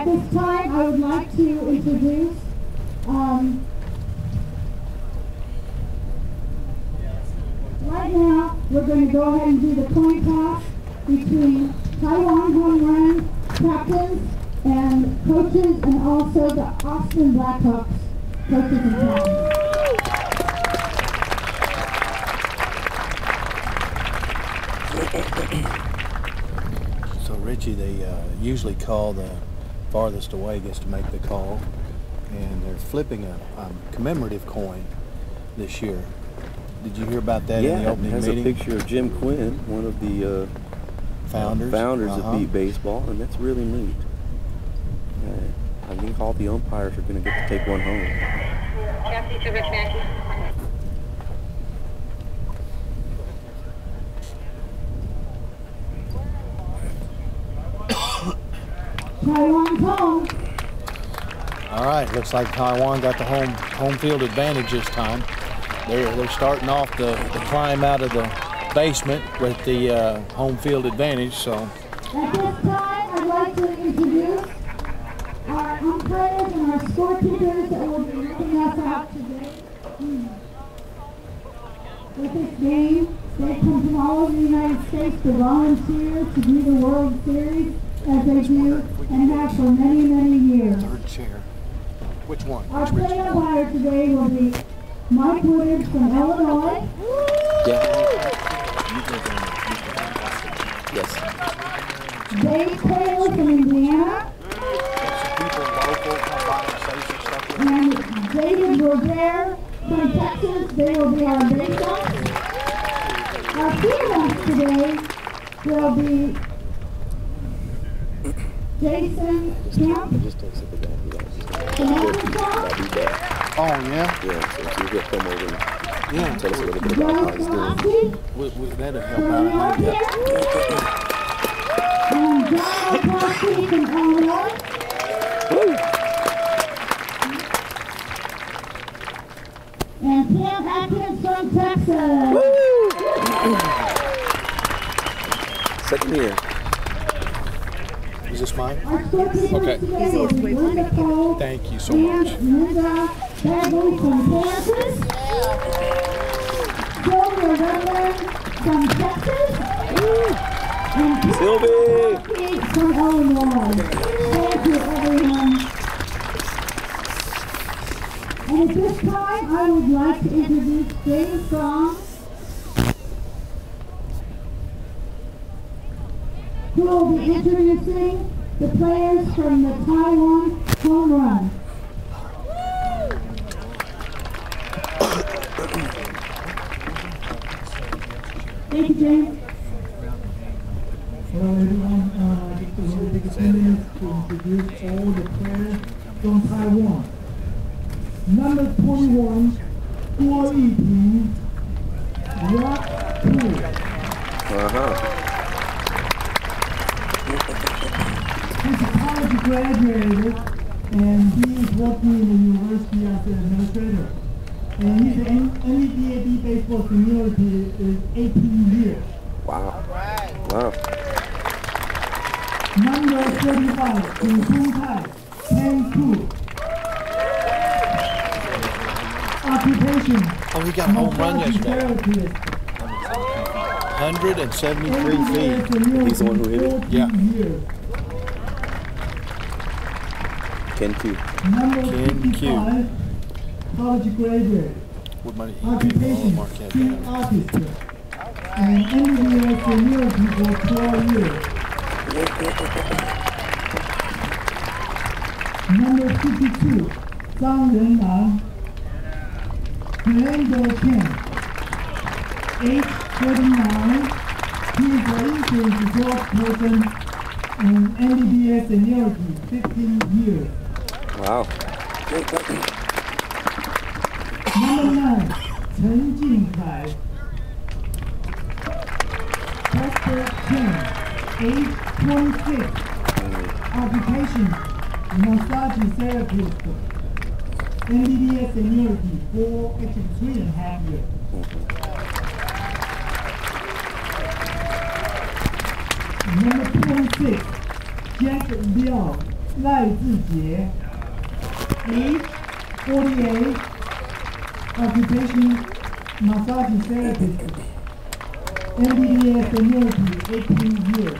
At this time, I would like to introduce right now, we're going to go ahead and do the coin toss between Taiwan home run captains and coaches, and also the Austin Blackhawks coaches and captains. So Richie, they usually call the farthest away gets to make the call, and they're flipping a commemorative coin this year. Did you hear about that in the opening meeting? Yeah, it has a picture of Jim Quinn, one of the founders of Beat Baseball, and that's really neat. I think all the umpires are going to get to take one home. Cassie to Rich Mackey. Taiwan's home. All right, looks like Taiwan got the home field advantage this time. They're starting off the climb out of the basement with the home field advantage. So at this time, I'd like to introduce our umpires and our scorekeepers that will be helping us out today with this game. They come from all over the United States to volunteer to do the World Series, as they do and have for many, many years. Third chair. Which one? Our play umpire today will be Mike Woodard from Illinois. Yes. Dave Taylor from Indiana. And David Roger from Texas. They will be our base umps. Our field umps today will be Jason Kemp. Just take some of that. Oh, yeah? Yeah, so he'll come over and tell us a little bit Joe about how he's doing. That'll help out. And John O'Connor from Illinois. And Tim Atkins from Texas. Second year. Is this mine? Okay. Thank you so much. Linda Bagley from Kansas. Sylvia Redmond from Texas. And Sylvie from Illinois. Thank you, everyone. And at this time, I would like to introduce James Strong, who will be introducing the players from the Taiwan home run. Thank you, James. Hello everyone, just a little bit of 10 minutes to introduce all the players from Taiwan. Number 21, Guo Yiping, Rock Pu. He's a college graduate, and he is working in the university as an administrator. And his NBDAB baseball seniority is 18 years. Wow. Wow. Number 35, Jin Kung Tai, Ken Ku. Occupation. Oh, he got a home run yesterday. 173 feet. He's the one who hit it? Yeah. Ken Q. Number 55, college graduate. What money? Occupation, street artist. And NBDAB seniority for 12 years. Number 52, Zhang Rennan, Glendale Ken, age 39. He is an insurance resource person in NBDAB seniority, 15 years. Wow. Number 9, Chen Jinkai, Pastor Chen, age 26. Occupation, massage therapist. NBDAB seniority, 3.5 years. Number 26, Jack Liao, 赖志杰 age 48 occupation massage therapist NBDA seniority 18 years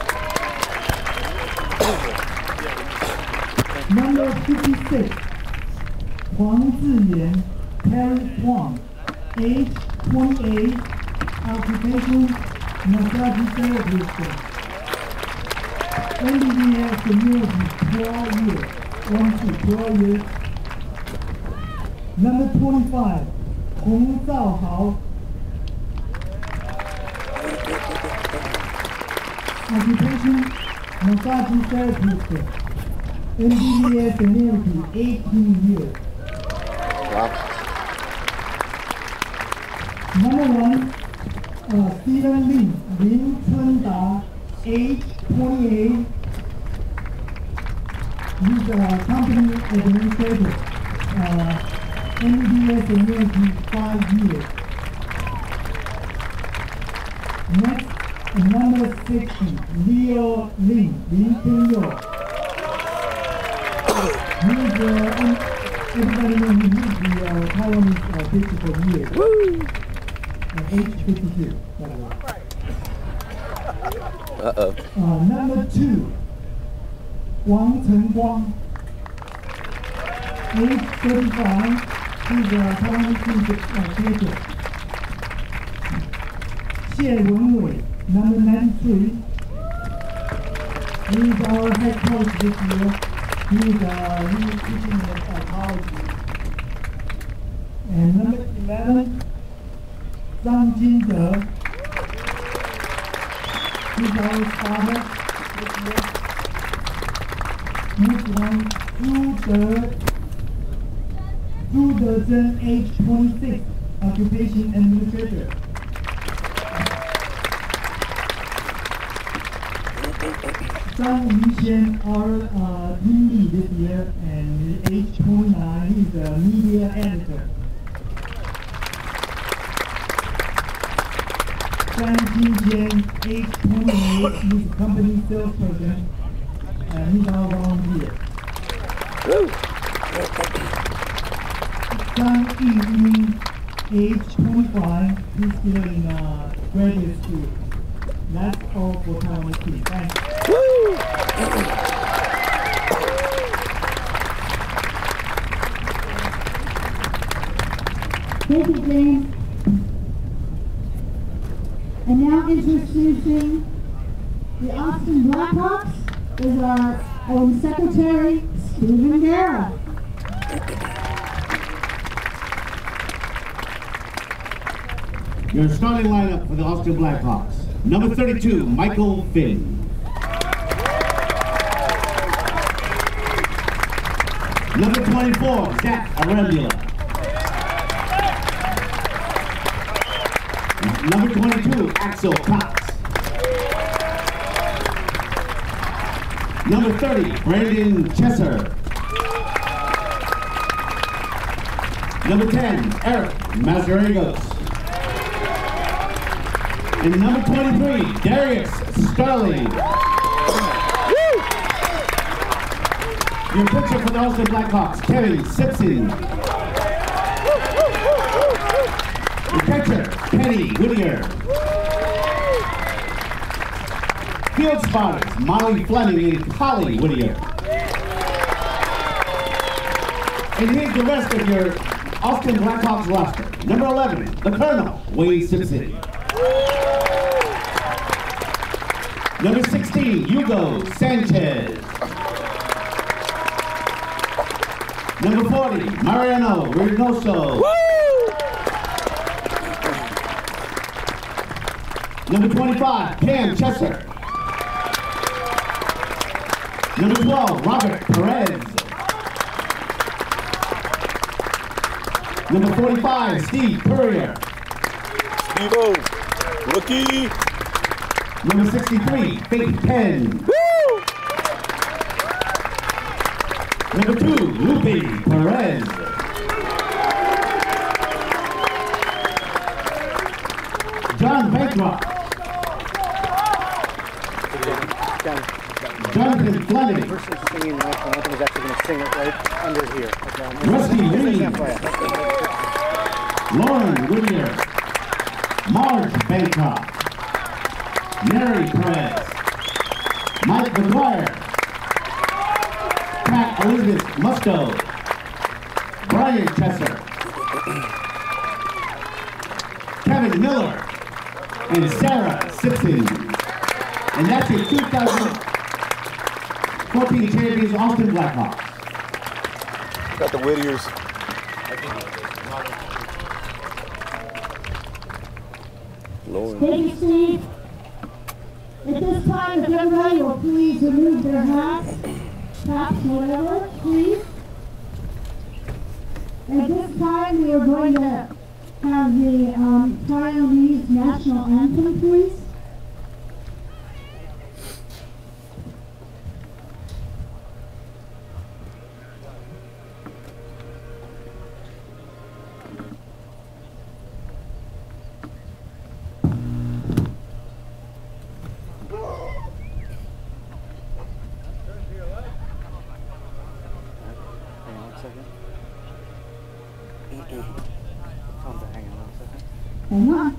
number 56 Huang Ziyan Terry Huang age 28 occupation massage therapist NBDA seniority 12 years 12 years number 25 Hong Zhao Hao occupation massage therapist NBDA seniority 18 years Wow. number 1 Stephen Lin Lin Chunda age 28 he's a company administrator NBDA seniority 5 years next number 60 Leo Lin Lin Pingyou he's everybody knows he's the Taiwanese pitcher for years age 52 by the way. Number 2, Wang Chengguang, age 35, he's a Taiwanese pitcher. Xie Wenwei, number 93, he's our head coach this year. He's teaching in psychology. And number 11, Zhang Jinde. He's our starter this year. Next one, Zhu Dezhen, age 26, occupation administrator. Zhang Yuxian, our team lead this year, and age 29, he's a media editor. Zhang Jinjian, age 28, he's a company salesperson, and he's our volunteer. Zhang Yiying, age 25, he's still in graduate school. That's all for Taiwanese team. Thanks. Thank you, James. And now introducing the Austin Blackhawks is our own secretary, Stephen Guerra. Your starting lineup for the Austin Blackhawks. Number 32, Michael Finn. Number 24, Zach Arambula. Number 22, Axel Cox. Number 30, Brandon Chesser. Number 10, Eric Mazarigos. And number 23, Darius Starling. Your pitcher for the Austin Blackhawks, Kevin Simpson. Your catcher, Penny Whittier. Field spotters, Molly Fleming and Holly Whittier. And here's the rest of your Austin Blackhawks roster. Number 11, the Colonel, Wayne Simpson. Number 16, Hugo Sanchez. Number 40, Mariano Reynoso. Number 25, Cam Chesser. Number 12, Robert Perez. Number 45, Steve Purrier. Steve-O, rookie. Number 63, Faith Penn. Woo! Number 2, Lupe Perez. John Bancroft. Jonathan Fleming. The person singing the national anthem is actually going to sing it right under here. Rusty Reed. Lauren Whittier. Marge Baycott. Mary Perez. Mike McGuire. Pat Elizabeth Musto. Brian Chesser. Kevin Miller. And Sarah Simpson. And that's your 2014 champions, Austin Blackhawks. Got the Whittiers. Lord. Thank you, Steve. At this time, if everybody will please remove their hats, caps, whatever, please. At this time, we are going to have the Taiwanese national anthem, please. Hang on.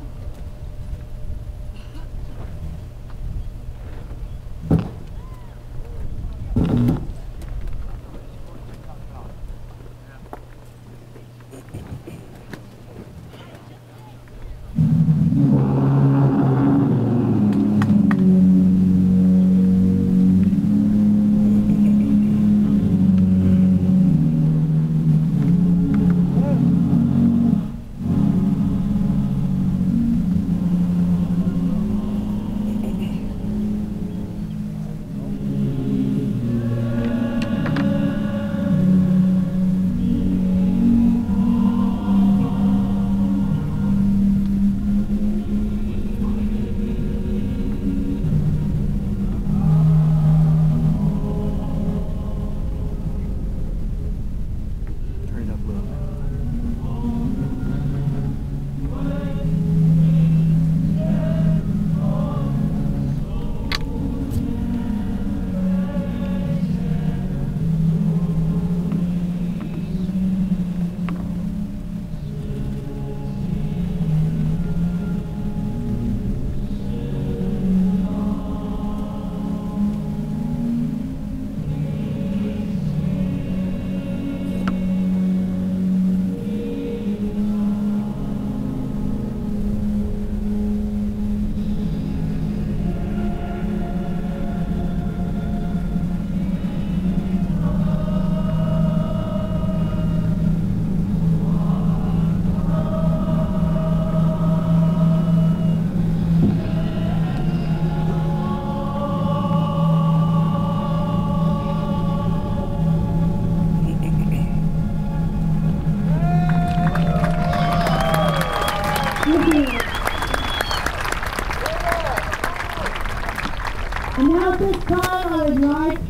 And now at this time, I would like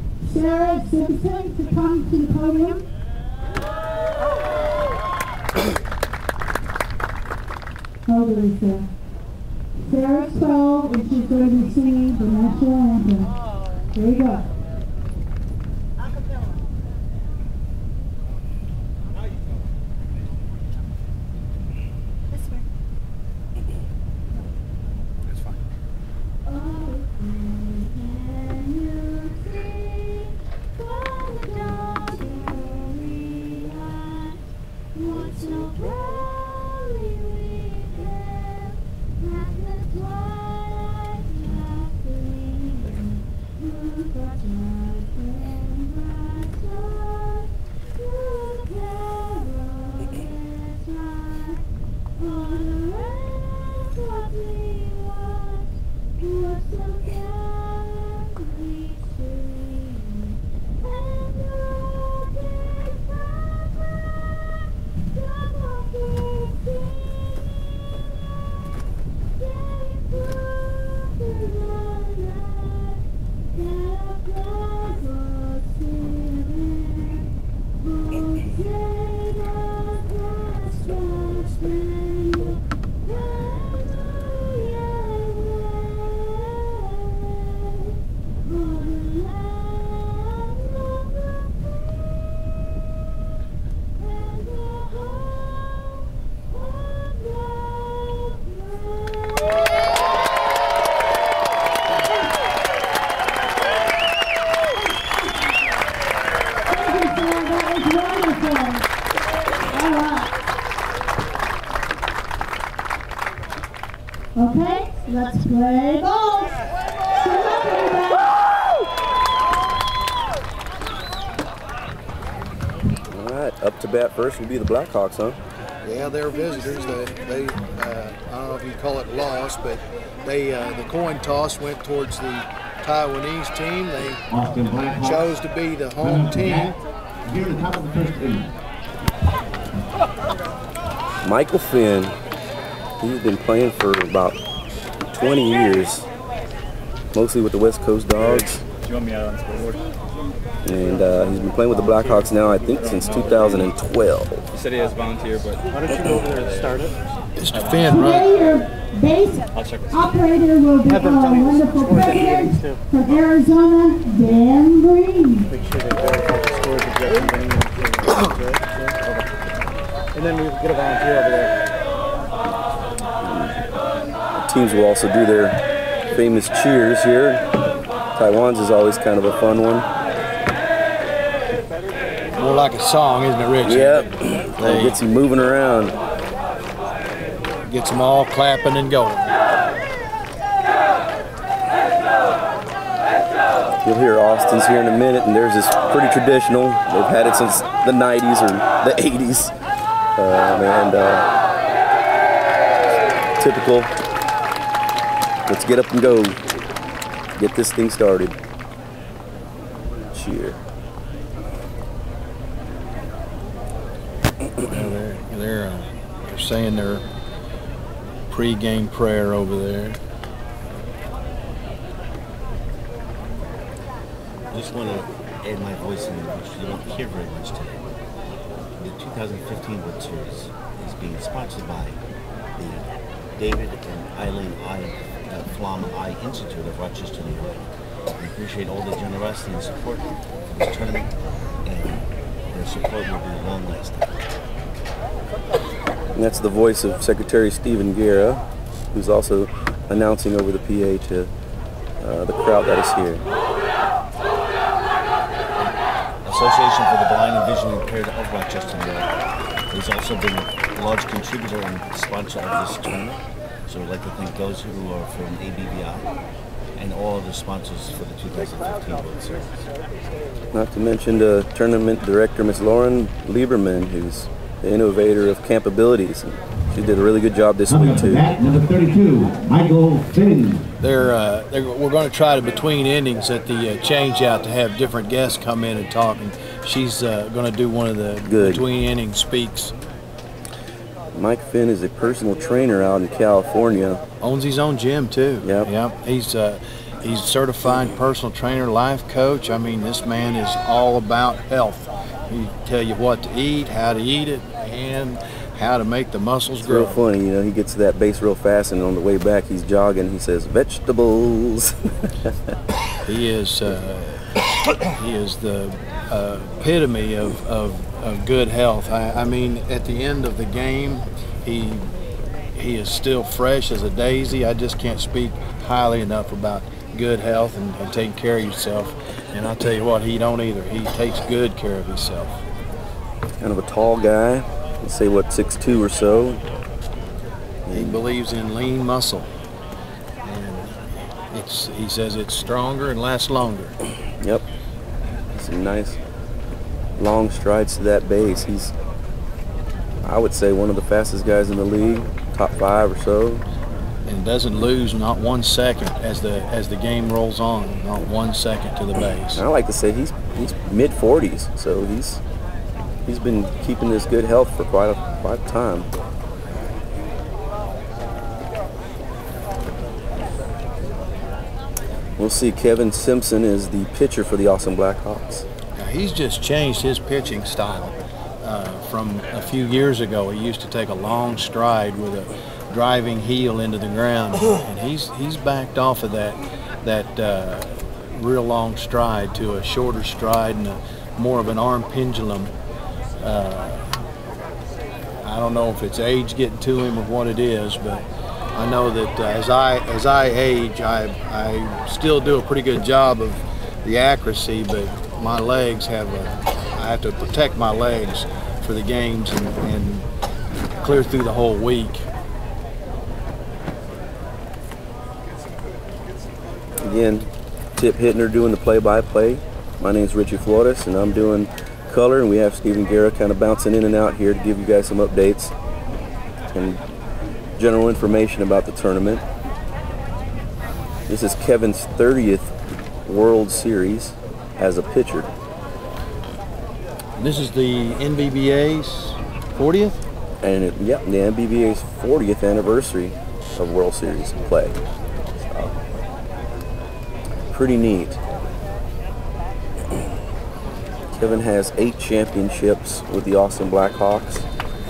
Sarah Simpson to come to the podium. How old is Sarah? Sarah's 12, and she's going to be singing the national anthem. There you go. Let's play ball. Good luck, everybody. All right, up to bat first will be the Blackhawks, huh? Yeah, they're visitors. They I don't know if you call it loss, but they the coin toss went towards the Taiwanese team. They chose to be the home team. Here in the top of the first inning. Michael Finn, he's been playing for about 20 years, mostly with the West Coast Dogs. Do you want me out on the scoreboard? And he's been playing with the Blackhawks now, I think, since 2012. He said he has volunteer, but why don't you go over there and start it? Mr. Finn, Today your base operator will be our wonderful president from Arizona, Dan Green. Make sure they verify the scores exactly. And then we get a volunteer over there. Teams will also do their famous cheers here. Taiwan's is always kind of a fun one. more like a song, isn't it, Rich? Yep. They gets them moving around. Gets them all clapping and going. You'll hear Austin's here in a minute, and theirs is pretty traditional. They've had it since the 90s or the 80s. Typical. Let's get up and go. Get this thing started. Cheer. They're saying their pre-game prayer over there. I just want to add my voice in, which you won't hear very much today. The 2015 World Series is being sponsored by the David and Eileen Flom Eye Institute of Rochester, New York. We appreciate all the generosity and support for this tournament, and their support will be long-lasting. And that's the voice of Secretary Stephen Guerra, who's also announcing over the PA to the crowd that is here. Association for the Blind and Visually Impaired of Rochester, New York has also been a large contributor and sponsor of this tournament. So we'd like to thank those who are from ABVI and all of the sponsors for the 2015 World Series. Not to mention the tournament director, Ms. Lauren Lieberman, who's the innovator of campabilities. She did a really good job this week too. Number 32, Michael Finn. We're going to try to between innings at the change out to have different guests come in and talk, and she's going to do one of the between innings speaks. Mike Finn is a personal trainer out in California. Owns his own gym too. Yep. He's a certified personal trainer, life coach. I mean, this man is all about health. He tell you what to eat, how to eat it, and how to make the muscles grow. It's real funny, you know, he gets to that base real fast, and on the way back he's jogging, he says, vegetables. He is the epitome of good health. I mean, at the end of the game, he is still fresh as a daisy. I just can't speak highly enough about good health and taking care of yourself. And I'll tell you what, he don't either. He takes good care of himself. Kind of a tall guy. Let's say, what, 6'2" or so. He believes in lean muscle. And he says it's stronger and lasts longer. Yep. Some nice long strides to that base. He's, I would say, one of the fastest guys in the league, top 5 or so. And doesn't lose not 1 second as the game rolls on, not 1 second to the base. I like to say he's mid-40s, so he's been keeping this good health for quite a time. We'll see. Kevin Simpson is the pitcher for the Austin Blackhawks. Now, he's just changed his pitching style from a few years ago. He used to take a long stride with a driving heel into the ground, and he's backed off of that real long stride to a shorter stride and more of an arm pendulum. I don't know if it's age getting to him or what it is, but I know that as I age, I still do a pretty good job of the accuracy, but my legs I have to protect my legs for the games and clear through the whole week. Again, Tip Hittner doing the play-by-play. My name is Richie Flores, and I'm doing color, and we have Stephen Guerra kind of bouncing in and out here to give you guys some updates and general information about the tournament. This is Kevin's 30th World Series as a pitcher. This is the NBBA's 40th? And the NBBA's 40th anniversary of World Series play. So, pretty neat. Kevin has 8 championships with the Austin Blackhawks,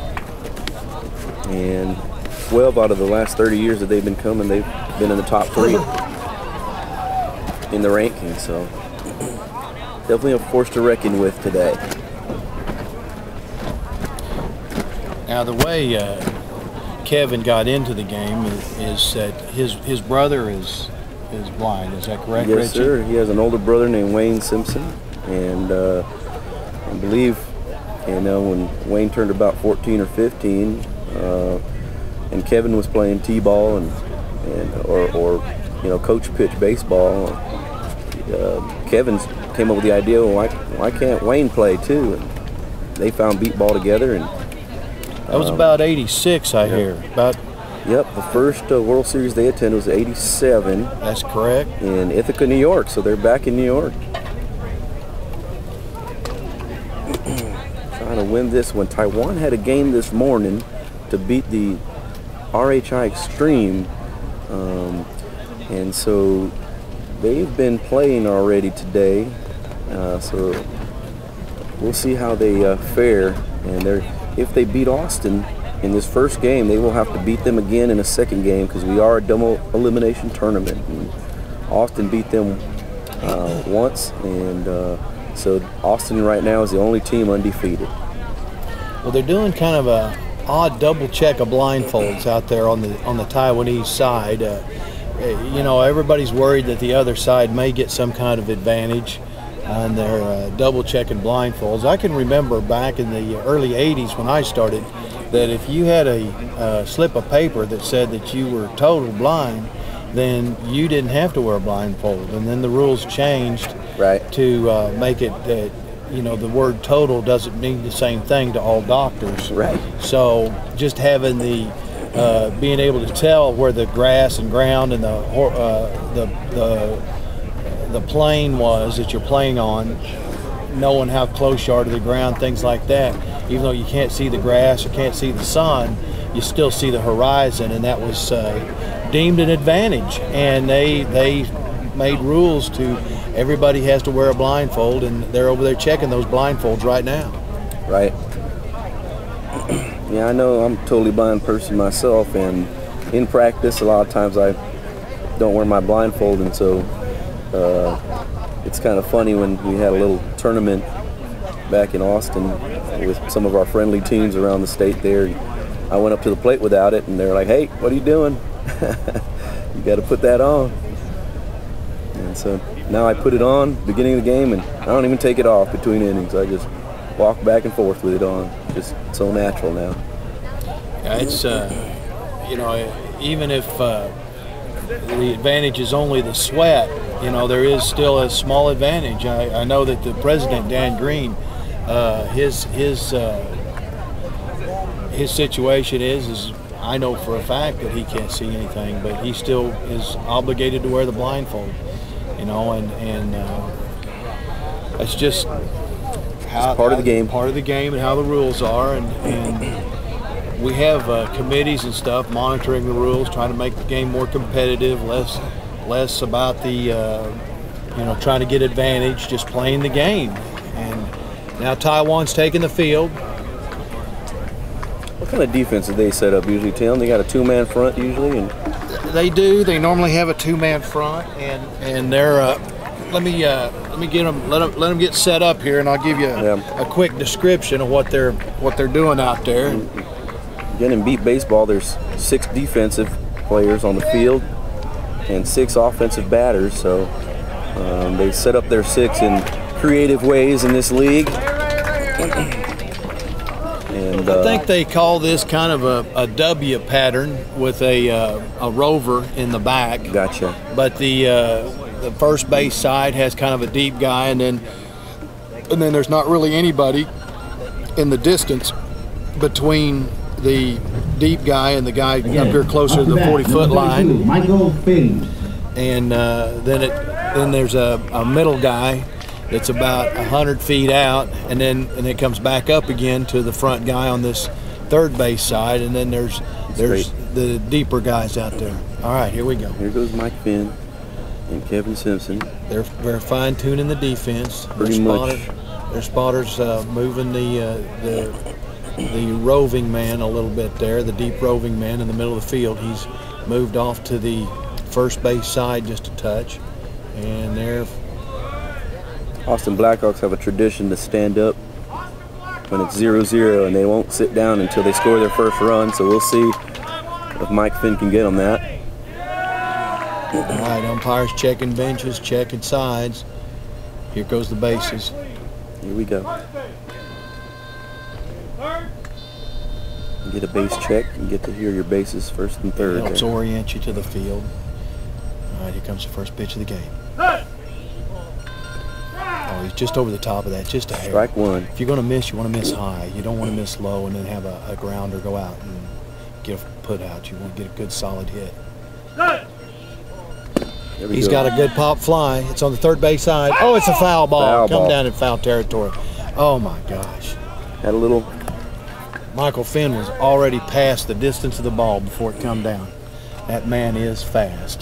and 12 out of the last 30 years that they've been coming, they've been in the top 3 in the rankings. So definitely a force to reckon with today. Now the way Kevin got into the game is that his brother is blind. Is that correct, Yes, Richie? sir. He has an older brother named Wayne Simpson, and I believe, when Wayne turned about 14 or 15, and Kevin was playing t-ball or coach pitch baseball, Kevin came up with the idea, well, why can't Wayne play too? And they found beat ball together, and that was about 86, I hear. Yep, the first World Series they attended was 87. That's correct. In Ithaca, New York, so they're back in New York. Trying to win this one. Taiwan had a game this morning to beat the RHI Extreme, and so they've been playing already today, so we'll see how they fare. And if they beat Austin in this first game, they will have to beat them again in a second game, because we are a double elimination tournament. And Austin beat them once, and so Austin right now is the only team undefeated. Well, they're doing kind of a odd double check of blindfolds out there on the Taiwanese side. Everybody's worried that the other side may get some kind of advantage, and they're double checking blindfolds. I can remember back in the early 80s when I started that if you had a slip of paper that said that you were total blind, then you didn't have to wear a blindfold. And then the rules changed to make it that the word total doesn't mean the same thing to all doctors. Right. So just having the being able to tell where the grass and ground and the plane was that you're playing on, knowing how close you are to the ground, things like that. Even though you can't see the grass or can't see the sun, you still see the horizon, and that was deemed an advantage. And they made rules to everybody has to wear a blindfold, and they're over there checking those blindfolds right now. Right. Yeah, I know I'm a totally blind person myself, and in practice a lot of times I don't wear my blindfold, and so it's kind of funny when we had a little tournament back in Austin with some of our friendly teams around the state there. I went up to the plate without it, and they're like, "Hey, what are you doing? You got to put that on." And so now I put it on beginning of the game, and I don't even take it off between innings. I just walk back and forth with it on. Just so natural now. Yeah, it's even if the advantage is only the sweat, there is still a small advantage. I know that the president, Dan Green, his situation is I know for a fact that he can't see anything, but he still is obligated to wear the blindfold. And it's just how part of the game. Part of the game and how the rules are, and we have committees and stuff monitoring the rules, trying to make the game more competitive, less about the trying to get advantage, just playing the game. And now Taiwan's taking the field. What kind of defense do they set up usually, Tim? They got a 2-man front usually, and they do. They normally have a 2-man front, and they're let me get them. Let them get set up here, and I'll give you a quick description of what they're doing out there. Again, in beat baseball, there's 6 defensive players on the field and 6 offensive batters. So they set up their 6 in creative ways in this league. And I think they call this kind of a W pattern with a rover in the back. Gotcha. But the the first base side has kind of a deep guy, and then there's not really anybody in the distance between the deep guy and the guy up here closer to the 40-foot line. Michael Finn. And then there's a middle guy that's about 100 feet out, and it comes back up again to the front guy on this third base side, and then there's the deeper guys out there. All right, here we go. Here goes Mike Finn and Kevin Simpson. They're fine-tuning the defense. Pretty much. Their spotters moving the roving man a little bit there, the deep roving man in the middle of the field. He's moved off to the first base side just a touch, and they're Austin Blackhawks have a tradition to stand up when it's 0-0, and they won't sit down until they score their first run, so we'll see if Mike Finn can get on that. All right, umpires checking benches, checking sides. Here goes the bases. Here we go. Get a base check and get to hear your bases first and third. It helps orient you to the field. All right, here comes the first pitch of the game. Oh, he's just over the top of that, just a hair. Strike one. If you're going to miss, you want to miss high. You don't want to miss low and then have a grounder go out and get a put out. You want to get a good solid hit. He's got a good pop fly. It's on the third base side. Oh, it's a foul ball. Come down in foul territory. Oh my gosh. Had a little. Michael Finn was already past the distance of the ball before it come down. That man is fast.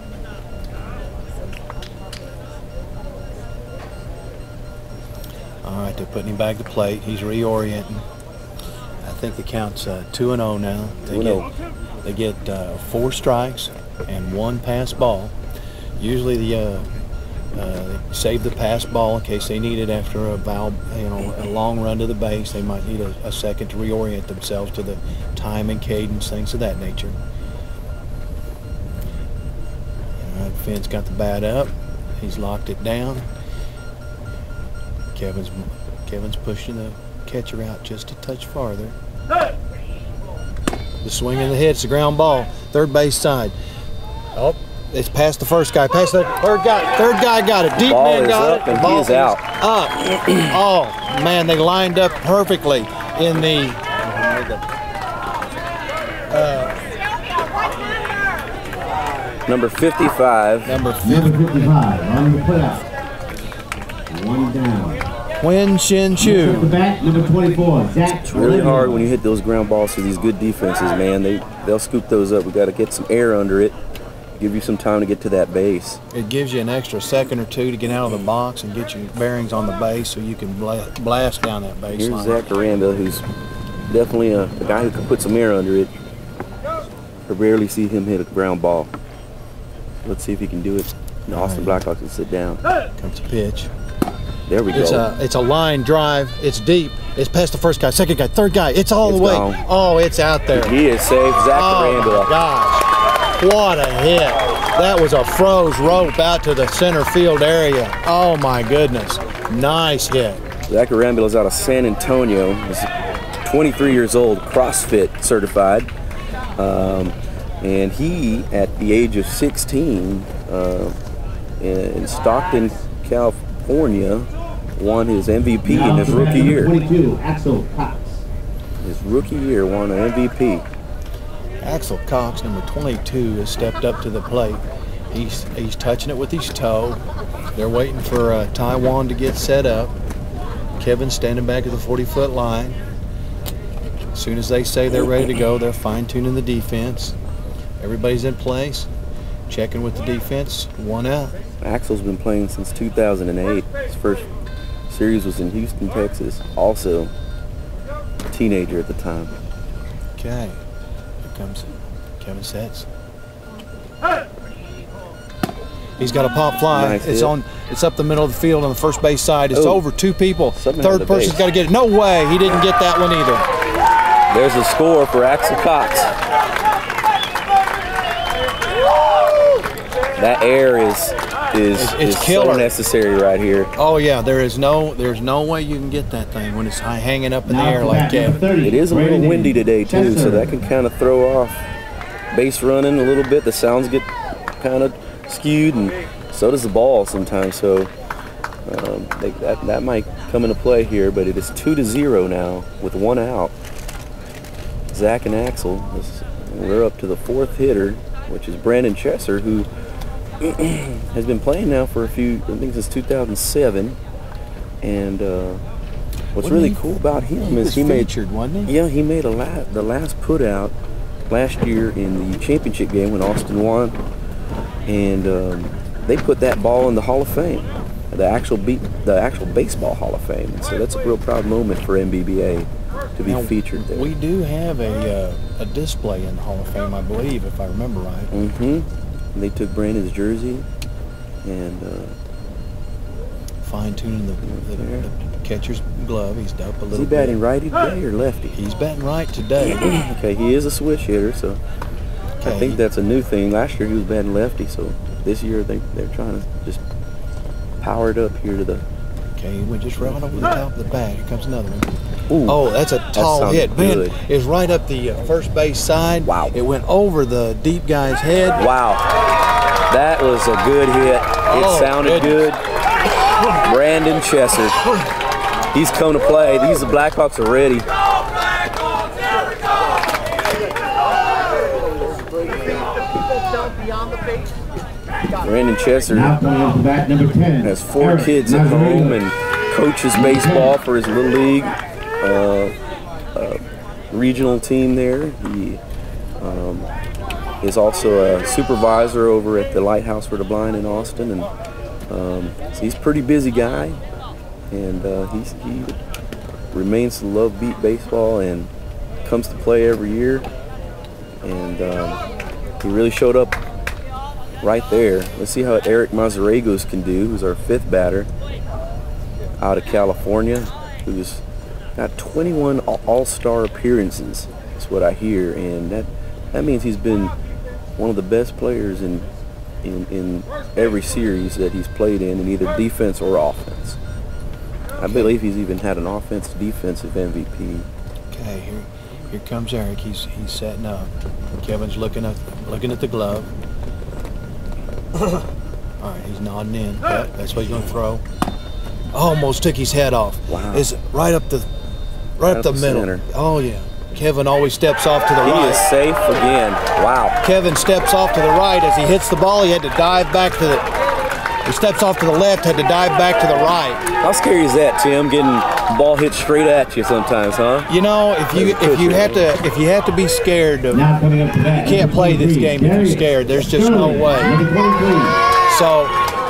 All right, they're putting him back to plate. He's reorienting. I think the count's 2-0 now. They get 4 strikes and 1 pass ball. Usually they save the pass ball in case they need it after a long run to the base. They might need a second to reorient themselves to the time and cadence, things of that nature. All right, Finn's got the bat up. He's locked it down. Kevin's pushing the catcher out just a touch farther. The swing and the hit's the ground ball, third base side. Oh, it's past the first guy, past the third guy. Third guy got it. Deep man got it. And he is out. Up. Oh man, they lined up perfectly in the. Number 55. Number 55 on the putout. 1 down. Win Shin Chu. The bat, number 24, Zach. It's really hard when you hit those ground balls to these good defenses, man. They'll scoop those up. We got to get some air under it. Give you some time to get to that base. It gives you an extra second or two to get out of the box and get your bearings on the base so you can blast down that baseline. Here's Zach Aranda, who's definitely a guy who can put some air under it. I rarely see him hit a ground ball. Let's see if he can do it. And Austin Blackhawks can sit down. Comes a pitch. There we go. It's a line drive. It's deep. It's past the first guy, second guy, third guy. It's all the way. Gone. Oh, it's out there. He is safe. Zach Aranda. Oh my gosh. What a hit. That was a froze rope out to the center field area. Oh my goodness. Nice hit. Zach Aranda is out of San Antonio. He's 23 years old, CrossFit certified. And he, at the age of 16, in Stockton, California, won his MVP in his rookie year. 22, Axel Cox. His rookie year won an MVP. Axel Cox, number 22, has stepped up to the plate. He's touching it with his toe. They're waiting for Taiwan to get set up. Kevin's standing back at the 40-foot line. As soon as they say they're ready to go, they're fine-tuning the defense. Everybody's in place, checking with the defense, 1 out. Axel's been playing since 2008. His first series was in Houston, Texas. Also a teenager at the time. Okay, here comes Kevin sets. He's got a pop fly. Nice it's hit. on. It's up the middle of the field on the first base side. It's over 2 people. Third person's got to get it. No way, he didn't get that one either. There's a score for Axel Cox. That air is so necessary right here. Oh yeah, there's no way you can get that thing when it's hanging up in the air like that. It is a little windy today too, so that can kind of throw off base running a little bit. The sounds get kind of skewed, and So does the ball sometimes. So that might come into play here. But it is 2-0 now with 1 out. Zach and Axel. We're up to the 4th hitter, which is Brandon Chesser, who has been playing now for I think since 2007. And what's really cool about him is he made, wasn't he? Yeah, he made the last put out last year in the championship game when Austin won, and they put that ball in the Hall of Fame, the actual baseball Hall of Fame. So that's a real proud moment for MBBA to be featured there. We do have a display in the Hall of Fame, I believe, if I remember right. Mm-hmm. They took Brandon's jersey and fine-tuning the catcher's glove. He's up a little bit. Is he batting righty today or lefty? He's batting right today. Okay, he is a switch hitter, so I think that's a new thing. Last year he was batting lefty, so this year they're trying to just power it up here to the... Okay, he went just right over the top of the bat. Here comes another one. Ooh, oh, that's a tall hit. Man, it was right up the first base side. Wow. It went over the deep guy's head. Wow. That was a good hit. It sounded good. Brandon Chesser. He's come to play. The Blackhawks are ready. Brandon Chesser has 4 kids at home and coaches baseball for his little league regional team there. He is also a supervisor over at the Lighthouse for the Blind in Austin, and so he's a pretty busy guy, and he remains to love beat baseball and comes to play every year, and he really showed up right there. Let's see how Eric Mazaragos can do, who's our 5th batter out of California, who's got 21 all-star appearances, that's what I hear, and that means he's been one of the best players in every series that he's played in either defense or offense. I believe he's even had an offensive-defensive MVP. Okay, here comes Eric. He's setting up. Kevin's looking at the glove. All right, he's nodding in. Yep, that's what he's going to throw. Almost took his head off. Wow. It's right up the middle. Center. Oh yeah. Kevin always steps off to the right. He is safe again. Wow. Kevin steps off to the right. As he hits the ball, he had to dive back to the... He steps off to the left, had to dive back to the right. How scary is that, Tim, getting the ball hit straight at you sometimes, huh? You know, if you have to be scared of... You can't play this game if you're scared. There's just no way. So...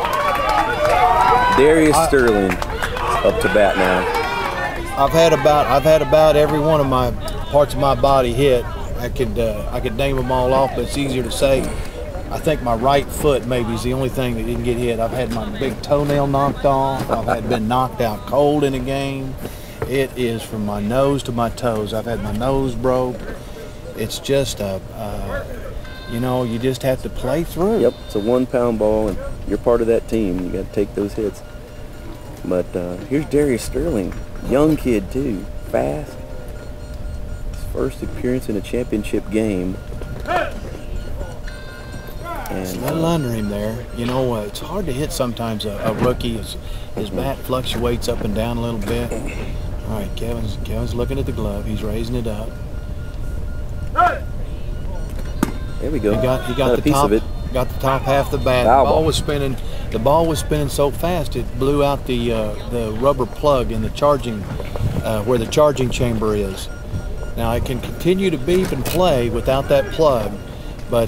Darius Sterling up to bat now. I've had about every one of my parts of my body hit. I could name them all off, but it's easier to say. I think my right foot maybe is the only thing that didn't get hit. I've had my big toenail knocked off. I've been knocked out cold in a game. It is from my nose to my toes. I've had my nose broke. It's just you know, you just have to play through. Yep, it's a 1-pound ball, and you're part of that team. You got to take those hits. But here's Darius Sterling, young kid too, fast. His first appearance in a championship game. It's a little under him there. You know, it's hard to hit sometimes a rookie. His bat fluctuates up and down a little bit. All right, Kevin's looking at the glove. He's raising it up. There we go. He got the top of it. Got the top half of the bat. The ball was spinning. The ball was spinning so fast it blew out the rubber plug in the charging where the charging chamber is. Now it can continue to beep and play without that plug, but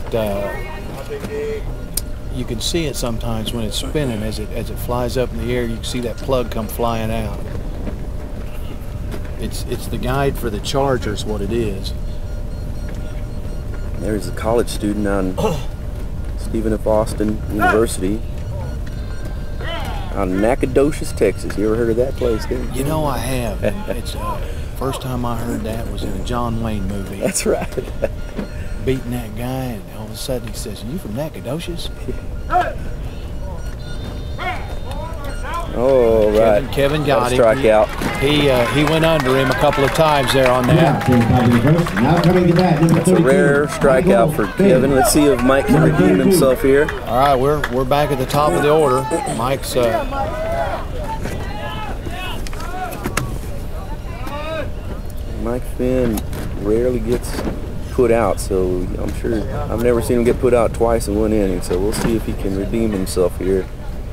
you can see it sometimes when it's spinning as it flies up in the air. You can see that plug come flying out. It's the guide for the charger is what it is. There's a college student on Stephen F. Austin University out in Nacogdoches, Texas. You ever heard of that place, didn't you? You know, I have. And it's first time I heard that was in a John Wayne movie. That's right. Beating that guy, and all of a sudden he says, "Are you from Nacogdoches?" Oh, right. Kevin got him. Strikeout. He went under him a couple of times there on that. Now coming to bat, number That's a 32. rare strikeout for Kevin. Let's see if Mike can redeem himself here. All right, we're back at the top of the order. Mike's Mike Finn rarely gets put out, so I'm sure I've never seen him get put out twice in one inning. So we'll see if he can redeem himself here.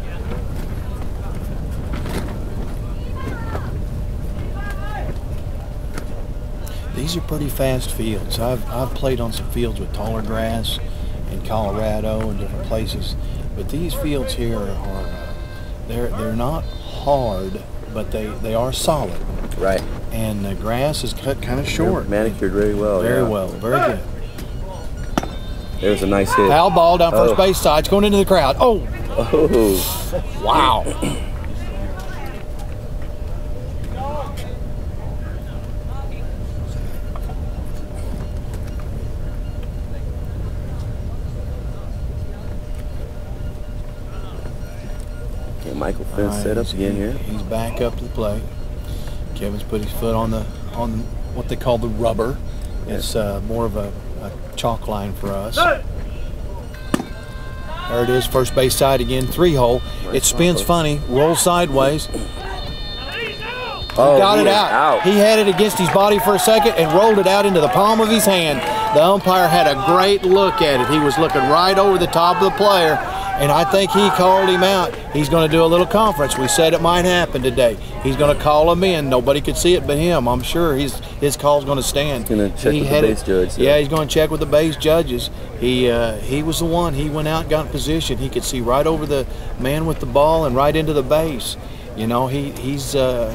These are pretty fast fields. I've played on some fields with taller grass in Colorado and different places, but these fields here are they're not hard, but they are solid. Right. And the grass is cut kind of short. They're manicured very well. Very yeah. well, very good. There's a nice hit. Foul ball down first base side. It's going into the crowd. Oh! Oh! Wow! Yeah, Michael Finn set up again here. He's back up to the plate. Kevin's put his foot on what they call the rubber. It's more of a chalk line for us. There it is, first base side again, 3-hole. It spins funny, rolls sideways. Oh, Got it out. He had it against his body for a second and rolled it out into the palm of his hand. The umpire had a great look at it. He was looking right over the top of the player, and I think he called him out. He's going to do a little conference. We said it might happen today. He's going to call him in. Nobody could see it but him. I'm sure his call's going to stand. He's going to check with the base judge. Yeah, he's going to check with the base judges. He was the one. He went out and got in position. He could see right over the man with the ball and right into the base. You know, he is out.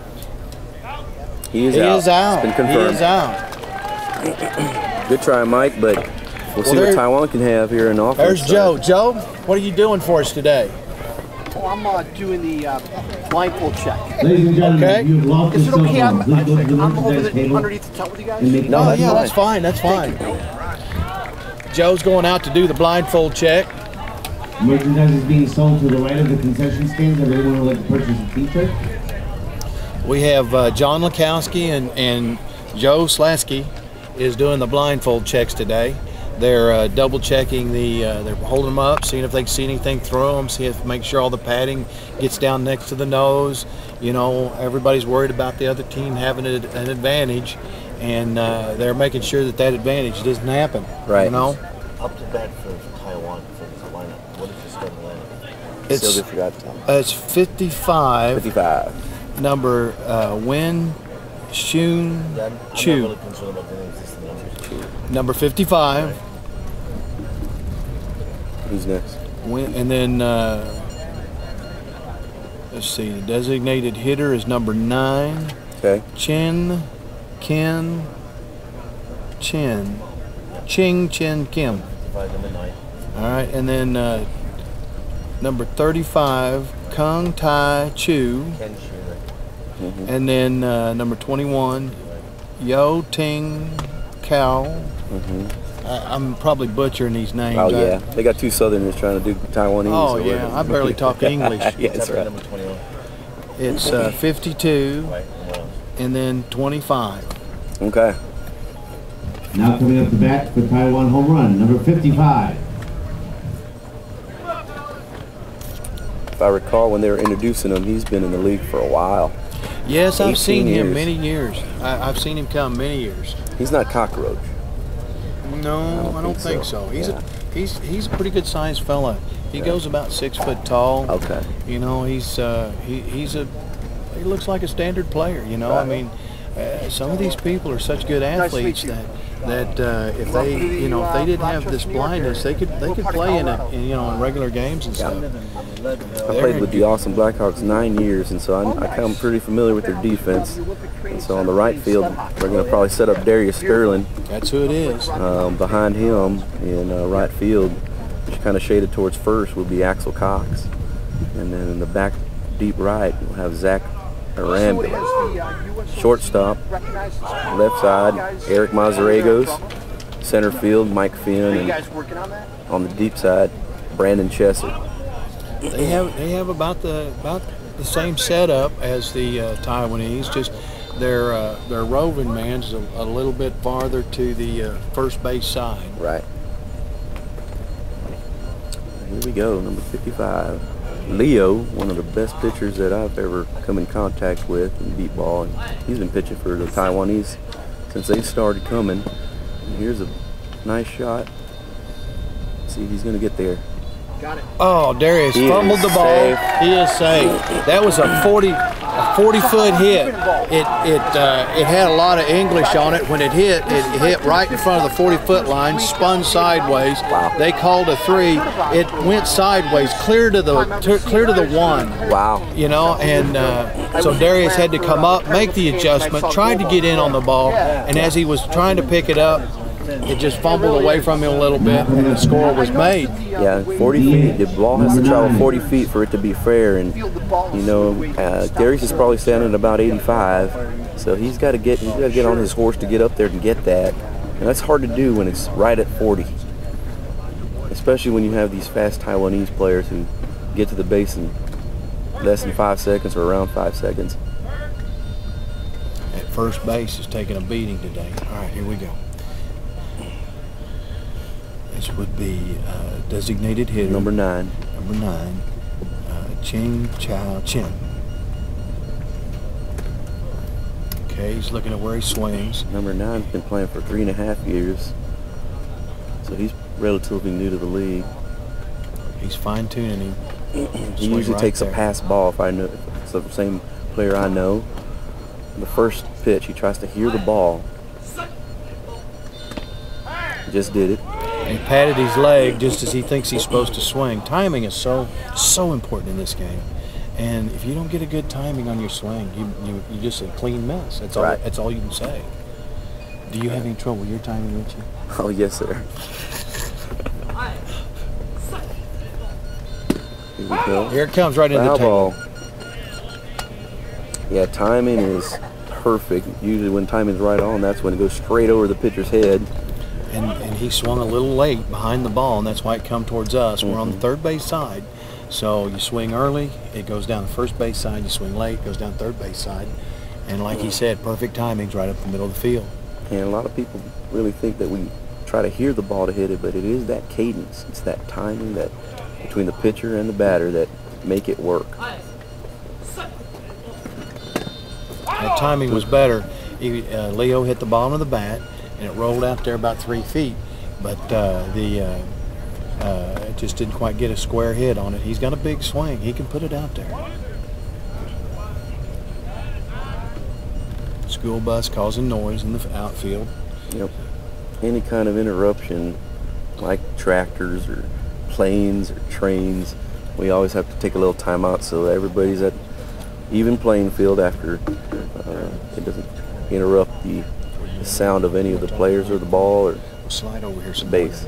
It's been confirmed. He is out. Good try, Mike, but we'll see what Taiwan can have here in offense. There's Joe. Joe, what are you doing for us today? Oh, I'm doing the blindfold check. Ladies and gentlemen, Okay. you've lost Is it okay? I'm yourself over underneath the top with you guys. No, yeah, that's fine. That's fine. Joe's going out to do the blindfold check. Merchandise is being sold to the right of the concession stands. If anyone would like to purchase a t-shirt. We have John Lakowski and Joe Slasky is doing the blindfold checks today. They're double checking they're holding them up, seeing if they can see anything through them, make sure all the padding gets down next to the nose. You know, everybody's worried about the other team having an advantage, and they're making sure that advantage doesn't happen. Right. You know? Up to bat for Taiwan for this lineup. What is the starting lineup? It's 55. 55. Number Wen Shun I'm not Chu. really concerned about the names, just the numbers. Number 55. Who's next? And then let's see. The designated hitter is number 9. Okay. Ching Chen Kim. 5 number 9. All right, and then number 35 Kung Tai Chu. Ken Shu. And then number 21, Yo Ting Cao. I'm probably butchering these names. Oh, yeah. They got two Southerners trying to do Taiwanese. Oh, yeah. I barely talk English. Yeah, that's right. Number 21. It's 52 Right. and then 25. Okay. Now coming up to bat for Taiwan home run, number 55. If I recall, when they were introducing him, he's been in the league for a while. Yes, I've seen 18 him years. many years. I've seen him come many years. He's not cockroach. No, I don't think so. He's a pretty good sized fella. He goes about 6 foot tall. Okay. You know, he looks like a standard player. You know, Right. I mean, some of these people are such good athletes that if they didn't have this blindness, they could play in regular games and stuff. I played with the Austin Blackhawks 9 years, and so I'm pretty familiar with their defense. And so on the right field, we're going to probably set up Darius Sterling. That's who it is. Behind him in right field, which kind of shaded towards first, would be Axel Cox. And then in the back deep right, we'll have Zach Arambi. Shortstop, left side, Eric Mazaregos. Center field, Mike Finn. And on the deep side, Brandon Chesser. They have about the same setup as the Taiwanese, just their roving man's a little bit farther to the first base side. Right. Here we go, number 55. Leo, one of the best pitchers that I've ever come in contact with in deep ball. And he's been pitching for the Taiwanese since they started coming. And here's a nice shot. Let's see if he's going to get there. Got it. Oh, Darius fumbled the ball. Safe. He is safe. That was a 40-foot hit. It had a lot of English on it. When it hit right in front of the 40-foot line, spun sideways. Wow. They called a 3. It went sideways, clear to the 1. Wow. You know, and so Darius had to come up, make the adjustment, tried to get in on the ball, and as he was trying to pick it up, it just fumbled away from him a little bit, and the score was made. Yeah, 40 feet. The ball has to travel 40 feet for it to be fair, and you know, Darius is probably standing at about 85, so he's got to get on his horse to get up there and get that, and that's hard to do when it's right at 40, especially when you have these fast Taiwanese players who get to the base in less than 5 seconds or around 5 seconds. At first base is taking a beating today. All right, here we go. This would be designated hitter. Number 9. Number 9, Ching Chow Chin. Okay, he's looking at where he swings. Number 9's been playing for 3.5 years, so he's relatively new to the league. He's fine-tuning him. He usually takes a pass ball if I know if it's the same player I know. The first pitch, he tries to hear the ball. Just did it. He patted his leg just as he thinks he's supposed to swing. Timing is so important in this game, and if you don't get a good timing on your swing, you just a clean mess. That's all. Right. That's all you can say. Do you have any trouble with your timing, Richie? Oh yes, sir. Here we go. Here it comes right into the Foul table. ball. Yeah, timing is perfect. Usually when timing's right on, that's when it goes straight over the pitcher's head. And he swung a little late behind the ball, and that's why it come towards us. We're on the third base side, so you swing early, it goes down the first base side. You swing late, it goes down third base side. And like he said, perfect timing's right up the middle of the field. And a lot of people really think that we try to hear the ball to hit it, but it is that cadence. It's that timing that between the pitcher and the batter that make it work. That timing was better. Leo hit the bottom of the bat, and it rolled out there about 3 feet, but it just didn't quite get a square hit on it. He's got a big swing. He can put it out there. School bus causing noise in the outfield. Yep. Any kind of interruption, like tractors or planes or trains, we always have to take a little time out so everybody's at even playing field after it doesn't interrupt the sound of any of the players or the ball or slide over here some base.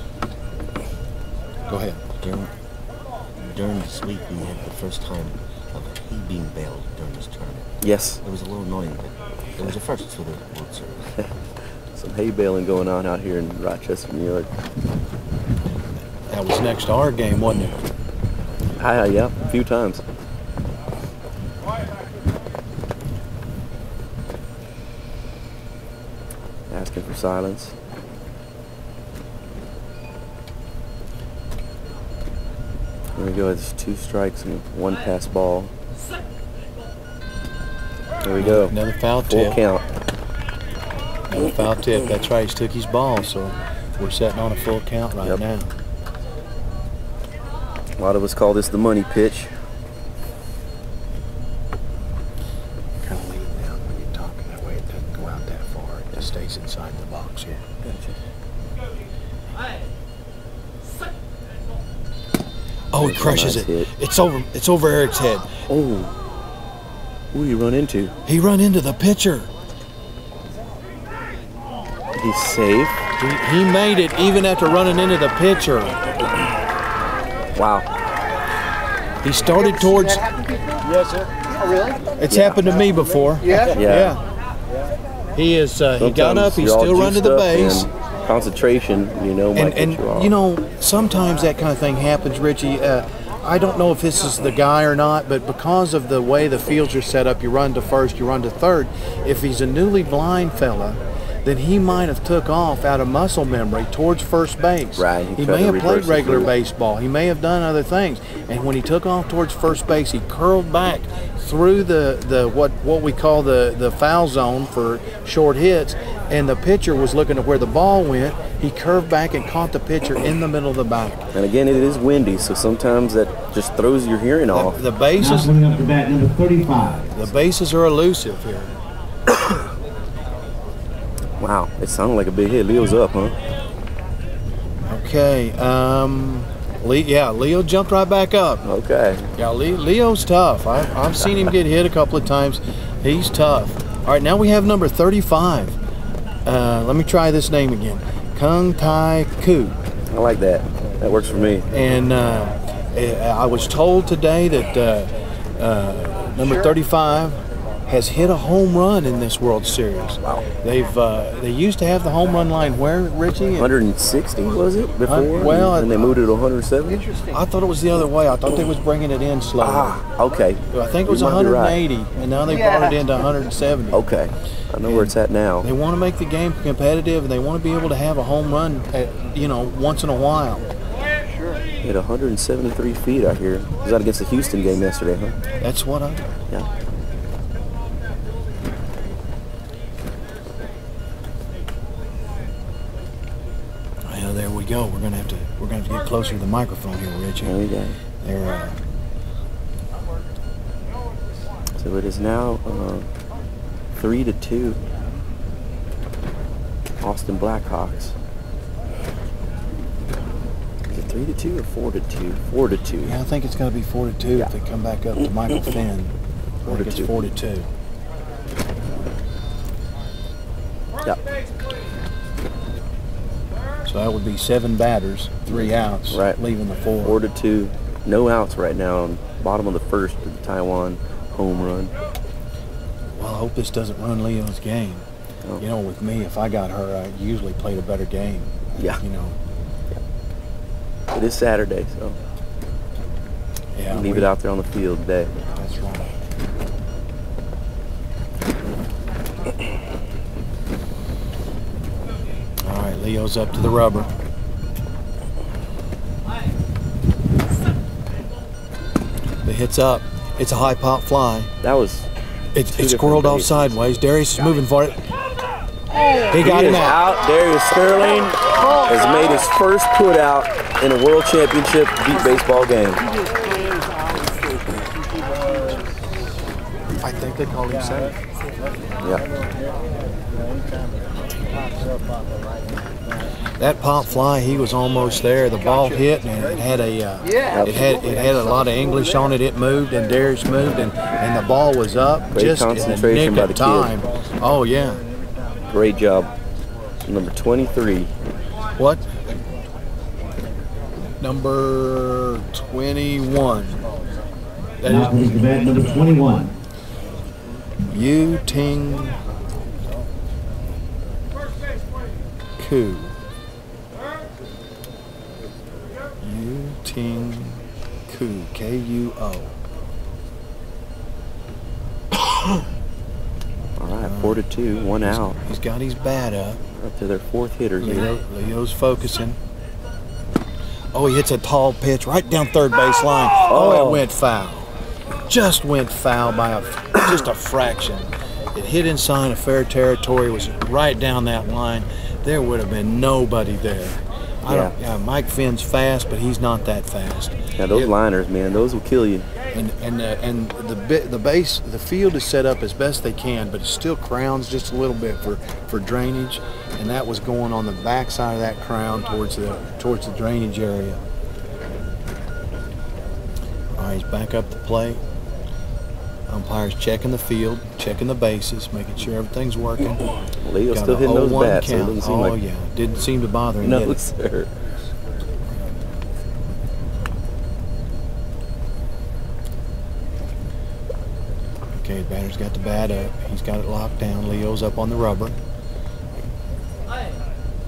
Go ahead. During this week, we had the first time of hay being baled during this tournament. Yes. It was a little annoying, but it was a first for the World Series. Some hay baling going on out here in Rochester, New York. That was next to our game, wasn't it? Yeah, a few times. Asking for silence. There we go. It's 2 strikes and 1 pass ball. There we go. Another foul Full tip. count. Another foul tip. That's right. He took his ball, so we're sitting on a full count right now. A lot of us call this the money pitch. Kind of lean down when you're talking that way. It doesn't go out that far. It just stays inside the box here. Oh, he crushes it. Hit. It's over Eric's head. Oh. Who did he run into? He run into the pitcher. He's safe. He made it even after running into the pitcher. Wow. He started towards. Yes, sir. Oh, really? It's happened to me before. Yeah? Yeah. He is. He got up. He You're all still run to juiced the up base. and Concentration, might And get you off. you know, sometimes that kind of thing happens, Richie. I don't know if this is the guy or not, but because of the way the fields are set up, you run to first, you run to third. If he's a newly blind fella, then he might have took off out of muscle memory towards first base. Right. He may have played regular baseball. He may have done other things. And when he took off towards first base, he curled back through the what we call the foul zone for short hits, and the pitcher was looking at where the ball went. He curved back and caught the pitcher in the middle of the back. And again, it is windy, so sometimes that just throws your hearing off. The bases, Now coming up to bat, number 35. the bases are elusive here. Wow, it sounded like a big hit. Leo's up, huh? Okay, Leo jumped right back up. Okay. Yeah, Leo's tough. I've seen him get hit a couple of times. He's tough. All right, now we have number 35. Let me try this name again. Kung Tai Ku. I like that. That works for me. And I was told today that number 35 has hit a home run in this World Series. Wow. They used to have the home run line where, Richie? 160 was it before? Well, and they moved it to 170. I thought it was the other way. I thought they was bringing it in slowly. Ah, okay. I think it was You might be 180, and now they brought it into 170. Okay, I know where it's at now. They want to make the game competitive, and they want to be able to have a home run, once in a while. Hit 173 feet out here. Was that against the Houston game yesterday, huh? That's what Yeah. Well, there we go. We're gonna have to get closer to the microphone here, Richie. There we go. There. So it is now 3-2. Austin Blackhawks. Is it 3-2 or 4-2? 4-2. Yeah, I think it's gonna be 4-2 if they come back up to Michael Finn. I think it's 4-2. Yep. So that would be 7 batters, 3 outs, right, leaving the 4. 4-2. No outs right now on bottom of the first of the Taiwan home run. Well, I hope this doesn't run Leo's game. Oh. You know, with me, if I got hurt, I usually played a better game. Yeah. You know. It is Saturday, so Yeah. leave it out there on the field today. That's right. All right, Leo's up to the rubber. The hit's up. It's a high pop fly. That was. It's squirreled off sideways. Darius is moving for it. He got him out. Darius Sterling has made his first put out in a World Championship beat baseball game. I think they called him safe. Yeah. That pop fly, he was almost there. The ball hit, and it had a lot of English on it. It moved, and Darius moved, and the ball was up. Great just concentration in the by nick the of time. kid. Oh yeah. Great job. Number 23. What? Number 21. That Now coming to bat, number 21. Yu Ting Ku. Yu Ting Ku. K-U-O. All right, 4-2, 1 out. He's got his bat up. Up to their 4th hitter here. Leo's focusing. Oh, he hits a tall pitch right down third base line. Oh, it went foul. Just went foul by just a fraction. It hit inside of fair territory, was right down that line. There would have been nobody there. Mike Finn's fast, but he's not that fast. Yeah, those liners, man, those will kill you. And the field is set up as best they can, but it still crowns just a little bit for drainage, and that was going on the back side of that crown towards the drainage area. All right, he's back up the plate. Umpire's checking the field, checking the bases, making sure everything's working. Leo's still hitting those bats. So it doesn't seem like, yeah, didn't seem to bother him. No, sir. Okay, batter's got the bat up. He's got it locked down. Leo's up on the rubber.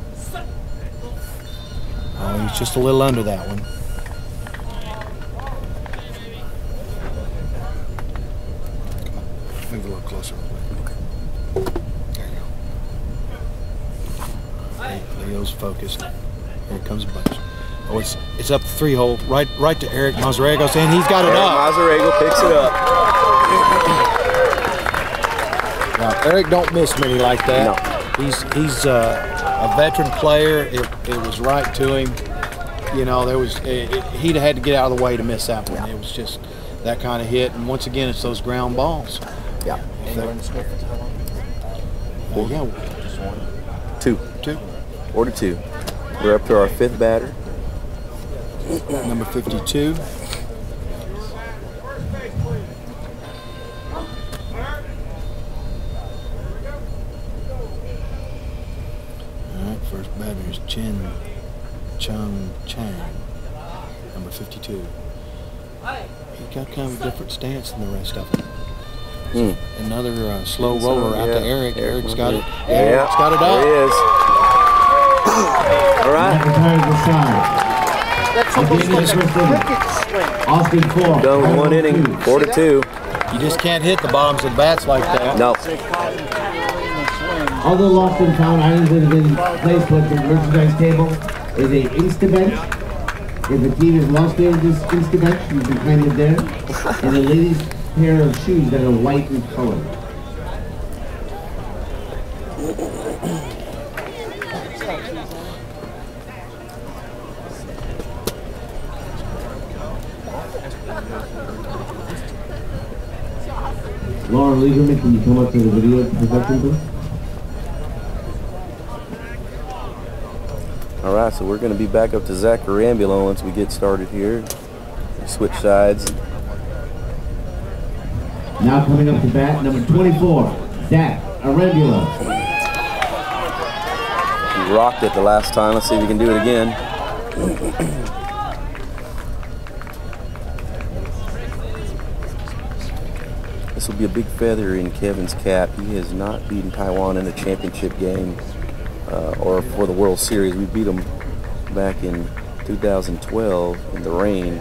Oh, he's just a little under that one. Leo's focused. Here comes a bunch. Oh, it's up the 3-hole, right to Eric Mazarego, and he's got it up. Mazarego picks it up. Now, Eric don't miss many like that. No. He's a veteran player. It was right to him. You know, he'd have had to get out of the way to miss that one. Yeah. It was just that kind of hit, and once again, it's those ground balls. Yeah. Yeah. Two. 42. We're up to our 5th batter. Number 52. Alright, first batter is Chen Chung Chang, number 52. He got kind of a different stance than the rest of them. Another slow roller out to Eric. Eric's got it. Eric's got it up. There he is. All right. That's almost like a cricket swing. Austin 4. Done with 1 inning, 4-2. You just can't hit the bottoms of the bats like that. No. Other lost and found items that have been placed with the merchandise table is a Insta-Bench. If a team has lost their Insta-Bench, you can claim it there. And a ladies' pair of shoes that are white in color. Lauren Lieberman, can you come up to the video production booth? All right, so we're going to be back up to Zach Arambulo once we get started here. Switch sides. Now coming up to bat, number 24, Zach Arambulo. He rocked it the last time. Let's see if we can do it again. This will be a big feather in Kevin's cap. He has not beaten Taiwan in a championship game or for the World Series. We beat them back in 2012 in the rain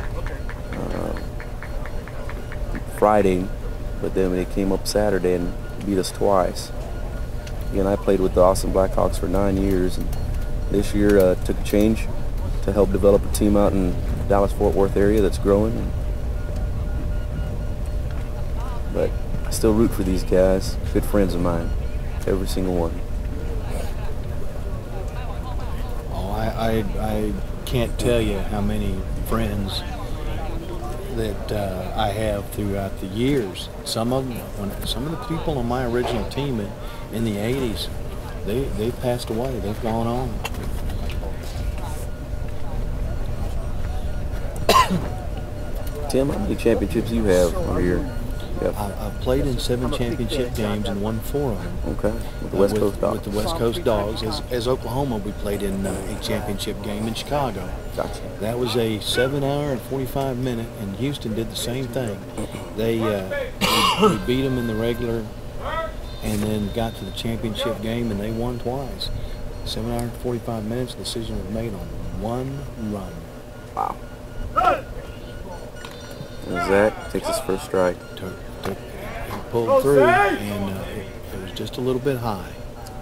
Friday, but then they came up Saturday and beat us twice. Again, I played with the Austin Blackhawks for 9 years, and this year took a change to help develop a team out in Dallas-Fort Worth area that's growing. But I still root for these guys, good friends of mine, every single one. Oh, I can't tell you how many friends that I have throughout the years. Some of them, some of the people on my original team in the 80s, they passed away. They've gone on. Tim, how many championships you have under your? I've played in 7 championship games and won 4 of them. Okay, with the West Coast Dogs. With the West Coast Dogs. As Oklahoma, we played in a championship game in Chicago. Gotcha. That was a 7-hour and 45-minute, and Houston did the same thing. They we beat them in the regular, and then got to the championship game, and they won twice. 7 hours and 45 minutes. The decision was made on 1 run. Wow. And Zach takes his first strike. He pulled through, and it was just a little bit high.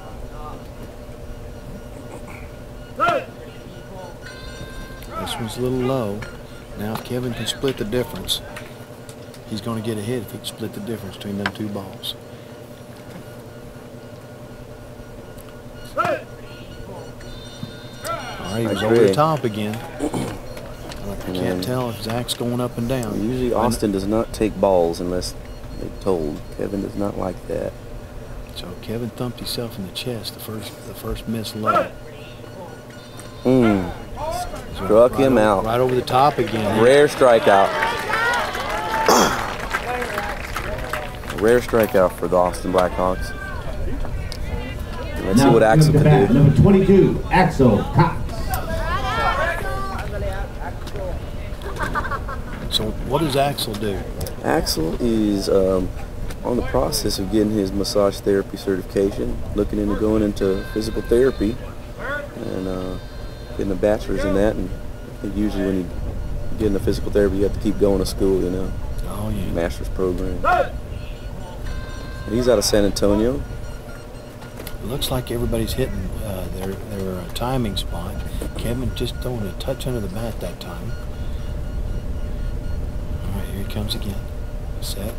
This one's a little low. Now if Kevin can split the difference, he's going to get ahead if he can split the difference between them 2 balls. All right, he was over the top again. I can't tell if Zach's going up and down. Usually Austin does not take balls unless they're told. Kevin does not like that. So Kevin thumped himself in the chest the first miss low. Struck him out. Right over the top again. Rare strikeout. Rare strikeout for the Austin Blackhawks. Let's see what Axel can do. Number 22, Axel Cox. So what does Axel do? Axel is on the process of getting his massage therapy certification, looking into going into physical therapy, and getting a bachelor's in that. And I think usually when you get into physical therapy, you have to keep going to school, you know. Oh yeah. Master's program. And he's out of San Antonio. It looks like everybody's hitting their timing spot. Kevin just throwing a touch under the bat that time. All right, here he comes again. Set.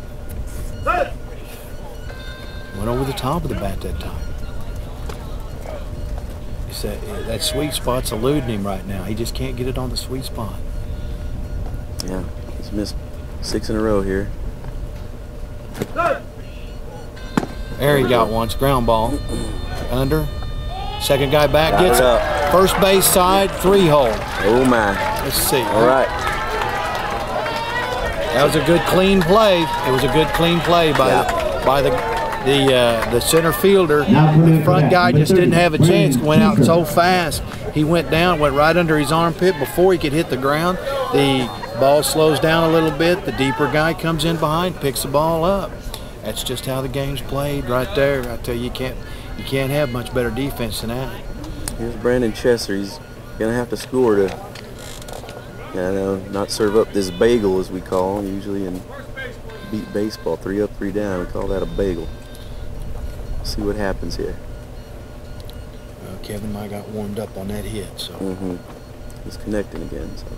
Went over the top of the bat that time. It's that sweet spot's eluding him right now. He just can't get it on the sweet spot. Yeah, he's missed 6 in a row here. There he got one. It's ground ball. Under. Second guy back gets it. First base side, 3-hole. Oh my. Let's see. All right. That was a good clean play. It was a good clean play by the center fielder. The front guy just didn't have a chance. Went out so fast. He went down, went right under his armpit before he could hit the ground. The ball slows down a little bit. The deeper guy comes in behind, picks the ball up. That's just how the game's played right there. I tell you, you can't have much better defense than that. Here's Brandon Chesser. He's gonna have to score to, not serve up this bagel as we call usually in beat baseball. 3 up, 3 down. We call that a bagel. See what happens here. Well, Kevin might got warmed up on that hit, so. He's connecting again. So.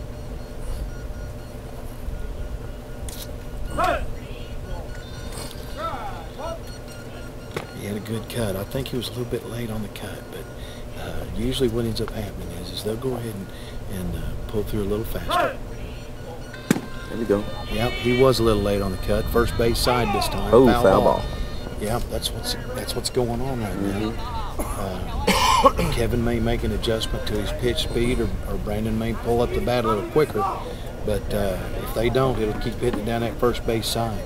He had a good cut. I think he was a little bit late on the cut, but usually what ends up happening is they'll go ahead and pull through a little faster. There we go. Yep, he was a little late on the cut. First base side this time. Oh, foul ball. Yep, that's what's going on right now. Kevin may make an adjustment to his pitch speed, or Brandon may pull up the bat a little quicker. But if they don't, it'll keep hitting it down that first base side.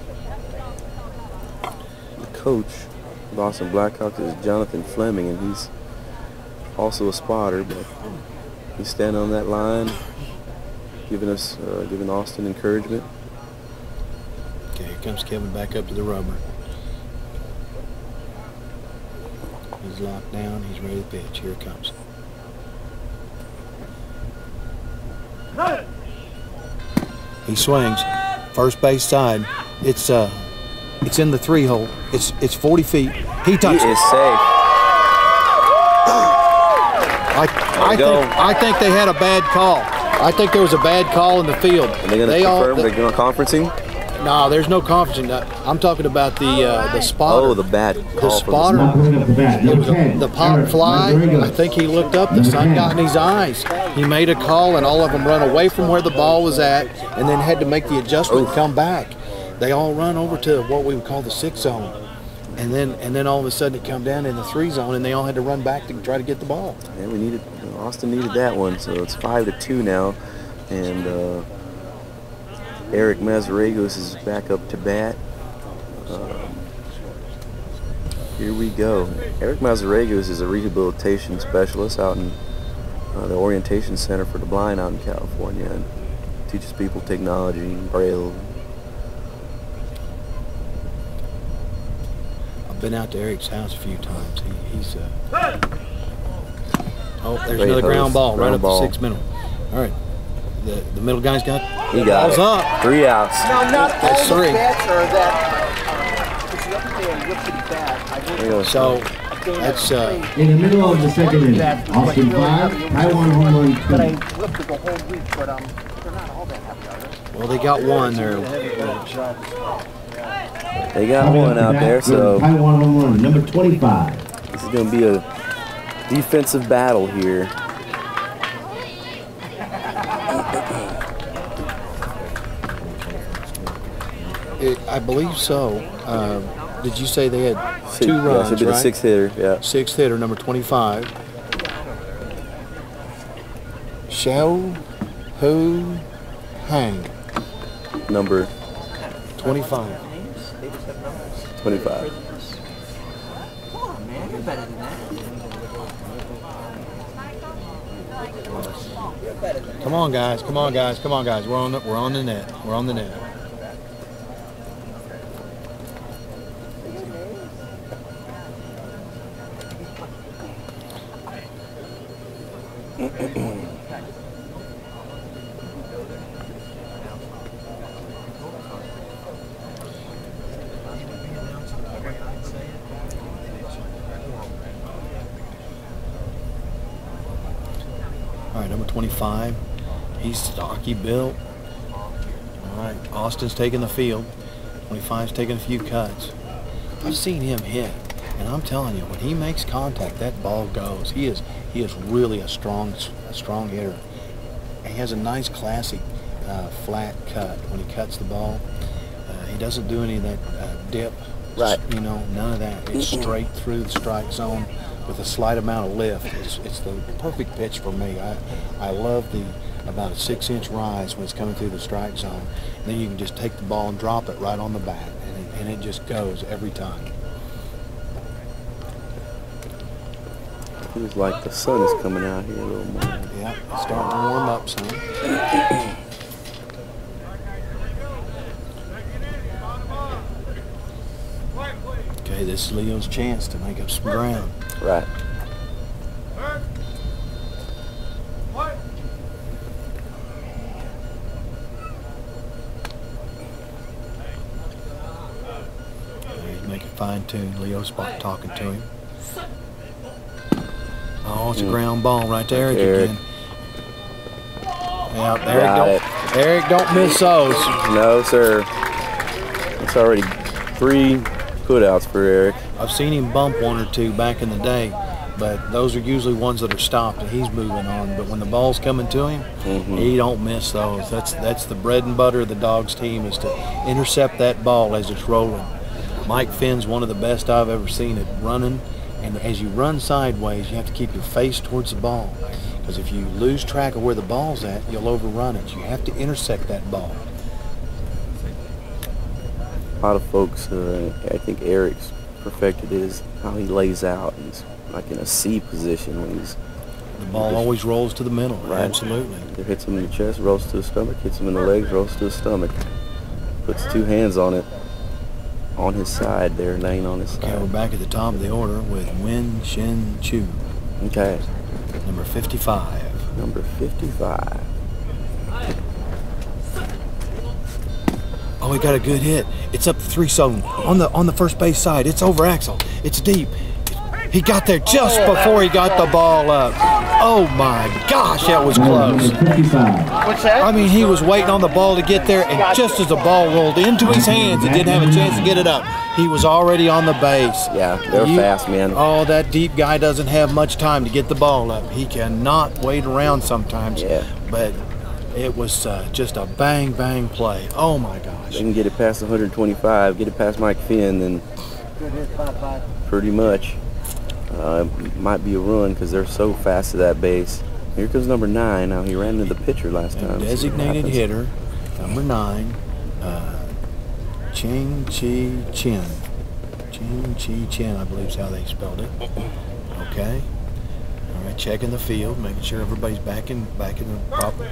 The coach, Boston Blackhawks, is Jonathan Fleming, and he's also a spotter, but he's standing on that line, giving Austin encouragement. Okay, here comes Kevin back up to the rubber. He's locked down. He's ready to pitch. Here it comes. He swings. First base side. It's in the 3-hole. It's 40 feet. He touched it. He is safe. I think they had a bad call. I think there was a bad call in the field. Are they going to confirm? They're going to conferencing? No, there's no conferencing. I'm talking about the spotter. Oh, the bad call. The spotter. It was the pop fly. I think he looked up. The sun got in his eyes. He made a call, and all of them run away from where the ball was at, and then had to make the adjustment and come back. They all run over to what we would call the 6 zone, and then all of a sudden it come down in the 3 zone, and they all had to run back to try to get the ball. Yeah, Austin needed that one, so it's 5-2 now, and Eric Mazaragos is back up to bat. Here we go. Eric Mazaragos is a rehabilitation specialist out in the Orientation Center for the Blind out in California, and teaches people technology, Braille. I've been out to Eric's house a few times. He's oh, there's Great another ground host. ball right up ball. the 6th minute. All right, the middle guy's got. He got ball's it. Up. 3 outs. Now, not all That's the 3. bats are that. It's the other day on Whip City Bat. So that's In the middle of the second inning, Austin 5, Taiwan home run 2. But I whipped it the whole week, but they're not all that happy, are they? well, they got one there. They got one out there, so Taiwan home run, number 25. this is going to be a defensive battle here. I believe so. Did you say they had 2 Yeah, runs, should be the right? 6th hitter, yeah. 6th hitter, number 25. Xiao Hu Hang, Number 25. 25. Come on, guys! Come on, guys! Come on, guys! We're on the net. We're on the net. All right, number 25. He's stocky built. All right, Austin's taking the field. 25's taking a few cuts. I've seen him hit, and I'm telling you, when he makes contact, that ball goes. He is really a strong hitter. He has a nice, classy, flat cut when he cuts the ball. He doesn't do any of that dip. Right. You know, none of that. It's straight through the strike zone with a slight amount of lift. It's the perfect pitch for me. I love about a 6-inch rise when it's coming through the strike zone. And then you can just take the ball and drop it right on the bat, and it just goes every time. Feels like the sun is coming out here a little more. Yeah, it's starting to warm up some. Okay, this is Leo's chance to make up some ground. Right. He's making fine-tuned. Leo's talking to him. Oh, it's a ground ball right there again. Yeah, Eric don't miss those. No, sir. It's already 3 putouts for Eric. I've seen him bump 1 or 2 back in the day, but those are usually ones that are stopped and he's moving on. But when the ball's coming to him, he don't miss those. That's the bread and butter of the Dogs team, is to intercept that ball as it's rolling. Mike Finn's one of the best I've ever seen at running. And as you run sideways, you have to keep your face towards the ball. Because if you lose track of where the ball's at, you'll overrun it. You have to intersect that ball. A lot of folks, I think Eric's perfected is how he lays out. He's like in a C position when he's... The ball always rolls to the middle. Right. Absolutely. It hits him in the chest, rolls to the stomach, hits him in the legs, rolls to the stomach. Puts 2 hands on it. On his side there, laying on his side. Okay, we're back at the top of the order with Wen Shin Chu. Okay. Number 55. Number 55. Oh, he got a good hit. It's up the 3 zone on the first base side. It's over Axel. It's deep. He got there just before he got the ball up. Oh my gosh, that was close. What's that? I mean, he was waiting on the ball to get there, and just as the ball rolled into his hands, he didn't have a chance to get it up. He was already on the base. Yeah, they're fast, man. Oh, that deep guy doesn't have much time to get the ball up. He cannot wait around sometimes. Yeah. But it was just a bang, bang play. Oh my gosh. They can get it past 125, get it past Mike Finn, then pretty much might be a run because they're so fast to that base. Here comes number 9. Now he ran into the pitcher last time. Designated hitter, number 9, Ching Chi Chin. Ching Chi Chin, I believe is how they spelled it. Okay. All right, checking the field, making sure everybody's back in the proper.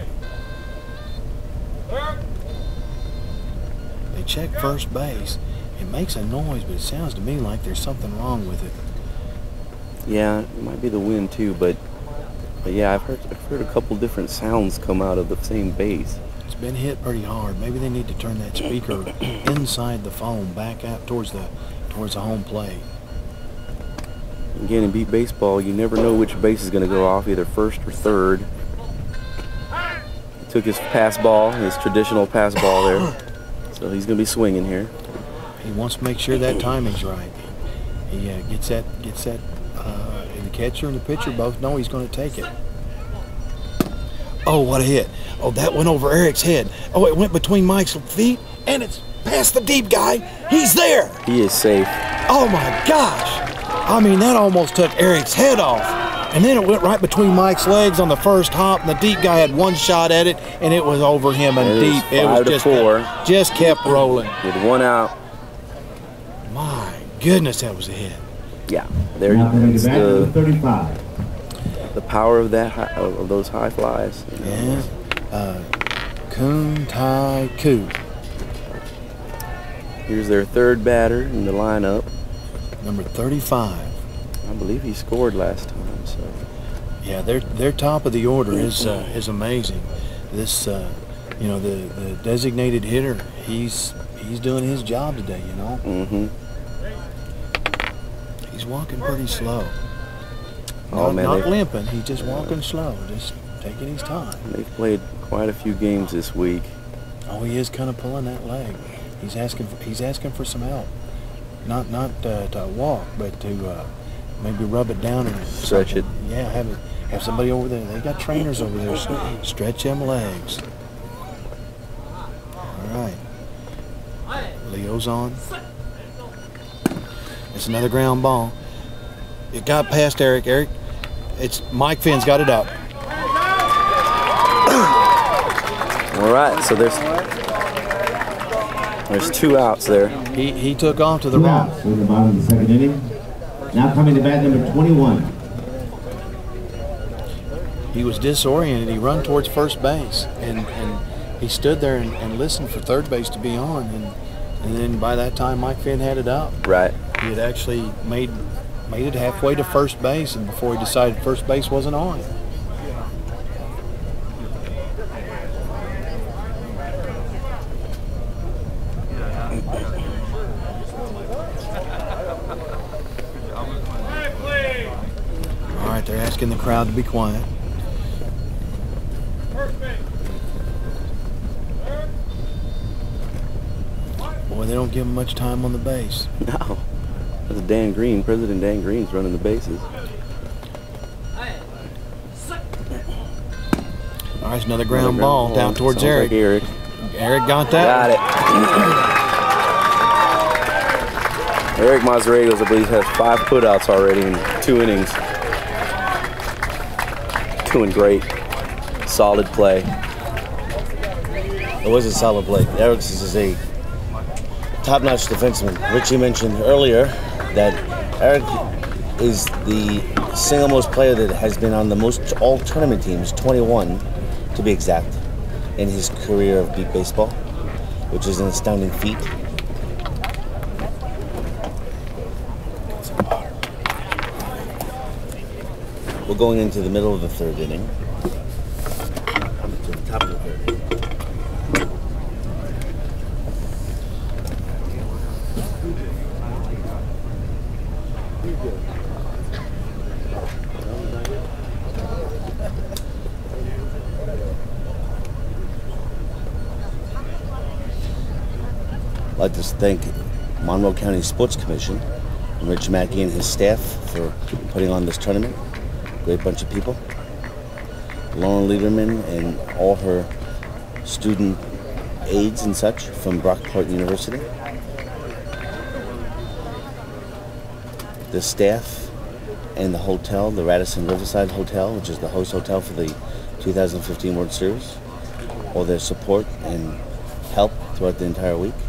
They check first base. It makes a noise, but it sounds to me like there's something wrong with it. Yeah, it might be the wind too, but yeah, I've heard a couple different sounds come out of the same base. It's been hit pretty hard. Maybe they need to turn that speaker inside the phone back out towards the home plate. Again, in beat baseball, you never know which base is going to go off, either first or third. He took his pass ball, his traditional pass ball there, so he's going to be swinging here. He wants to make sure that timing's right. He gets that. The catcher and the pitcher both know he's going to take it. Oh, what a hit. Oh, that went over Eric's head. Oh, it went between Mike's feet, and it's past the deep guy. He's there. He is safe. Oh, my gosh. I mean, that almost took Eric's head off. And then it went right between Mike's legs on the first hop, and the deep guy had one shot at it, and it was over him and deep. It was just kept rolling. With 1 out. My goodness, that was a hit. Yeah, there you go. It's the power of of those high flies. You know. Yeah. Kun Tai Ku. Here's their 3rd batter in the lineup. Number 35. I believe he scored last time. So. Yeah, their top of the order is amazing. This, the designated hitter, he's doing his job today. You know. Mm-hmm. He's walking pretty slow. Oh, man, not limping. He's just walking slow. Just taking his time. They've played quite a few games this week. Oh, he is kind of pulling that leg. He's asking for some help. Not to walk, but to maybe rub it down and stretch it. Yeah, have somebody over there. They got trainers over there. Stretch them legs. All right. Leo's on. It's another ground ball. It got past Eric. It's Mike Finn's got it up. All right, so there's 2 outs there. He took off to the wrong. So in the bottom of the second inning. Now coming to bat number 21. He was disoriented. He run towards first base, and he stood there and listened for third base to be on, and then by that time Mike Finn had it up. Right. He had actually made it halfway to first base, and before he decided first base wasn't on. All right, they're asking the crowd to be quiet. Boy, they don't give him much time on the base. No. That's Dan Green. President Dan Green's running the bases. All right, it's another ground ball down towards Eric. Like Eric. Eric got that. Got it. Eric Mazariegos, I believe, has 5 putouts already in 2 innings. Doing great. Solid play. It was a solid play. Eric is a top-notch defenseman. Richie mentioned earlier that Eric is the single most player that has been on the most all tournament teams, 21 to be exact, in his career of beat baseball, which is an astounding feat. We're going into the middle of the 3rd inning. To the top of the 3rd inning. I'd like to thank Monroe County Sports Commission and Rich Mackey and his staff for putting on this tournament. Great bunch of people. Lauren Liederman and all her student aides and such from Brockport University. The staff and the hotel, the Radisson Riverside Hotel, which is the host hotel for the 2015 World Series, all their support and help throughout the entire week.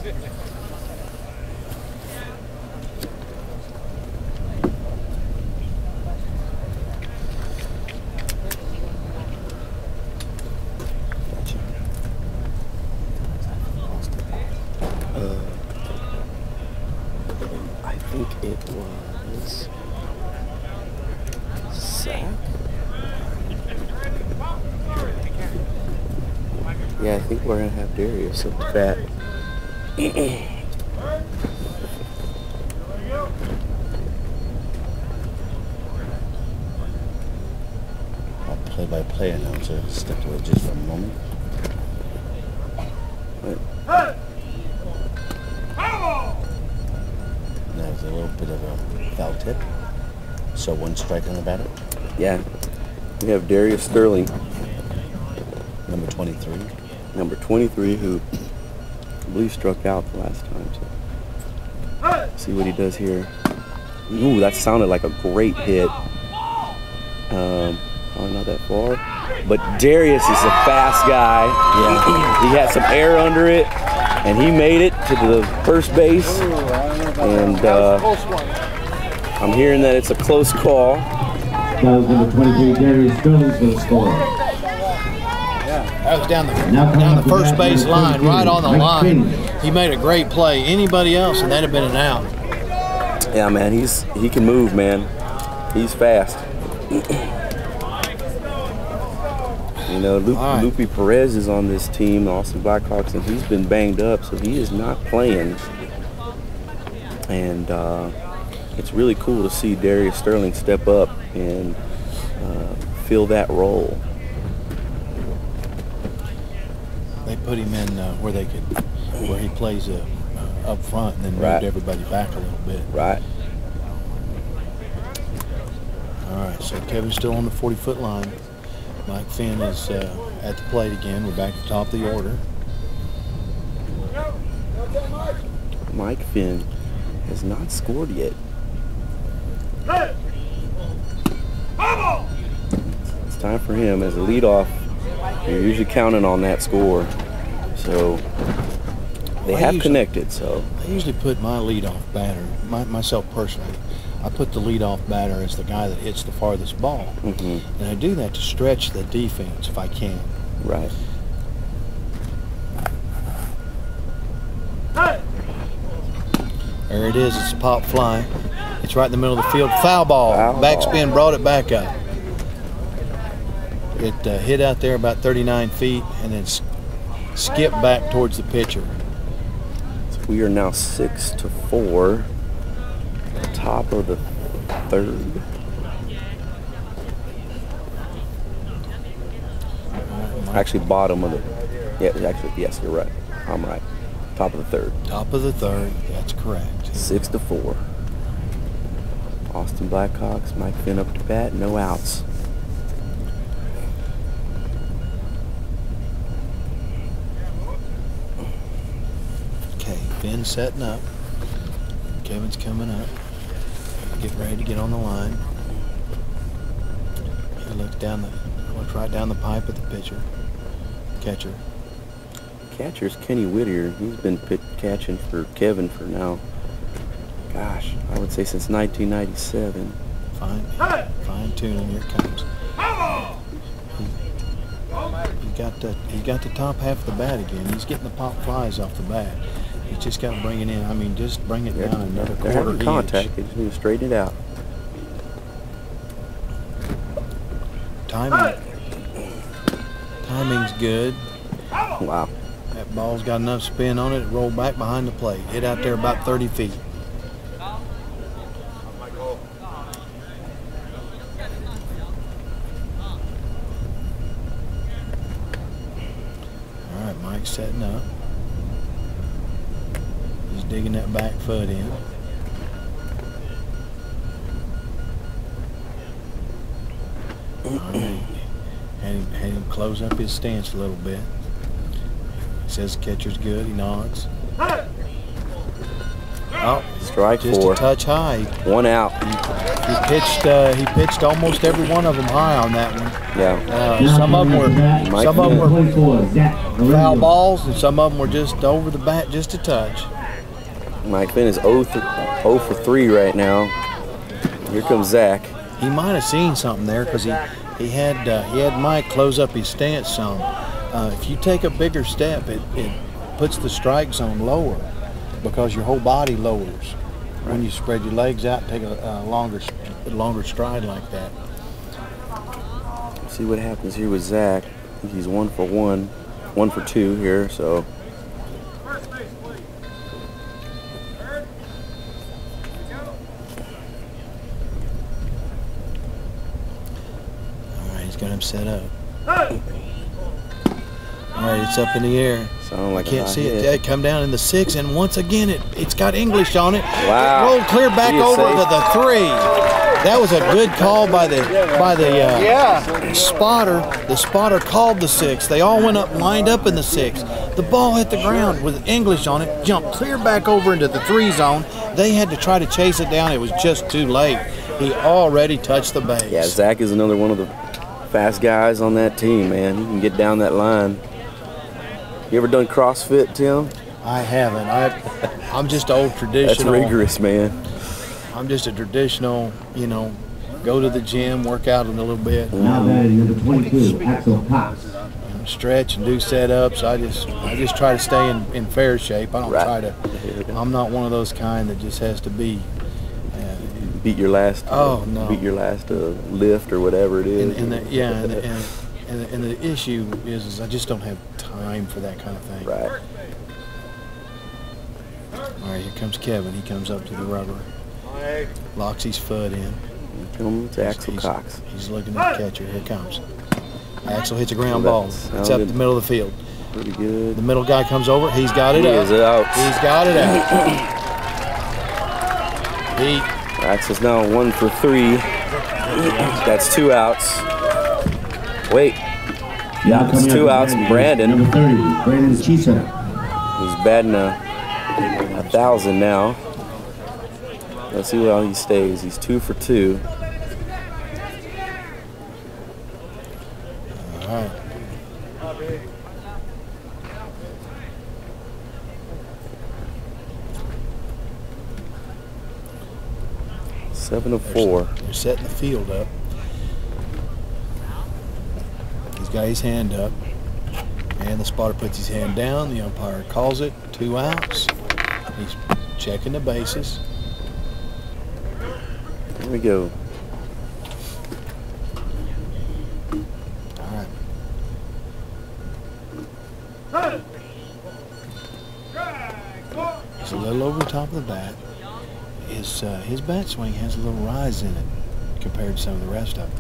I think it was Zach. Yeah, I think we're gonna have Darius up to bat. Our play-by-play announcer stepped away just for a moment. There's a little bit of a foul tip. So 1 strike on the batter. Yeah, we have Darius Sterling, Number 23. number 23, who I believe struck out the last time. So see what he does here. Ooh, that sounded like a great hit. Probably not that far, but Darius is a fast guy. Yeah, he had some air under it, and he made it to the first base. And I'm hearing that it's a close call. That was number 23, Darius Sterling, for the score. That was down the first base line, right on the line. He made a great play. Anybody else, and that'd have been an out. Yeah, man, he can move, man. He's fast. You know, Lupe Perez is on this team, the Austin Blackhawks, and he's been banged up, so he is not playing. And it's really cool to see Darius Sterling step up and fill that role. they put him in where he plays up front, and then moved Right. everybody back a little bit. Right. All right, so Kevin's still on the 40-foot line. Mike Finn is at the plate again. We're back at the top of the order. Mike Finn has not scored yet. It's time for him as a leadoff. You're usually counting on that score, so they have connected. So I usually put my leadoff batter, myself personally, I put the leadoff batter as the guy that hits the farthest ball, and I do that to stretch the defense if I can. Right. There it is. It's a pop fly. It's right in the middle of the field. Foul ball. Foul Backspin ball. brought it back up. It hit out there about 39 feet and then skipped back towards the pitcher. So we are now 6-4. Top of the third. Actually, bottom of the. Yeah, actually, yes, you're right. I'm right. Top of the third. Top of the third. That's correct. 6-4. Austin Blackhawks. Mike Finn up to bat. No outs. Okay, Finn's setting up. Kevin's coming up. Get ready to get on the line. He looks right down the pipe at the pitcher, catcher. Catcher's Kenny Whittier. He's been catching for Kevin for now. Gosh, I would say since 1997. Fine tuning. Here it comes. He got the top half of the bat again. He's getting the pop flies off the bat. He's just got to bring it in. I mean, just bring it down another They're quarter having inch. contact. They just need to straighten it out. Timing's good. Wow. That ball's got enough spin on it. It rolled back behind the plate. Hit out there about 30 feet. All right, Mike's setting up. He's digging that back foot in. All right. Had him close up his stance a little bit. He says the catcher's good. He nods. Oh, Strike just 4. a touch high. One out. He pitched almost every one of them high on that one. Yeah. Some of them were foul ball. balls, and some of them were just over the bat, just a touch. Mike Finn is 0 for 3 right now. Here comes Zach. He might have seen something there because he had Mike close up his stance some. If you take a bigger step, it puts the strike zone lower because your whole body lowers. When you spread your legs out, take a longer stride like that. See what happens here with Zach. I think he's 1 for 1, 1 for 2 here. So. Got him set up. All right, it's up in the air. Sound like Can't see it. It come down in the 6, and once again, it's got English on it. Wow. It rolled clear back over to the 3. That was a good call by the spotter. The spotter called the 6. They all went up, lined up in the 6. The ball hit the ground with English on it, jumped clear back over into the 3 zone. They had to try to chase it down. It was just too late. He already touched the base. Yeah, Zach is another one of the fast guys on that team, man. He can get down that line. You ever done CrossFit, Tim? I haven't. I'm just old traditional. That's rigorous, man. I'm just a traditional, go to the gym, work out a little bit. Now batting number 22, Axel Cox. Stretch and do setups. I just try to stay in fair shape. I don't try to. I'm not one of those kind that just has to be. Beat your last. Oh no. Beat your last lift or whatever it is. And the issue is I just don't have time for that kind of thing. Right. All right, here comes Kevin. He comes up to the rubber, locks his foot in. Here comes Axel Cox. He's looking at the catcher. Here it comes. Axel hits a ground ball. It's up the middle of the field. Pretty good. The middle guy comes over. He's got it He up. is out. He's got it out. Axel's now 1 for 3. That's 2 outs. Wait. Yeah, it's 2 outs. And Brandon. Number 30, Brandon Chisa. He's batting 1,000 now. Let's see how he stays. He's 2 for 2. All right. Seven of 4. They're setting the field up. He's got his hand up. And the spotter puts his hand down. The umpire calls it. 2 outs. He's checking the bases. Here we go. All right. He's a little over the top of the bat. His bat swing has a little rise in it compared to some of the rest of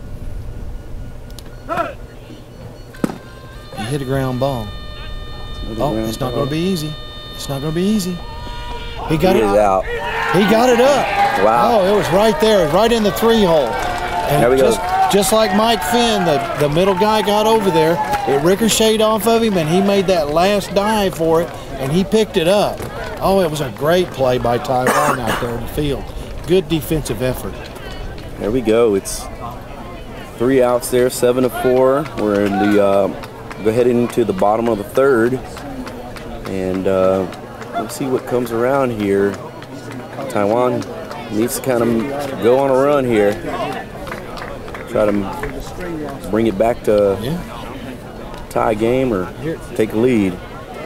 them. He hit a ground ball. Oh, it's not going to be easy. It's not going to be easy. He got it out. He got it up. Wow. Oh, it was right there, right in the 3-hole. And there we go. Just like Mike Finn, the middle guy got over there. It ricocheted off of him, and he made that last dive for it, and he picked it up. Oh, it was a great play by Taiwan out there in the field. Good defensive effort. There we go. It's 3 outs there, 7 of 4. We're in the we're heading into the bottom of the 3rd, and we'll see what comes around here. Taiwan needs to kind of go on a run here. Try to bring it back to tie game or take a lead.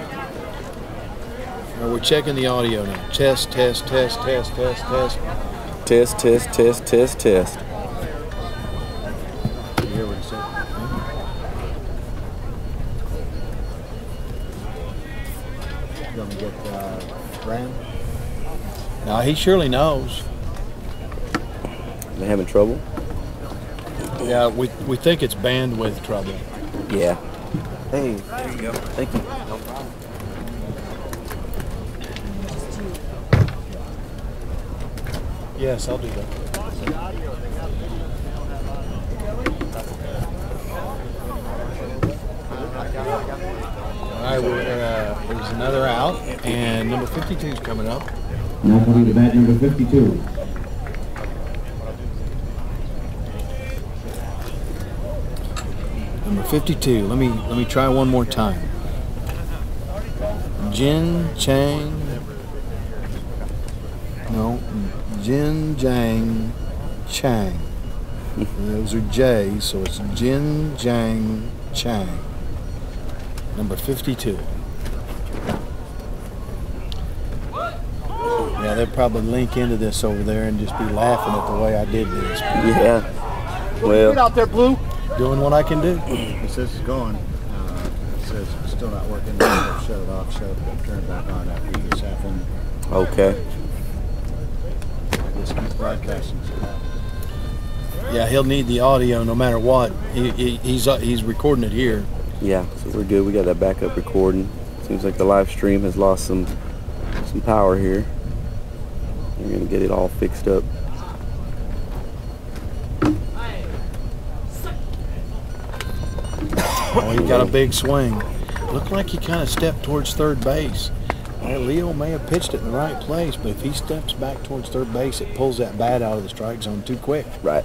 We're checking the audio now. Test, test, test, test, test, test. Test, test, test, test, test. You hear what he said? You want me to get Graham? No, he surely knows. They having trouble? Yeah, we think it's bandwidth trouble. Yeah. Hey, there you go. Thank you. No problem. Yes, I'll do that. All right, there's another out, and number 52 is coming up. Now coming to bat number 52. Number 52. Let me try one more time. Jin Chang. No, Jin Jang Chang. Those are J's, so it's Jin Jang Chang. Number 52. Yeah, they'll probably link into this over there and just be laughing at the way I did this. Yeah. Well. Get out there, Blue. Doing what I can do. It says it's going. It says it's still not working. Shut it off, shut it, turn it back on after you just have them. Okay. This keeps broadcasting. Yeah, he'll need the audio no matter what. He's recording it here. Yeah, so we're good. We got that backup recording. Seems like the live stream has lost some power here. We're gonna get it all fixed up. Oh, he got a big swing. Looked like he kind of stepped towards third base. Well, Leo may have pitched it in the right place, but if he steps back towards third base, it pulls that bat out of the strike zone too quick. Right.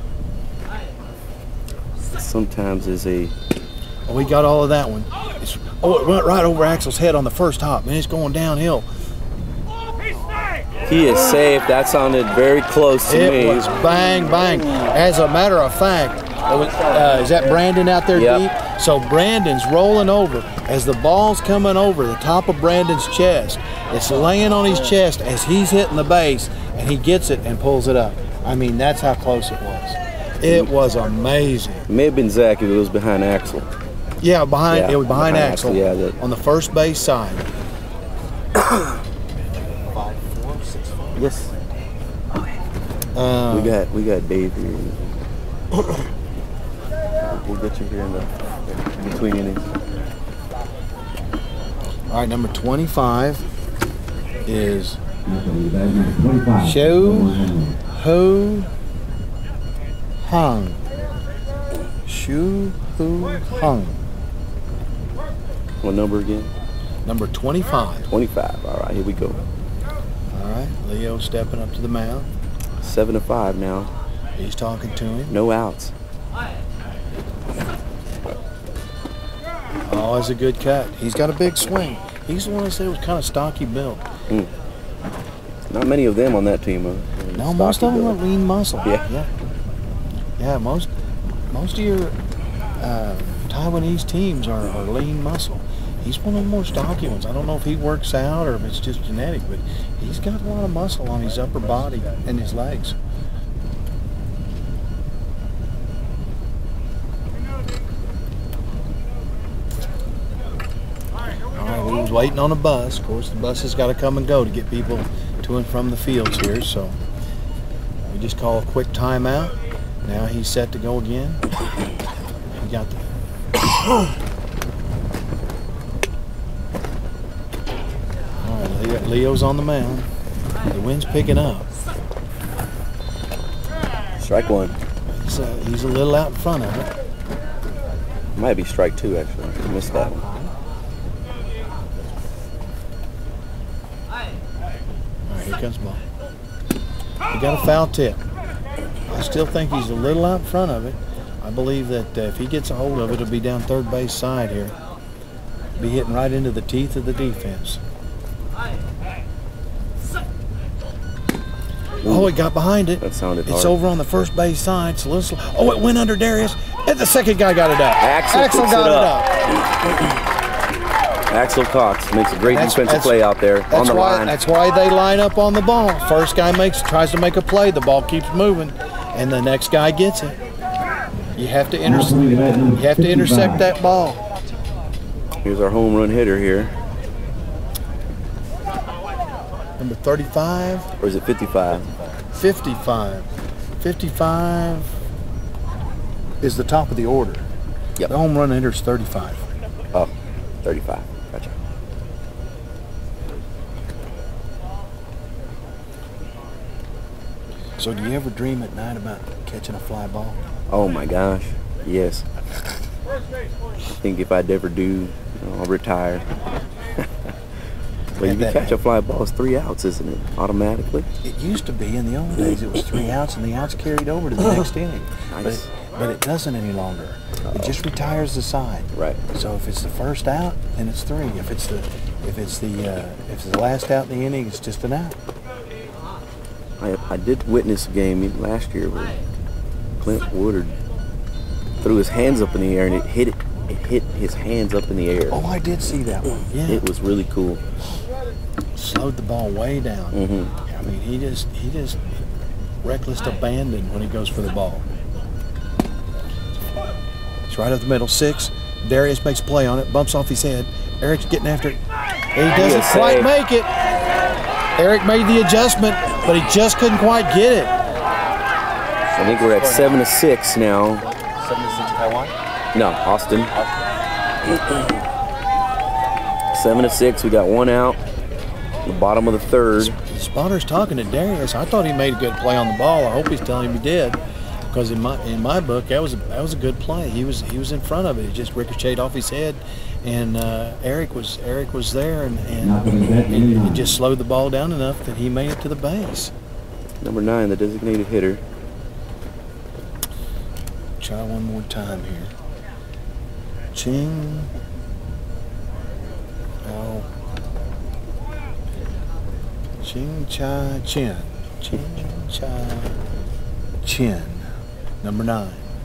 Sometimes is a... Oh, he got all of that one. It went right over Axel's head on the first hop, and it's going downhill. He is safe. That sounded very close to me. It was bang, bang. As a matter of fact, is that Brandon out there deep? So Brandon's rolling over. As the ball's coming over the top of Brandon's chest, it's laying on his chest as he's hitting the base, and he gets it and pulls it up. I mean, that's how close it was. It was amazing. It may have been Zach if it was behind Axel. Yeah, it was behind Axel. Yeah, on the first base side. 5, 4, 6, 5. Yes. We got Dave here. We'll get you here in the between innings. All right, number 25 is Number 25. Shu Ho Hung. Shu Ho Hung. What number again? Number 25. 25. All right, here we go. All right, Leo stepping up to the mound. 7-5 now. He's talking to him. No outs. Oh, it's a good cut. He's got a big swing. He's the one that said it was kind of stocky built. Not many of them on that team. No, most of them are lean muscle. Yeah. Yeah, most of your Taiwanese teams are lean muscle. He's one of the more stocky ones. I don't know if he works out or if it's just genetic, but he's got a lot of muscle on his upper body and his legs. All right, we was waiting on a bus. Of course, the bus has got to come and go to get people to and from the fields here, so we just call a quick timeout. Now he's set to go again. He got the all right, Leo's on the mound. The wind's picking up. Strike one. He's a little out in front of it. Might be strike two, actually. I missed that one. All right, here comes the ball. He got a foul tip. I still think he's a little out in front of it. I believe that if he gets a hold of it, it'll be down third base side here. Be hitting right into the teeth of the defense. Oh, it got behind it. That sounded hard. It's over on the first base side. It's a little slow. Oh, it went under Darius. And the second guy got it up. Axel got it up. Axel Cox makes a great defensive play out there on the line. That's why they line up on the ball. First guy tries to make a play. The ball keeps moving, and the next guy gets it. You have to intersect that ball. Here's our home run hitter here. Number 35. Or is it 55? 55. 55 is the top of the order. Yep. The home run hitter is 35. Oh, 35. Gotcha. So do you ever dream at night about catching a fly ball? Oh my gosh, yes. I think if I'd ever do, I'll retire. Well, you can catch a fly ball, it's 3 outs, isn't it? Automatically? It used to be. In the old days, it was 3 outs, and the outs carried over to the next inning. Nice. But it doesn't any longer. It just retires the side. Right. So if it's the first out, then it's 3. If it's the last out in the inning, it's just an out. I did witness a game last year where Clint Woodard threw his hands up in the air and it hit his hands up in the air. Oh, I did see that one. Yeah. It was really cool. Slowed the ball way down. Mm-hmm. I mean, he just reckless abandon when he goes for the ball. It's right up the middle. 6. Darius makes a play on it, bumps off his head. Eric's getting after it. He doesn't quite make it. Eric made the adjustment, but he just couldn't quite get it. I think we're at 7-6 now. 7-6 Taiwan? No, Austin. 7-6. We got 1 out. The bottom of the 3rd. The spotter's talking to Darius. I thought he made a good play on the ball. I hope he's telling him he did, because in my book that was a good play. He was in front of it. It just ricocheted off his head, and Eric was there, and it just slowed the ball down enough that he made it to the base. Number 9, the designated hitter. Try one more time here. Ching. Oh. Ching Chai Chin. Ching Chai Chin. Number 9.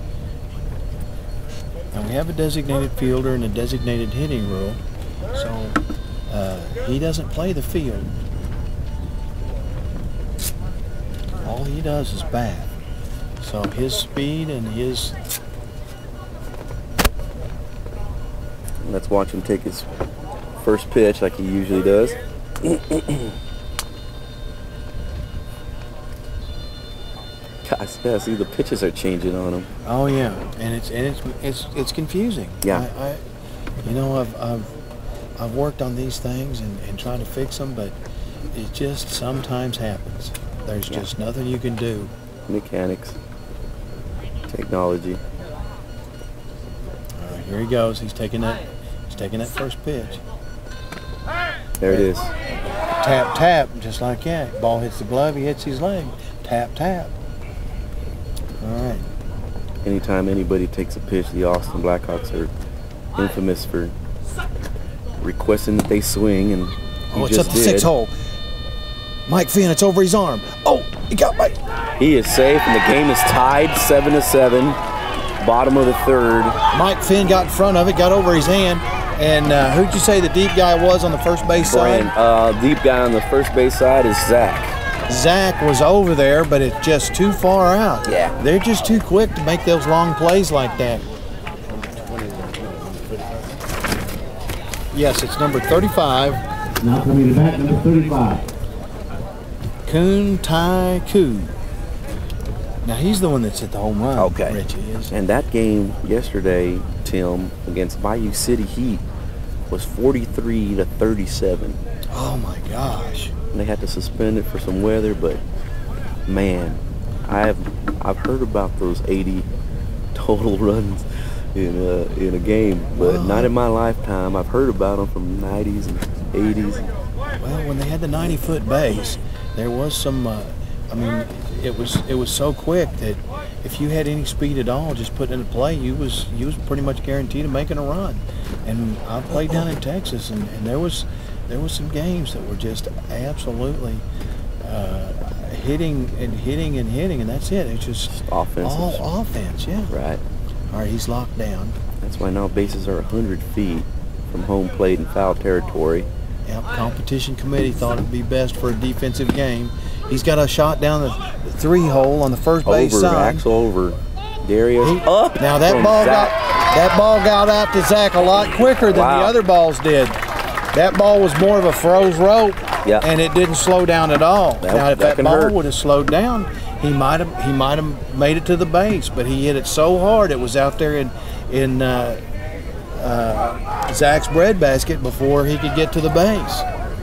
Now we have a designated fielder and a designated hitting rule, so he doesn't play the field. All he does is bat. So his speed and his... Let's watch him take his first pitch like he usually does. Guys, yeah, see the pitches are changing on him. Oh yeah, and it's confusing. Yeah. I've worked on these things and trying to fix them, but it just sometimes happens. There's just nothing you can do. Mechanics, technology. All right, here he goes. He's taking that first pitch. There it is. Tap, tap, just like that. Ball hits the glove, he hits his leg. Tap, tap. All right. Anytime anybody takes a pitch, the Austin Blackhawks are infamous for requesting that they swing, and it's up the 6 hole. Mike Finn, it's over his arm. Oh, he got Mike. He is safe, and the game is tied 7-7. Bottom of the 3rd. Mike Finn got in front of it, got over his hand. And who'd you say the deep guy was on the first base side? Deep guy on the first base side is Zach. Zach was over there, but it's just too far out. Yeah. They're just too quick to make those long plays like that. Yes, it's number 35. Now coming to bat, number 35. Kun Tai Koo. Now he's the one that's hit the home run. Okay. Richie is. And that game yesterday, Tim, against Bayou City Heat was 43-37. Oh my gosh. And they had to suspend it for some weather, but man, I've heard about those 80 total runs in a game, but not in my lifetime. I've heard about them from the 90s and 80s. Well, when they had the 90-foot base, there was some. I mean, it was so quick that if you had any speed at all, just putting into play, you was pretty much guaranteed of making a run. And I played down in Texas, and there was some games that were just absolutely hitting, and that's it. It's just offense. All offense, yeah. Right. All right, he's locked down. That's why now bases are 100 feet from home plate and foul territory. Yep, competition committee thought it'd be best for a defensive game. He's got a shot down the 3 hole on the first base side. Axel over. Darius up. Now that ball got out to Zach a lot quicker than the other balls did. That ball was more of a froze rope, and it didn't slow down at all. Now if that ball would have slowed down, he might have made it to the base, but he hit it so hard it was out there in Zach's breadbasket before he could get to the base.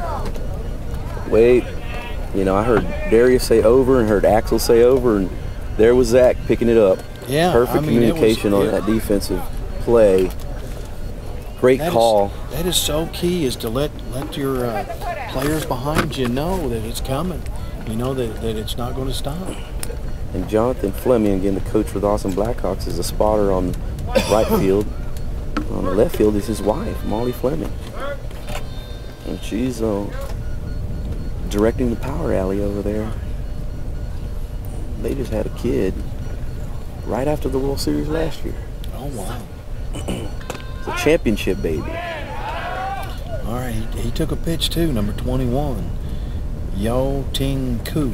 Wait, I heard Darius say over and heard Axel say over, and there was Zach picking it up. Yeah, perfect communication on that defensive play. Great call. That is so key, is to let your players behind you know that it's coming. You know that it's not going to stop. And Jonathan Fleming, again, the coach for the Austin Blackhawks, is a spotter on right field. On the left field is his wife, Molly Fleming. And she's directing the power alley over there. They just had a kid right after the World Series last year. Oh, wow. It's a championship baby. All right, he took a pitch too, number 21. Yo Ting Koo.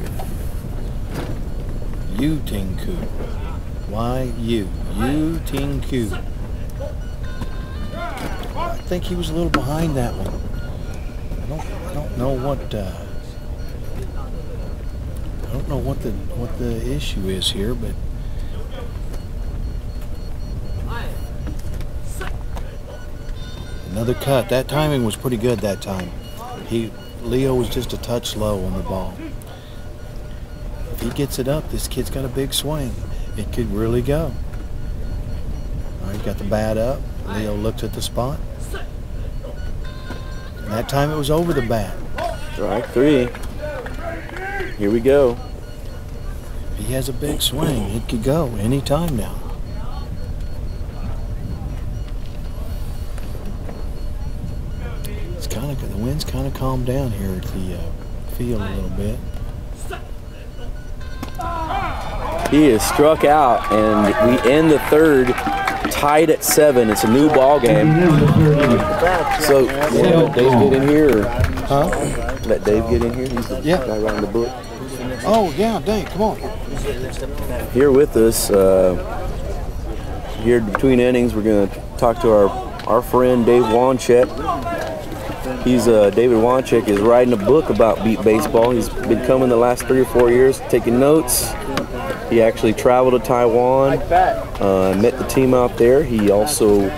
Yu Ting Koo. Y-U. Yu Ting Koo. I think he was a little behind that one. I don't know what the issue is here, but another cut. That timing was pretty good that time. Leo was just a touch slow on the ball. If he gets it up, this kid's got a big swing. It could really go. All right, got the bat up. Leo looked at the spot. And that time it was over the bat. Strike 3. Here we go. He has a big swing. It could go any time now. It's the wind's kind of calmed down here at the field a little bit. He is struck out, and we end the 3rd tied at 7. It's a new ball game. So, let Dave get in here? Huh? Let Dave get in here? He's the guy writing the book. Oh, yeah, Dave, come on. Here with us, here between innings, we're going to talk to our friend Dave Wanchek. David Wanchek is writing a book about beat baseball. He's been coming the last 3 or 4 years, taking notes. He actually traveled to Taiwan, met the team out there. He also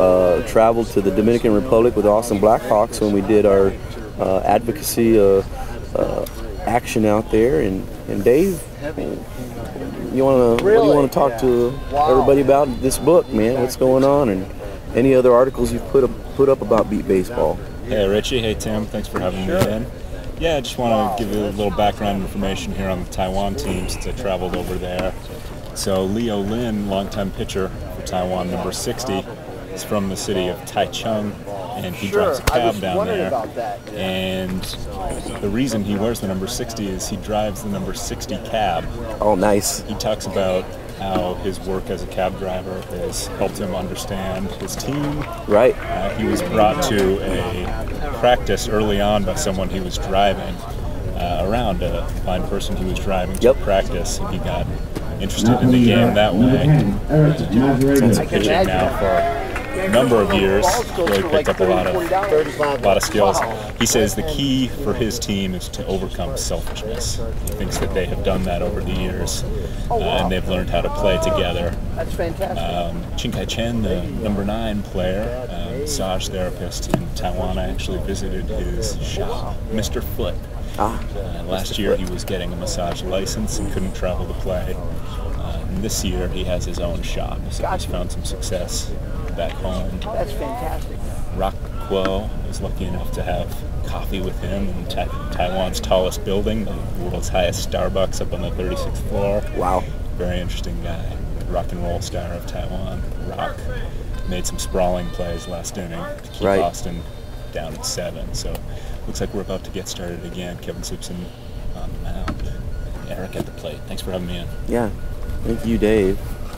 traveled to the Dominican Republic with Austin Blackhawks when we did our advocacy action out there. And Dave, what do you want to talk to everybody about this book, man? What's going on, and any other articles you've put up about beat baseball? Hey Richie, hey Tim, thanks for having me in. Yeah, I just want to give you a little background information here on the Taiwan team since I traveled over there. So Leo Lin, longtime pitcher for Taiwan, number 60, is from the city of Taichung, and he drives a cab down there. And the reason he wears the number 60 is he drives the number 60 cab. Oh, nice. He talks about how his work as a cab driver has helped him understand his team. Right. He was brought to a practice early on by someone he was driving around, a blind person he was driving to practice, and he got interested in the game that way. Since he's pitching now for a number of years, really picked up a lot of skills. He says the key for his team is to overcome selfishness. He thinks that they have done that over the years, and they've learned how to play together. That's fantastic. Chin Kai Chen, the number 9 player, massage therapist in Taiwan, I actually visited his shop, Mr. Foot. Last year he was getting a massage license and couldn't travel to play. And this year he has his own shop, so he's found some success back home. That's fantastic. Rock Kuo was lucky enough to have coffee with him in Taiwan's tallest building, the world's highest Starbucks up on the 36th floor. Wow. Very interesting guy. Rock and roll star of Taiwan. Rock made some sprawling plays last inning to keep Austin down at 7. So looks like we're about to get started again. Kevin Simpson on the mound. Eric at the plate. Thanks for having me in. Yeah. Thank you, Dave.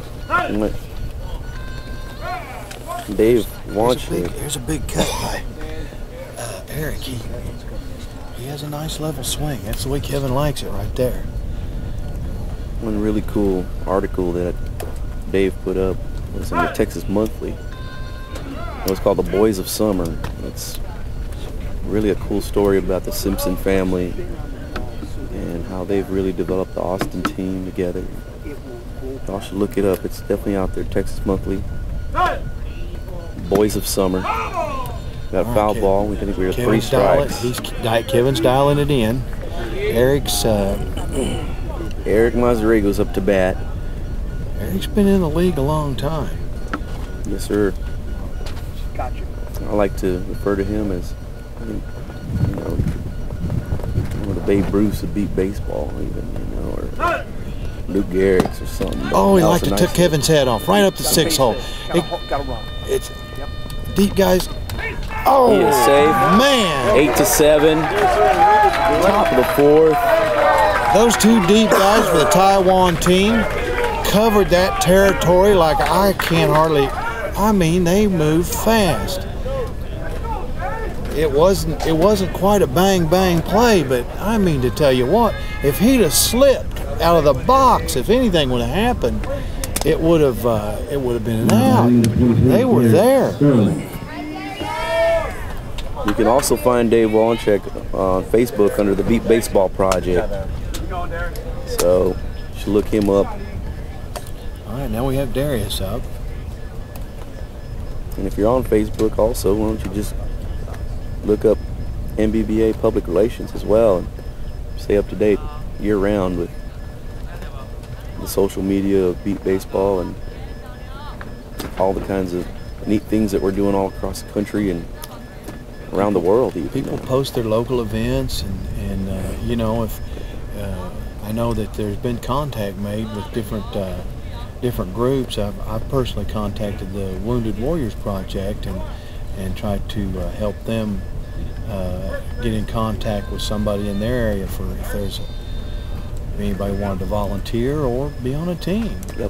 Dave wants you. Here's a big cut by Eric. He has a nice level swing. That's the way Kevin likes it right there. One really cool article that Dave put up was in the Texas Monthly. It was called The Boys of Summer. It's really a cool story about the Simpson family and how they've really developed the Austin team together. Y'all should look it up. It's definitely out there, Texas Monthly. Boys of Summer. Got a foul ball. We think we were 3 strikes. Kevin's dialing it in. Eric's Eric Mazarigo's up to bat. Eric's been in the league a long time. Yes, sir. Gotcha. I like to refer to him as, one of the Babe Ruths that beat baseball, even, or Luke Garrett's or something. Oh, he liked to took Kevin's head off right up the 6 hole. Gotta run. It's deep, guys. Oh, he is safe. Man. 8-7. Top of the 4th. Those 2 deep guys for the Taiwan team covered that territory like I can't hardly. I mean, they moved fast. It wasn't quite a bang play, but I mean to tell you what, if he'd have slipped out of the box, if anything would have happened, it would have been an out. They were there. You can also find Dave Wallencheck on Facebook under the Beat Baseball Project. So you should look him up. All right, now we have Darius up. And if you're on Facebook also, why don't you just look up MBBA Public Relations as well and stay up to date year-round with the social media of Beat Baseball and all the kinds of neat things that we're doing all across the country and around the world even. People post their local events and if I know that there's been contact made with different groups. I've personally contacted the Wounded Warriors Project and tried to help them get in contact with somebody in their area for if there's anybody wanted to volunteer or be on a team. Yep.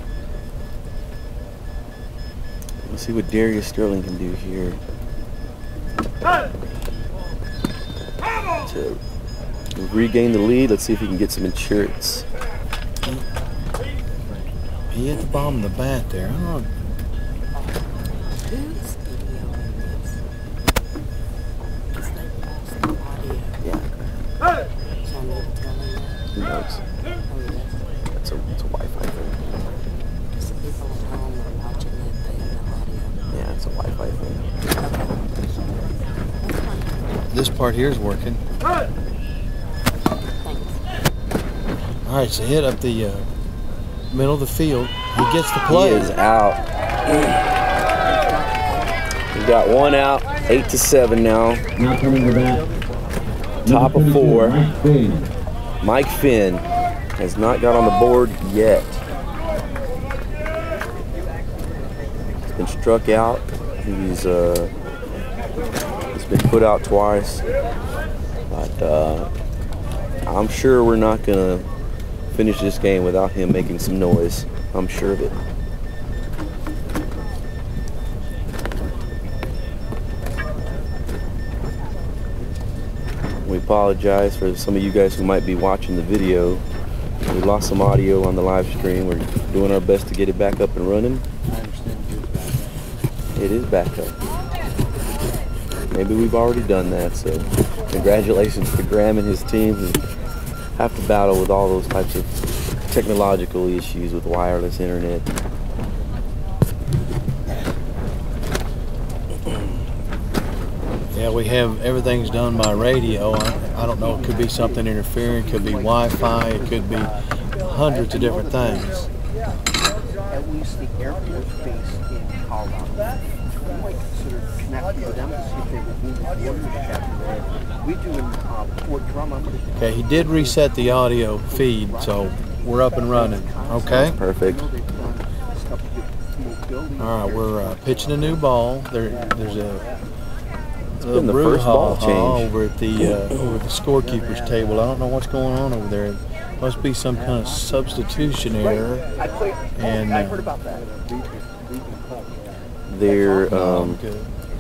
Let's see what Darius Sterling can do here to regain the lead. Let's see if he can get some insurance. He hit the bottom of the bat there. Who knows? It's a Wi-Fi thing. Yeah, it's a Wi-Fi thing. this part here is working. All right, so hit up the middle of the field. He gets the play. He is out. We got one out. 8-7 now. Now coming to bat. Top of 4. Mike Finn. Mike Finn has not got on the board yet. He's been struck out. He's been put out twice. But I'm sure we're not gonna finish this game without him making some noise. I'm sure of it. We apologize for some of you guys who might be watching the video. We lost some audio on the live stream. We're doing our best to get it back up and running. I understand It is back up. Maybe we've already done that, so congratulations to Graham and his team who have to battle with all those types of technological issues with wireless internet. Yeah, we have everything's done by radio. I don't know, it could be something interfering, it could be Wi-Fi, it could be hundreds of different things. At least the Air Force Base in Colorado. We might consider connecting with them to see if they would move the orders back there. We do in Fort Drum. Okay, he did reset the audio feed, so we're up and running. Okay? Perfect. All right, we're pitching a new ball. There's a little been the first ball brouhaha change. over at the scorekeeper's table. I don't know what's going on over there. Must be some kind of substitution error. And I heard about that. They're good.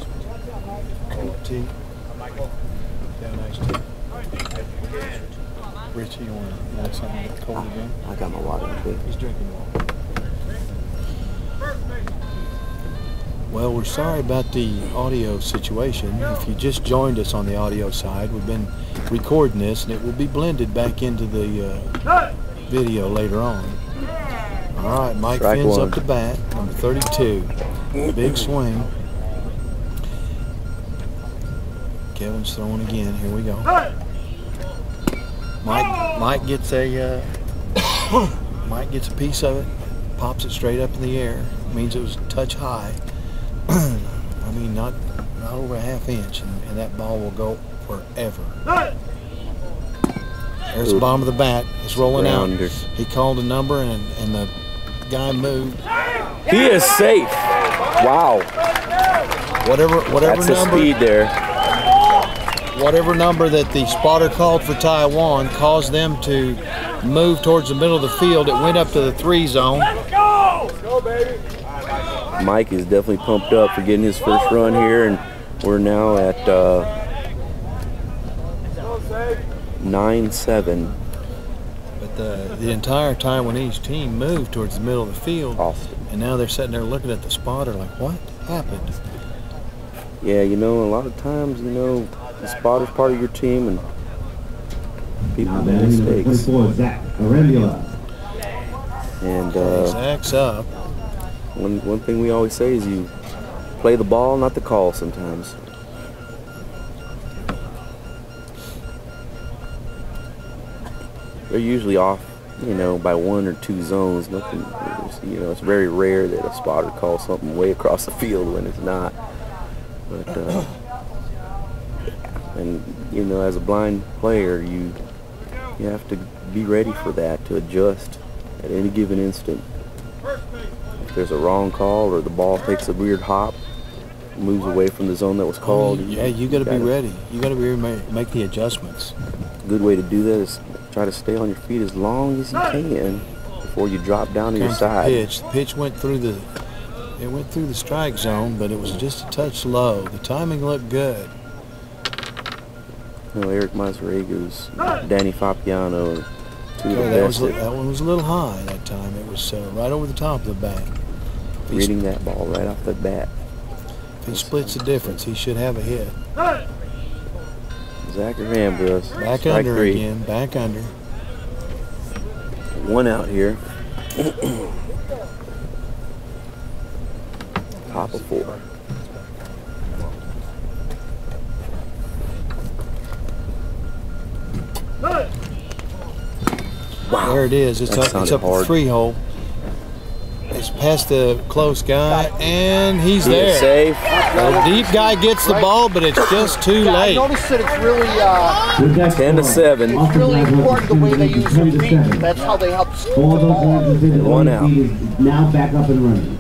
Tea. Yeah, nice tea. Richie, you want something cold again? I got my water. He's drinking water. Well, we're sorry about the audio situation. If you just joined us on the audio side, we've been recording this and it will be blended back into the video later on. All right, Mike Strike Finn's one. up to bat, number 32. Big swing. Kevin's throwing again. Here we go. Mike gets a Mike gets a piece of it, pops it straight up in the air. Means it was a touch high. I mean, not over a half inch, and that ball will go forever. There's the bottom of the bat. It's rolling out. He called a number, and the guy moved. He is safe. Wow. Whatever That's the number. speed there. Whatever number that the spotter called for Taiwan caused them to move towards the middle of the field. It went up to the 3 zone. Go, baby. Mike is definitely pumped up for getting his first run here, and we're now at 9-7. But the entire Taiwanese team moved towards the middle of the field. Austin. And now they're sitting there looking at the spotter like, what happened? Yeah, you know, a lot of times, you know, the spotter's part of your team, and people make mistakes. 24, Zach Arembula. And Zach's up. one thing we always say is you play the ball, not the call sometimes. They're usually off, you know, by 1 or 2 zones. Nothing, you know, it's very rare that a spotter calls something way across the field when it's not. But and you know, as a blind player, you have to be ready for that, to adjust at any given instant. If there's a wrong call or the ball takes a weird hop, moves away from the zone that was called. Yeah, you got to be ready. You got to be ready to make the adjustments. A good way to do that is try to stay on your feet as long as you can before you drop down to your side. The pitch went through the strike zone, but it was just a touch low. The timing looked good. You know, Eric Mazzarego's, Danny Fapiano, two of the that best that one was a little high that time. It was right over the top of the bat. reading that ball right off the bat. If he splits the difference, he should have a hit. Zach Arambus, Back strike under 3. again, back under. 1 out here. Top of 4. There it is. It's up the 3-hole. It's past the close guy, and he's there. Safe. The deep guy gets the ball, but it's just too late. I noticed that it's really 10-7. it's really important the way they use their feet. That's how they help scoop All the those ball. runs within the One 20 out. feet is now back up and running.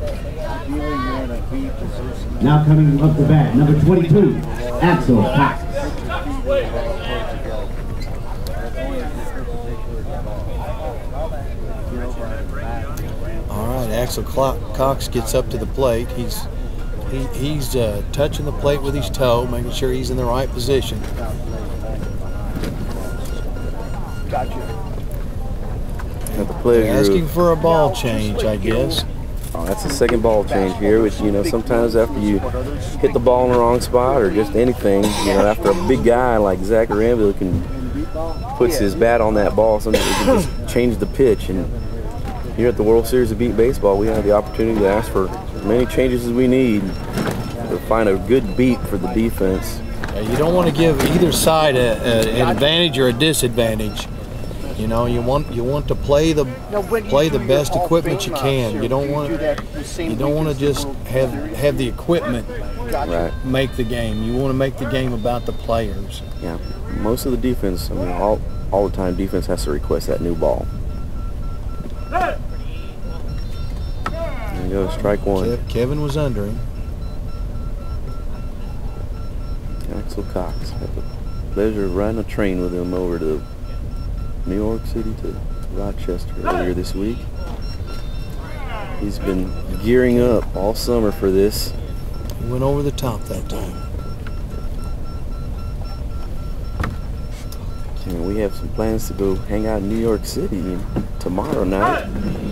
Now coming up the bat, number 22, Axel Cox. All right, Axel Cox gets up to the plate. He's touching the plate with his toe, making sure he's in the right position. At the pleasure Asking for a ball change, I guess. Oh, that's the second ball change here, which, you know, sometimes after you hit the ball in the wrong spot or just anything, you know, after a big guy like Zach Ranville puts his bat on that ball, sometimes he can just change the pitch. And here at the World Series of Beat Baseball, we have the opportunity to ask for as many changes as we need to find a good beat for the defense. You don't want to give either side an advantage or a disadvantage. You know, you want to play the best equipment you can. You don't want to just have the equipment make the game. You want to make the game about the players. Yeah, most of the defense, I mean, all the time, defense has to request that new ball. There you go, strike one. Kevin was under him. Axel Cox had the pleasure of riding a train with him over to New York City to Rochester earlier this week. He's been gearing up all summer for this. He went over the top that time. And we have some plans to go hang out in New York City tomorrow night.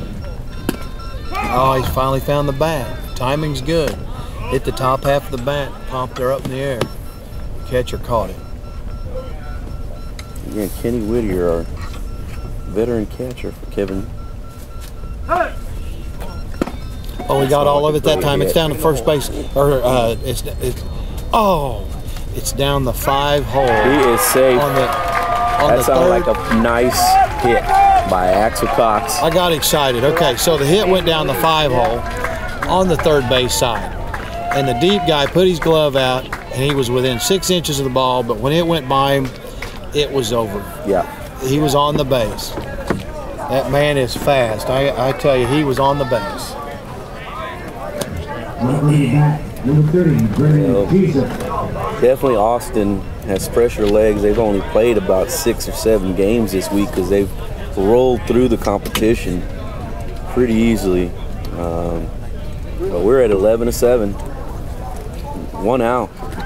Oh, he's finally found the bat. Timing's good. Hit the top half of the bat, popped her up in the air. The catcher caught it. Again, Kenny Whittier, our veteran catcher for Kevin. Oh, he got all of it that time. It's down to first base, or it's down the 5-hole. He is safe. That sounded like a nice hit by Axel Cox. I got excited. Okay, so the hit went down the 5-hole on the third base side, and the deep guy put his glove out, and he was within 6 inches of the ball. But when it went by him, it was over. Yeah. He was on the base. That man is fast. I tell you, he was on the base. Number 30, Brandon Jesus. Definitely Austin has fresher legs. They've only played about 6 or 7 games this week because they've rolled through the competition pretty easily. But we're at 11-7. 1 out.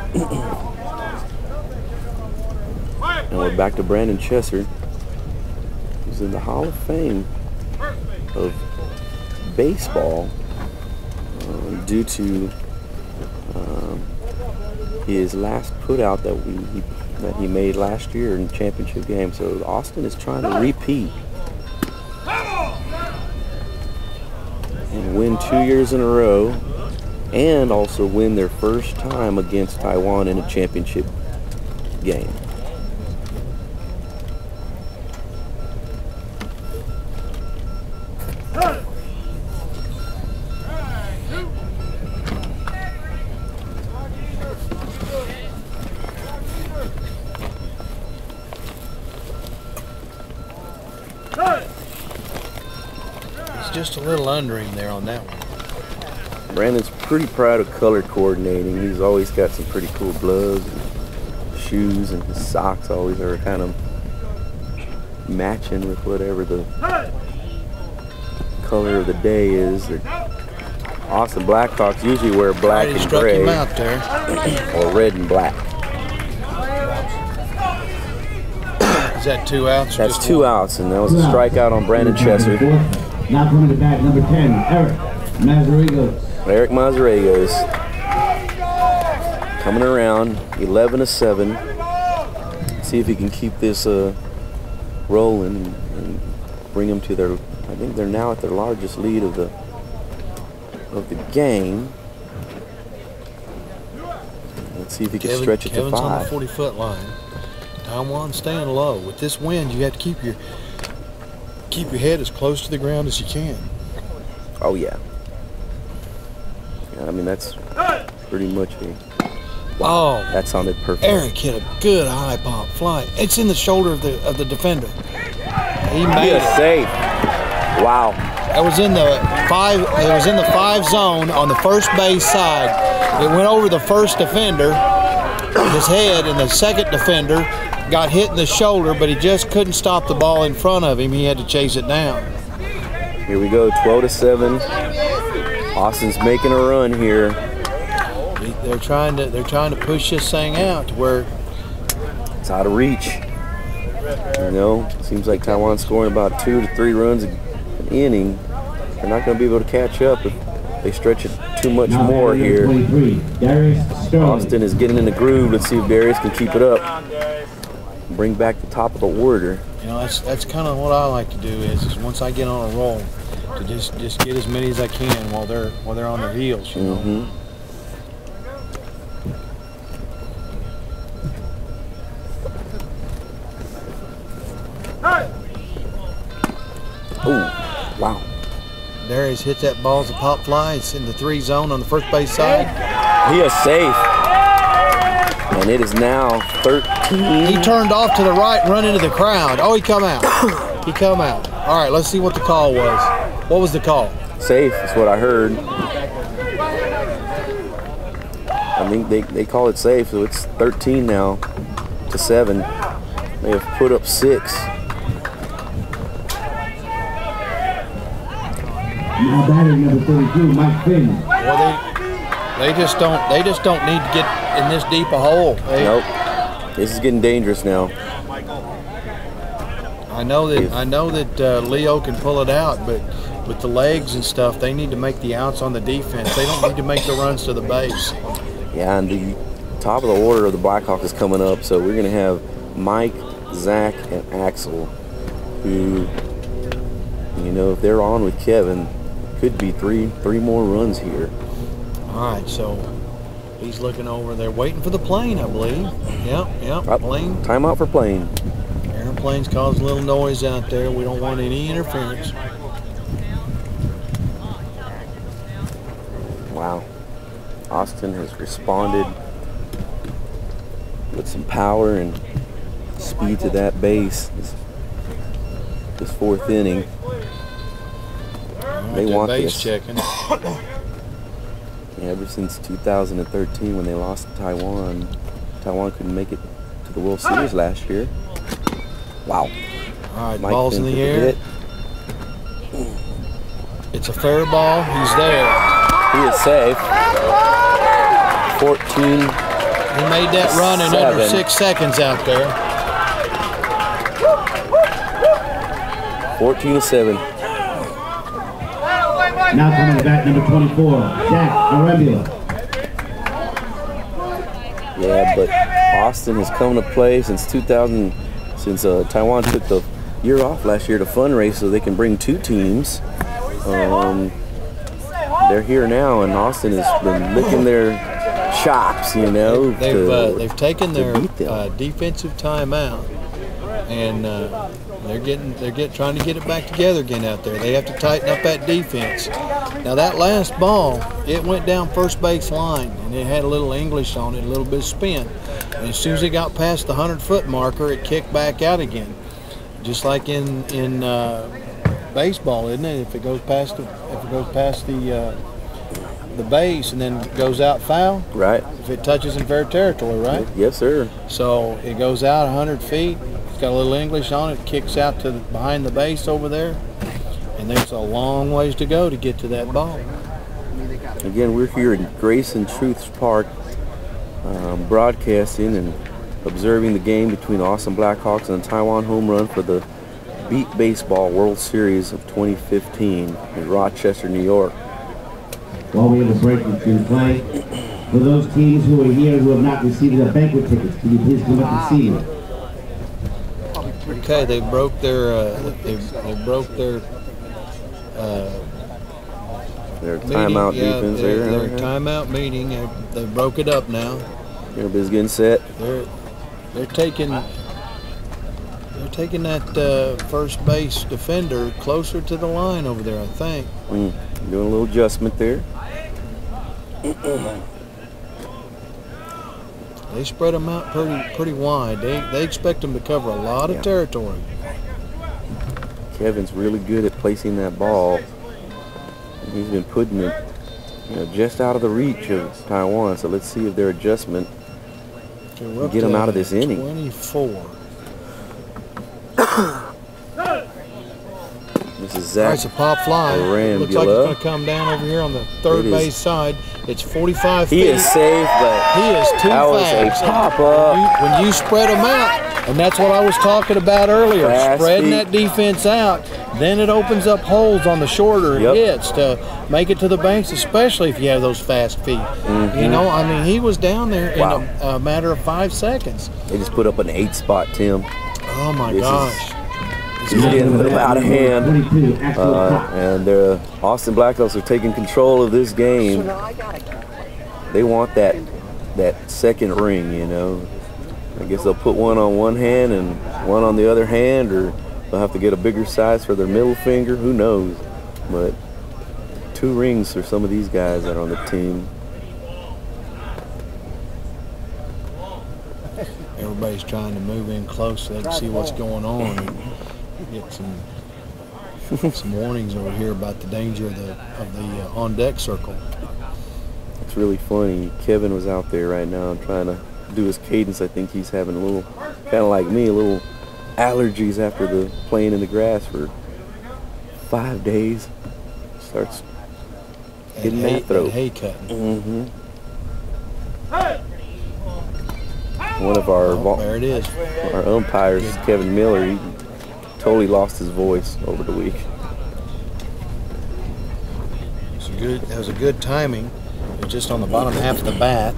And we're back to Brandon Chesser, who's in the Hall of Fame of baseball due to his last putout that he made last year in the championship game. So Austin is trying to repeat and win 2 years in a row, and also win their first time against Taiwan in a championship game. Just a little under him there on that one. Brandon's pretty proud of color coordinating. He's always got some pretty cool gloves and shoes, and his socks always are kind of matching with whatever the color of the day is. Austin Blackhawks usually wear black and gray, him out there. or red and black. Is that 2 outs? That's 2 outs, and that was a strikeout on Brandon Chesser. Now coming to bat, number 10, Eric Mazarigos. Eric Mazarigos coming around, 11-7. See if he can keep this rolling and bring them to their. I think they're now at their largest lead of the game. Let's see if he can stretch it to 5. Kevin's on the 40-foot line. Taiwan staying low. With this wind, you have to keep your head as close to the ground as you can. Oh yeah. Yeah, I mean that's pretty much a. Wow, that sounded perfect. Eric hit a good high pop fly. It's in the shoulder of the defender. He made it. Safe. Wow. It was in the 5. It was in the 5 zone on the first base side. It went over the first defender, his head, and the second defender got hit in the shoulder, but he just couldn't stop the ball in front of him. He had to chase it down. Here we go, 12-7. Austin's making a run here. They're trying to push this thing out to where it's out of reach. You know, seems like Taiwan's scoring about 2 to 3 runs an inning. They're not going to be able to catch up if they stretch it too much more here. Austin is getting in the groove. Let's see if Darius can keep it up. Bring back the top of the order. You know, that's kind of what I like to do is once I get on a roll, to just get as many as I can while they're on their heels. You know? Oh, wow. Darius hits that ball as a pop fly. It's in the 3 zone on the first base side. He is safe. And it is now 13. He turned off to the right and run into the crowd. Oh, he come out. He come out. All right, let's see what the call was. What was the call? Safe is what I heard. I think they call it safe, so it's 13 now to 7. They have put up 6. Now batting number 32, Mike Finn. Well, they just don't need to get in this deep a hole. Nope. This is getting dangerous now. I know that Leo can pull it out, but with the legs and stuff, they need to make the outs on the defense. They don't need to make the runs to the base. Yeah, and the top of the order of the Blackhawks is coming up, so we're going to have Mike, Zach, and Axel, who, you know, if they're on with Kevin, could be three more runs here. All right, so he's looking over there, waiting for the plane, I believe. Yep, plane. Timeout for plane. Airplanes cause a little noise out there. We don't want any interference. Wow. Austin has responded with some power and speed to that base this 4th inning. Right, they want base this. Checking. Yeah, ever since 2013 when they lost to Taiwan, Taiwan couldn't make it to the World Series last year. Wow. All right, Mike ball's in the air. Hit. It's a fair ball. He's there. He is safe. 14. He made that run in under 6 seconds out there. 14-7. Now coming back, number 24, Jack Arembula. Yeah, but Austin has come to play since Taiwan took the year off last year to fundraise so they can bring 2 teams. They're here now, and Austin has been licking their chops, you know. They've taken their defensive timeout, and they're trying to get it back together again out there. They have to tighten up that defense. Now that last ball, it went down first base line, and it had a little English on it, a little bit of spin. And as soon as it got past the 100-foot marker, it kicked back out again, just like in baseball, isn't it? If it goes past the base and then goes out foul, right? If it touches in fair territory, right? Yes, sir. So it goes out 100 feet. It's got a little English on it. Kicks out to behind the base over there, and there's a long ways to go to get to that ball. Again, we're here in Grace and Truth Park, broadcasting and observing the game between Austin Blackhawks and the Taiwan Home Run for the Beat Baseball World Series of 2015 in Rochester, New York. While we have a break in play, for those teams who are here who have not received their banquet tickets, can you please come up and see me? Okay, they broke their timeout defense there. Their timeout meeting. They broke it up now. Everybody's getting set. They're taking They're taking that first base defender closer to the line over there, I think. Doing a little adjustment there. They spread them out pretty wide. They expect them to cover a lot of territory. Kevin's really good at placing that ball. And he's been putting it, just out of the reach of Taiwan. So let's see if their adjustment can get them out of this inning. 24. This is Zach. That's a pop fly. Looks like it's going to come down over here on the third base side. It's 45 feet. He is safe, but he is too that fast. was a pop up. When you spread them out, and that's what I was talking about earlier, spreading that defense out, then it opens up holes on the shorter hits to make it to the banks, especially if you have those fast feet. You know, I mean, he was down there in a matter of 5 seconds. They just put up an 8 spot, Tim. Oh my gosh. He's getting out of hand. And the Austin Blackhawks are taking control of this game. They want that second ring, I guess they'll put one on one hand and one on the other hand, or they'll have to get a bigger size for their middle finger. Who knows? But 2 rings for some of these guys that are on the team. Everybody's trying to move in close so they can see what's going on and get some warnings over here about the danger of the on-deck circle. It's really funny. Kevin was out there right now trying to do his cadence. I think he's having a little, kind of like me, a little allergies after the playing in the grass for 5 days. Starts hitting that throat. Hay cutting. One of our there it is. Our umpires, Kevin Miller, he totally lost his voice over the week. That was a good timing. It was just on the bottom half of the bat.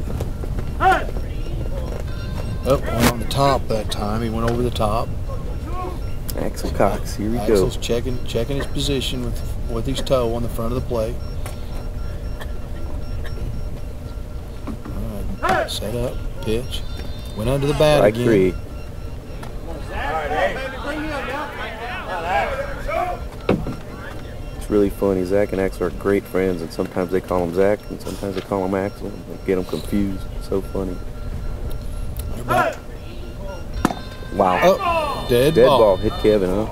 Oh, went on the top that time. He went over the top. Axel Cox, here we go. Axel's checking his position with his toe on the front of the plate. All right, set up, pitch. Went under the bat again. 3. It's really funny. Zach and Axel are great friends, and sometimes they call him Zach, and sometimes they call him Axel. They get them confused. It's so funny. Wow. Oh, dead ball. Hit Kevin, huh?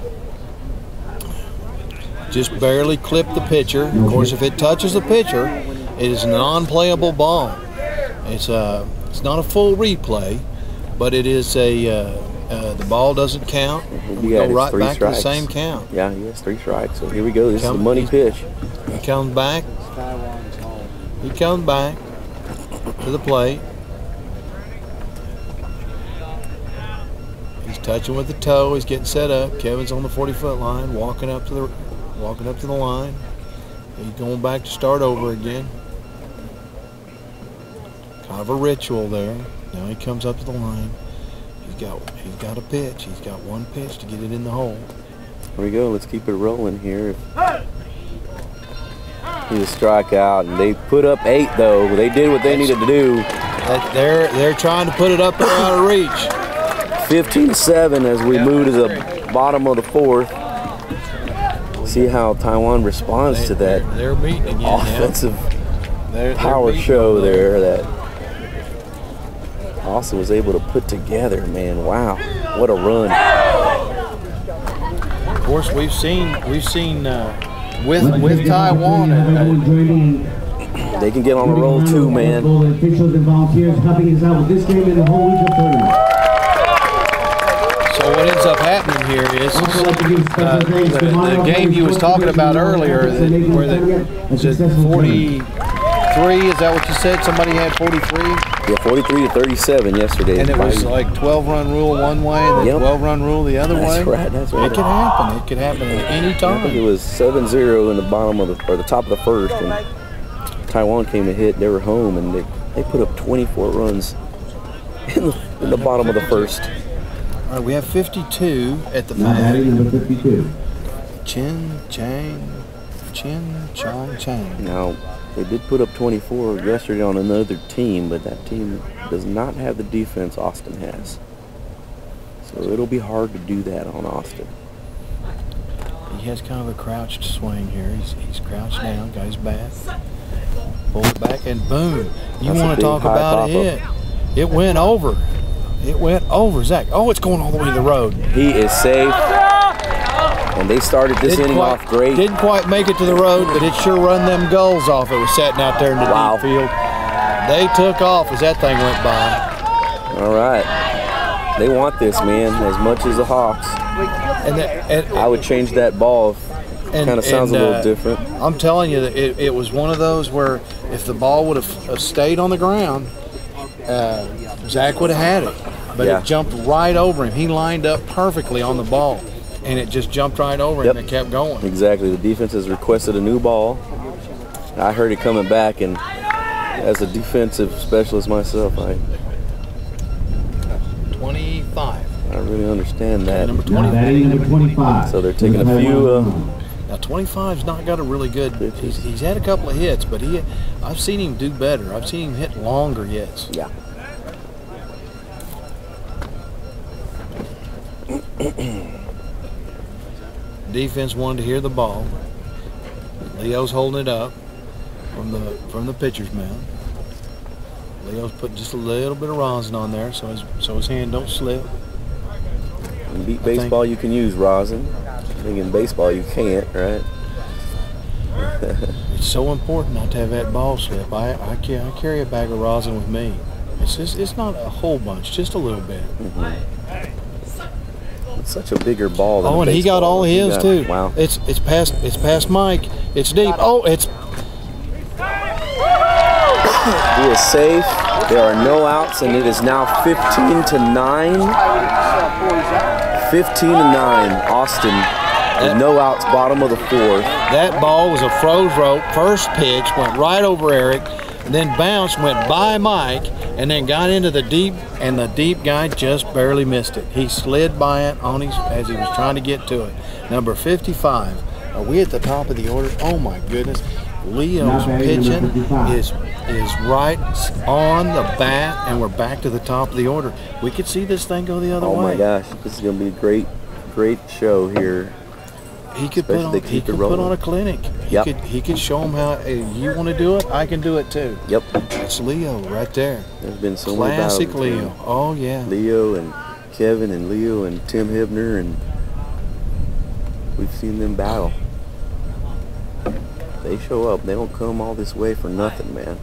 Just barely clipped the pitcher. Of course, if it touches the pitcher, it is a non-playable ball. It's not a full replay, but it is the ball doesn't count. We go right back to the same count. Yeah, he has 3 strikes. So here we go. This is the money pitch. He comes back. He comes back to the plate. He's touching with the toe. He's getting set up. Kevin's on the 40-foot line, walking up to the line. He's going back to start over again. Kind of a ritual there. Now he comes up to the line. He's got a pitch. He's got one pitch to get it in the hole. Here we go. Let's keep it rolling here. He's a strikeout, and they put up 8 though. They did what they needed to do. They're trying to put it up there out of reach. 15-7 as we move to the bottom of the 4th. See how Taiwan responds to that they're meeting again, offensive power show there that Austin was able to put together. Man, wow, what a run! Of course, we've seen with Taiwan. They can get on a roll too, man. Officials and volunteers helping us out with this game in the whole regional tournament. So what ends up happening here is the game you was talking about earlier, where the 43, is that what you said? Somebody had 43? Yeah, 43-37 yesterday. And it was like 12-run rule one way and then 12-run rule the other way? That's right. It could happen. It could happen at any time. I think it was 7-0 in the bottom of the top of the 1st, and Taiwan came to hit. They were home, and they put up 24 runs in the bottom of the 1st. All right, we have 52 at the bat. Number 52. Chin, Chang. Now, they did put up 24 yesterday on another team, but that team does not have the defense Austin has. So So it'll be hard to do that on Austin. He has kind of a crouched swing here. He's crouched down, got his bat, pulled it back, and boom. You want to talk about a hit. It went over. It went over, Zach. Oh, it's going all the way to the road. He is safe. And they started this inning off great. Didn't quite make it to the road, but it sure run them gulls off. It was sitting out there in the deep field. They took off as that thing went by. All right. They want this, man, as much as the Hawks. And I would change that ball. Kind of sounds a little different. I'm telling you, that it was one of those where if the ball would have stayed on the ground, Zach would have had it. But it jumped right over him. He lined up perfectly on the ball, and it just jumped right over him and it kept going. Exactly. The defense has requested a new ball. I heard it coming back, and as a defensive specialist myself, 25. I really understand that. Number 25. So they're taking a few. Now 25's not got a really good. He's had a couple of hits, but I've seen him do better. I've seen him hit longer hits. Yeah. Defense wanted to hear the ball. Leo's holding it up from the pitcher's mound. Leo's putting just a little bit of rosin on there so his hand don't slip. In beat baseball, you can use rosin. I think in baseball you can't, right? It's so important not to have that ball slip. I carry a bag of rosin with me. It's not a whole bunch, just a little bit. It's such a bigger ball than and baseball. he got all his too. Wow. It's past Mike. It's deep. Oh, it's. He is safe. There are no outs, and it is now 15-9. 15-9. Austin with no outs, bottom of the fourth. That ball was a froze rope. First pitch went right over Eric, and then bounced, went by Mike, and then got into the deep, and the deep guy just barely missed it. He slid by it as he was trying to get to it. Number 55. Are we at the top of the order? Oh my goodness. Leo's pitching is right on the bat, and we're back to the top of the order. We could see this thing go the other way. Oh my gosh, this is going to be a great show here. He could put on a clinic. He could show them how. Hey, you want to do it? I can do it too. Yep. That's Leo right there. There's been so many battles. Classic Leo. Oh yeah. Leo and Kevin and Leo and Tim Hibner, and we've seen them battle. They show up. They don't come all this way for nothing, man.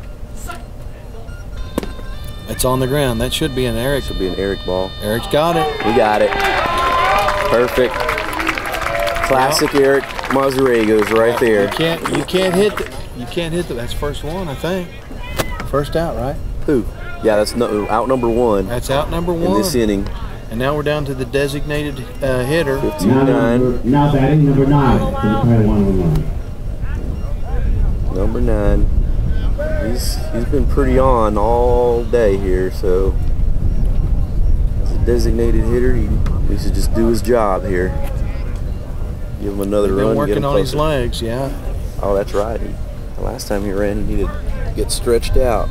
It's on the ground. That should be an Eric. Should be an Eric ball. Eric's got it. We got it. Perfect. Classic Eric Mazuragos right there. You can't hit the. That's first one, I think. First out, right? Who? Yeah, that's out number one. That's out number one in this inning. And now we're down to the designated hitter. 15-9. Now batting number 9. Number 9. He's been pretty on all day here, so as a designated hitter, he should just do his job here. Give him another run. Working on his legs, yeah. Oh, that's right. The last time he ran, he needed to get stretched out.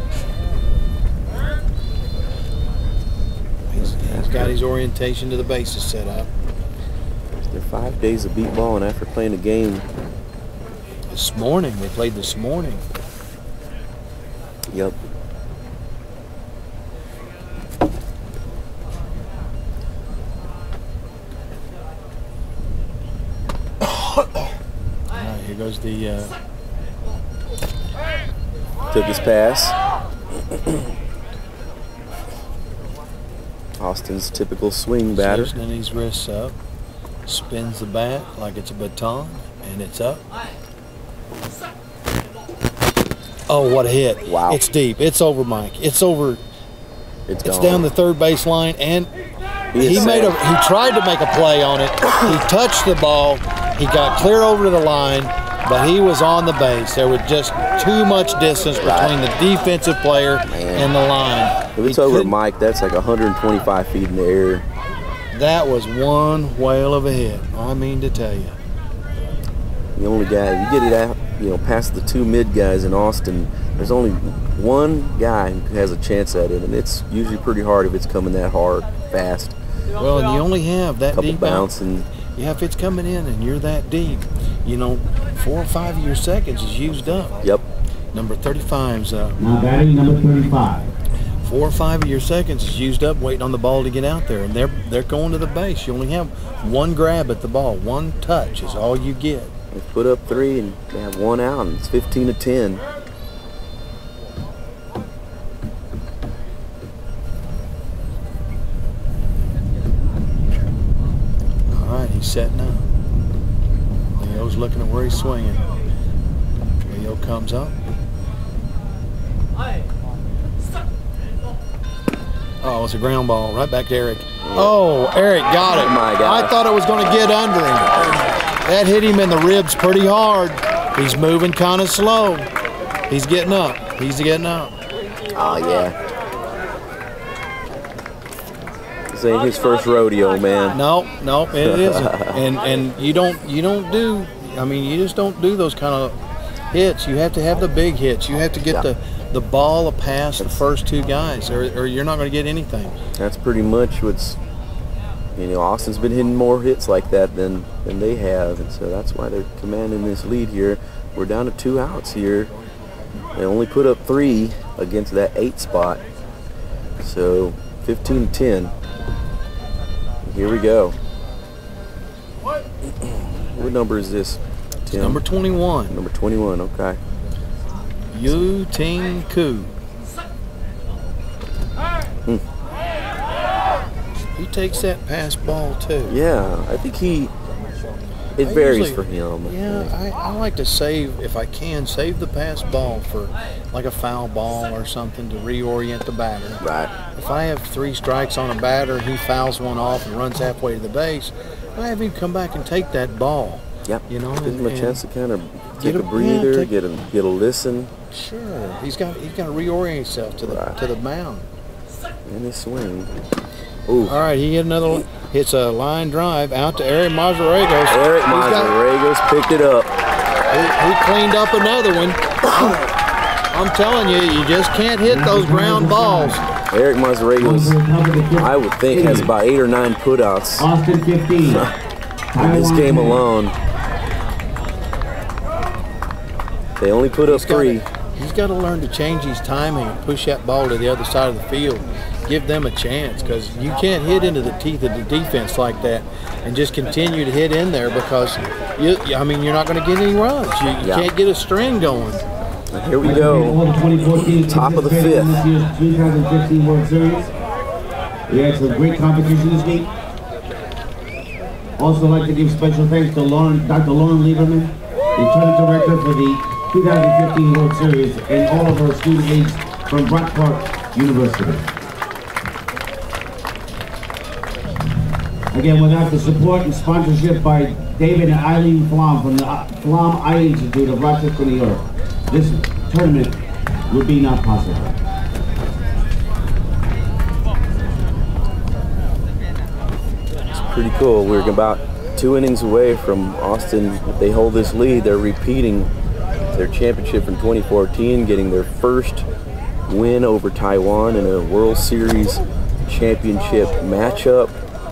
He's got his orientation to the bases set up. They're 5 days of beat ball, and after playing a game this morning, they played this morning. Yep. Here goes the. Took his pass. Austin's typical swing batter. Loosening his wrists up, spins the bat like it's a baton, and it's up. Oh, what a hit. Wow. It's deep. It's over, Mike. It's over. It's down the third base line, and he tried to make a play on it. He touched the ball. He got clear over to the line, but he was on the base. There was just too much distance between the defensive player and the line. If it's over Mike, that's like 125 feet in the air. That was one whale of a hit. I mean to tell you. The only guy, if you get it out, past the two mid guys in Austin, there's only one guy who has a chance at it, and it's usually pretty hard if it's coming that hard, fast. Well, and you only have that Couple deep bouncing. Yeah, if it's coming in and you're that deep, you know, 4 or 5 of your seconds is used up. Yep. Number 35's up. Now batting number 35. 4 or 5 of your seconds is used up waiting on the ball to get out there, and they're going to the base. You only have one grab at the ball, one touch is all you get. They put up 3 and they have 1 out, and it's 15-10. All right, he's setting up. Leo's looking at where he's swinging. Leo comes up. Oh, it's a ground ball right back to Eric. Oh, Eric got it. Oh my gosh. I thought it was going to get under him. That hit him in the ribs pretty hard. He's moving kind of slow. He's getting up. He's getting up. Oh, yeah. This ain't his first rodeo, man. No, it isn't. And you don't do, I mean, you just don't do those kind of hits. You have to have the big hits. You have to get the ball past the first 2 guys, or you're not going to get anything. That's pretty much what's, you know, Austin's been hitting more hits like that than they have, and so that's why they're commanding this lead here. We're down to 2 outs here. They only put up 3 against that 8 spot, so 15-10. Here we go. What number is this, Tim? Number 21. Number 21, okay. Yu Ting Ku. He takes that pass ball too. Yeah, I think it varies for him. Yeah, I like to save, if I can, save the pass ball for like a foul ball or something to reorient the batter. Right. If I have 3 strikes on a batter and he fouls one off and runs halfway to the base, I have him come back and take that ball. Yep. You know, give him a chance to kind of take a breather, get a listen. Sure. He's got to reorient himself to the mound. And his swing. Ooh. All right, he hit another. Hits a line drive out to Eric Mazarregos. Eric Mazarregos picked it up. He cleaned up another one. I'm telling you, you just can't hit those ground balls. Eric Mazarregos, I would think, has about 8 or 9 putouts. Austin 15. In this game alone. They only put up 3. He's got to learn to change his timing and push that ball to the other side of the field. Give them a chance, because you can't hit into the teeth of the defense like that and just continue to hit in there, because you're not going to get any runs. You can't get a string going. And here we go. Top of the 5th. 2015 World Series. We had some great competition this week. Also like to give special thanks to Dr. Lauren Lieberman, the tournament director for the 2015 World Series, and all of our student aides from Brock Park University. Again, without the support and sponsorship by David and Eileen Flom from the Flom Eye Institute of Rochester, New York, this tournament would be not possible. It's pretty cool. We're about 2 innings away from Austin. If they hold this lead, they're repeating their championship from 2014, getting their first win over Taiwan in a World Series championship matchup.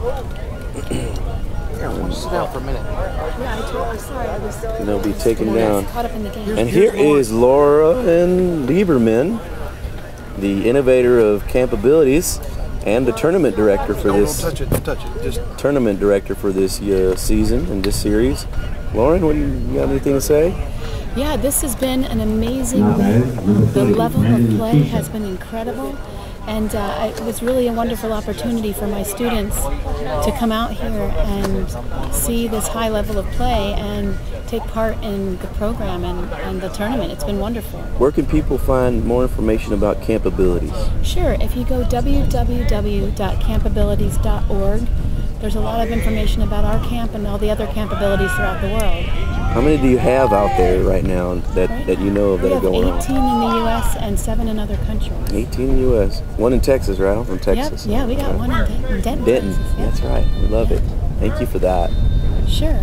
Sit down for a minute. Yeah, I told her, sorry, I was And they'll be taken down. caught up in the game. And here is Laura and Lieberman, the innovator of Campabilities and the tournament director for this. Don't touch it. Just tournament director for this season and this series. Lauren, you got anything to say? Yeah, this has been an amazing week. The level of play has been incredible. And it was really a wonderful opportunity for my students to come out here and see this high level of play and take part in the program and the tournament. It's been wonderful. Where can people find more information about Campabilities? Sure, if you go www.campabilities.org, there's a lot of information about our camp and all the other Campabilities throughout the world. How many do you have out there right now that you know of that are going on? We have 18 in the U.S. and 7 in other countries. 18 in the U.S. 1 in Texas, right? I'm from Texas. Yep. Yeah, we got 1 in Denton. Denton, Texas, yeah. That's right. We love it. Thank you for that. Sure.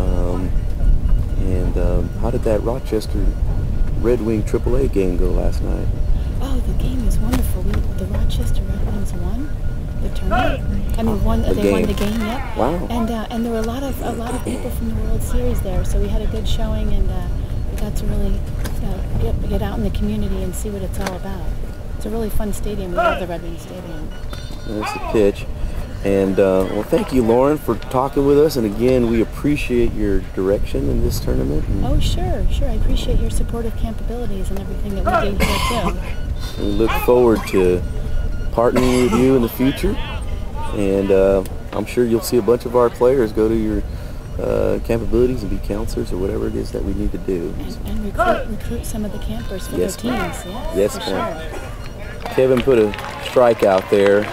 How did that Rochester Red Wing AAA game go last night? Oh, the game was wonderful. The Rochester Red Wings won the tournament. I mean, they won the game. Yep. Wow. And there were a lot of people from the World Series there, so we had a good showing, and we got to really get out in the community and see what it's all about. It's a really fun stadium. We love the Red Wing Stadium. That's the pitch. And well, thank you, Lauren, for talking with us. And again, we appreciate your direction in this tournament. Oh, sure. I appreciate your support of Campabilities and everything that we do here too. We look forward to partnering with you in the future. And I'm sure you'll see a bunch of our players go to your Campabilities and be counselors or whatever it is that we need to do. And recruit some of the campers for their teams. Yes, for ma'am. Sure. Kevin put a strikeout there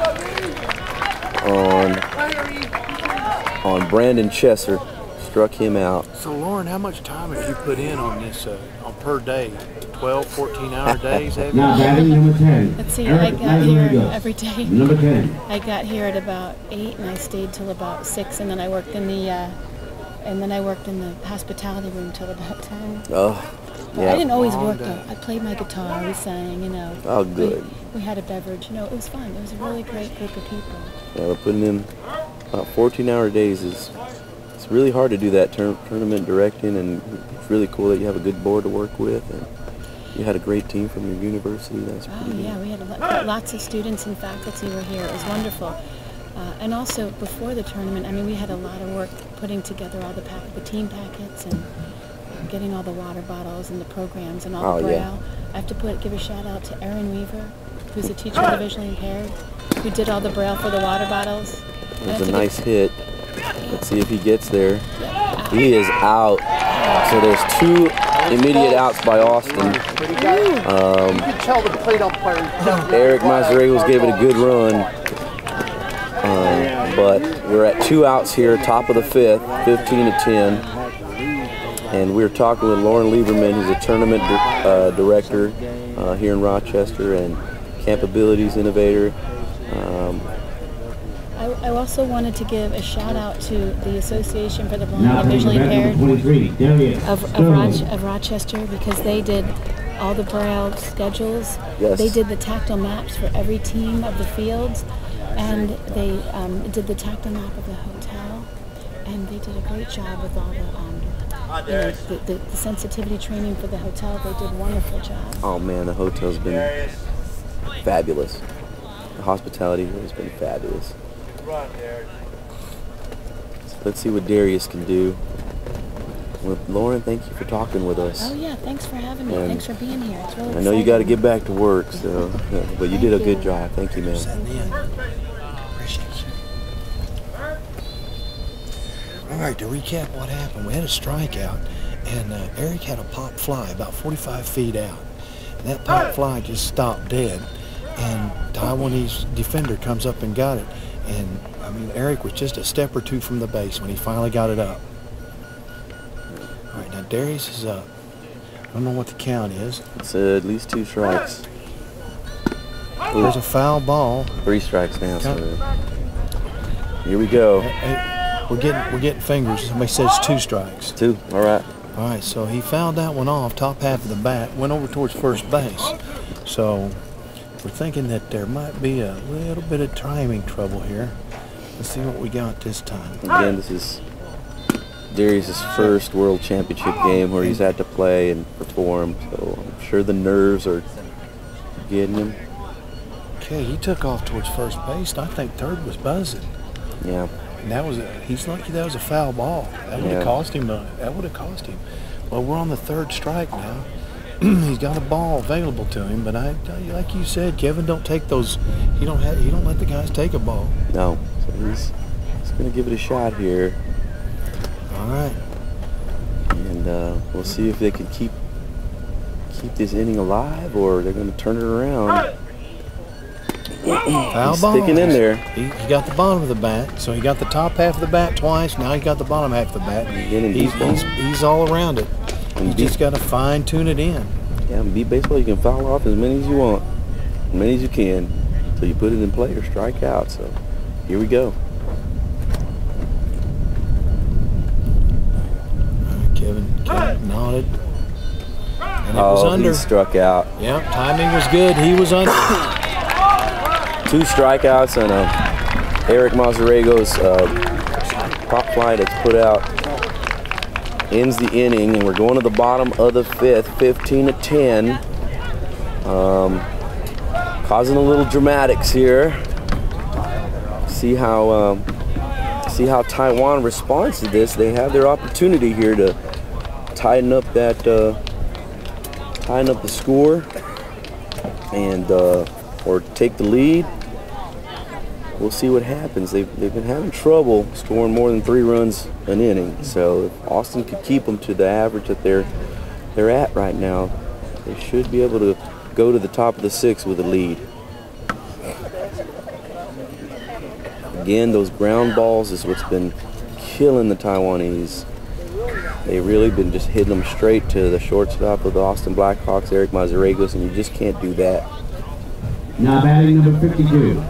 on Brandon Chesser, struck him out. So Lauren, how much time have you put in on this on per day? 12, 14-hour days, have you? Now batting number 10. Let's see, I got here every day. Number 10. I got here at about 8 and I stayed till about 6, and then I worked in the hospitality room till about 10. Oh, yeah. I didn't always work though. I played my guitar, we sang, you know. Oh, good. We had a beverage, you know, it was fun. It was a really great group of people. Yeah, we're putting in about 14-hour days. It's really hard to do that tournament directing, and it's really cool that you have a good board to work with, and you had a great team from your university. That's pretty neat. Yeah, we had lots of students and faculty were here. It was wonderful. And also before the tournament, I mean, we had a lot of work putting together all the team packets and getting all the water bottles and the programs and all the braille. Yeah. I have to give a shout out to Erin Weaver, who's a teacher of the visually impaired, who did all the braille for the water bottles. It was a nice hit. Let's see if he gets there. He is out. So there's 2 immediate outs by Austin. You can tell the plate umpire. Eric Mazaregos gave it a good run. But we're at 2 outs here, top of the 5th, 15-10. And we're talking with Lauren Lieberman, who's a tournament director here in Rochester and Campabilities innovator. I also wanted to give a shout out to the Association for the Blind and Visually Impaired of Rochester, because they did all the braille schedules. Yes. They did the tactile maps for every team of the fields, and they did the tactile map of the hotel, and they did a great job with all the sensitivity training for the hotel. They did a wonderful job. Oh man, the hotel's been fabulous. The hospitality here has been fabulous. So let's see what Darius can do. Well, Lauren, thank you for talking with us. Oh yeah, thanks for having me. Thanks for being here. It's really exciting. I know you got to get back to work, so but you did a good job. Thank you, man. All right, to recap what happened, we had a strikeout, and Eric had a pop fly about 45 feet out. And that pop fly just stopped dead, and Taiwanese defender comes up and got it. And, I mean, Eric was just a step or 2 from the base when he finally got it up. All right, now Darius is up. I don't know what the count is. It's at least 2 strikes. There's a foul ball. 3 strikes now, so here we go. We're getting fingers. Somebody says 2 strikes. 2, all right. All right, so he fouled that one off, top half of the bat, went over towards first base. So we're thinking that there might be a little bit of timing trouble here. Let's see what we got this time. Again, this is Darius' first World Championship game where he's had to play and perform, so I'm sure the nerves are getting him. Okay, he took off towards first base. I think third was buzzing. Yeah. And he's lucky that was a foul ball. That would have cost him. That would have cost him. Well, we're on the 3rd strike now. He's got a ball available to him, but like you said, Kevin, don't take those. He don't let the guys take a ball. No, so he's going to give it a shot here. All right. And we'll see if they can keep this inning alive, or they're going to turn it around. Foul He's ball. sticking in there. He got the bottom of the bat, so he got the top half of the bat twice. Now he got the bottom half of the bat. He's all around it. You just got to fine tune it in. Yeah, in beat baseball, you can foul off as many as you want, as many as you can, until you put it in play or strike out. So here we go. Kevin nodded. And it was under. He struck out. Yep, timing was good. He was under. 2 strikeouts and a Eric Mazzarego's pop fly that's put out ends the inning, and we're going to the bottom of the 5th, 15-10. Causing a little dramatics here. See how Taiwan responds to this. They have their opportunity here to tighten up that the score and or take the lead. We'll see what happens. They've been having trouble scoring more than 3 runs an inning. So if Austin could keep them to the average that they're at right now, they should be able to go to the top of the 6th with a lead. Again, those ground balls is what's been killing the Taiwanese. They've really been just hitting them straight to the shortstop of the Austin Blackhawks, Eric Mazzaregos, and you just can't do that. Now batting number 52.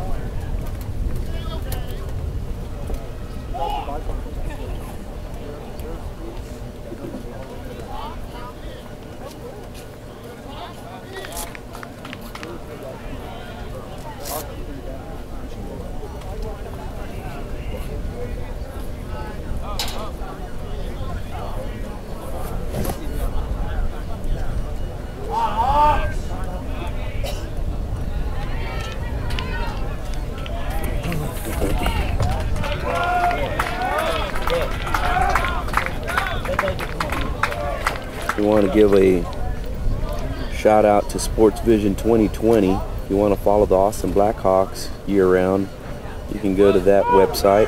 We want to give a shout out to Sports Vision 2020. If you want to follow the Austin Blackhawks year-round, you can go to that website,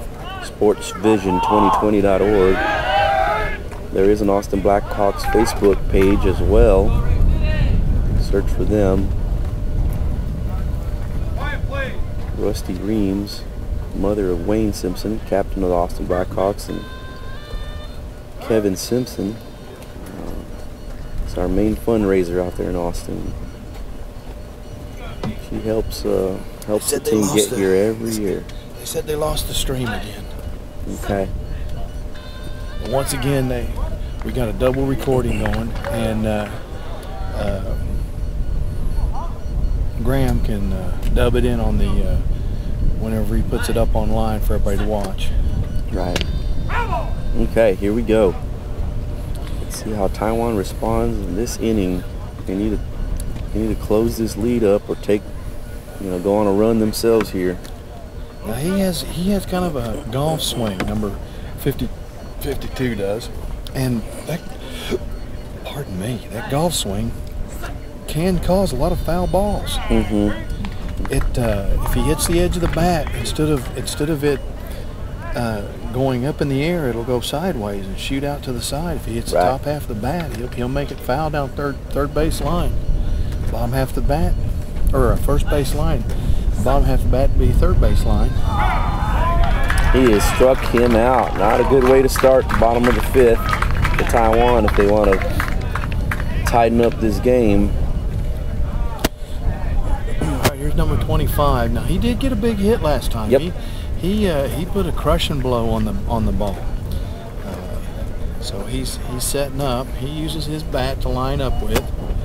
sportsvision2020.org. There is an Austin Blackhawks Facebook page as well. Search for them. Rusty Reams, mother of Wayne Simpson, captain of the Austin Blackhawks, and Kevin Simpson. It's our main fundraiser out there in Austin. She helps the team get here every year. They said they lost the stream again. Okay. But once again, we got a double recording going, and Graham can dub it in on the whenever he puts it up online for everybody to watch. Right. Okay, here we go. See how Taiwan responds in this inning. They need to close this lead up or go on a run themselves here. Now he has kind of a golf swing, number 52 does, and that, pardon me, that golf swing can cause a lot of foul balls. Mm-hmm. If he hits the edge of the bat, instead of it going up in the air, it'll go sideways and shoot out to the side. If he hits the top half of the bat, he'll make it foul down third base line. Bottom half of the bat, or first base line. Bottom half of the bat would be third base line. He has struck him out. Not a good way to start the bottom of the 5th for Taiwan if they want to tighten up this game. All right, here's number 25. Now he did get a big hit last time. Yep. He put a crushing blow on the ball. So he's setting up. He uses his bat to line up with.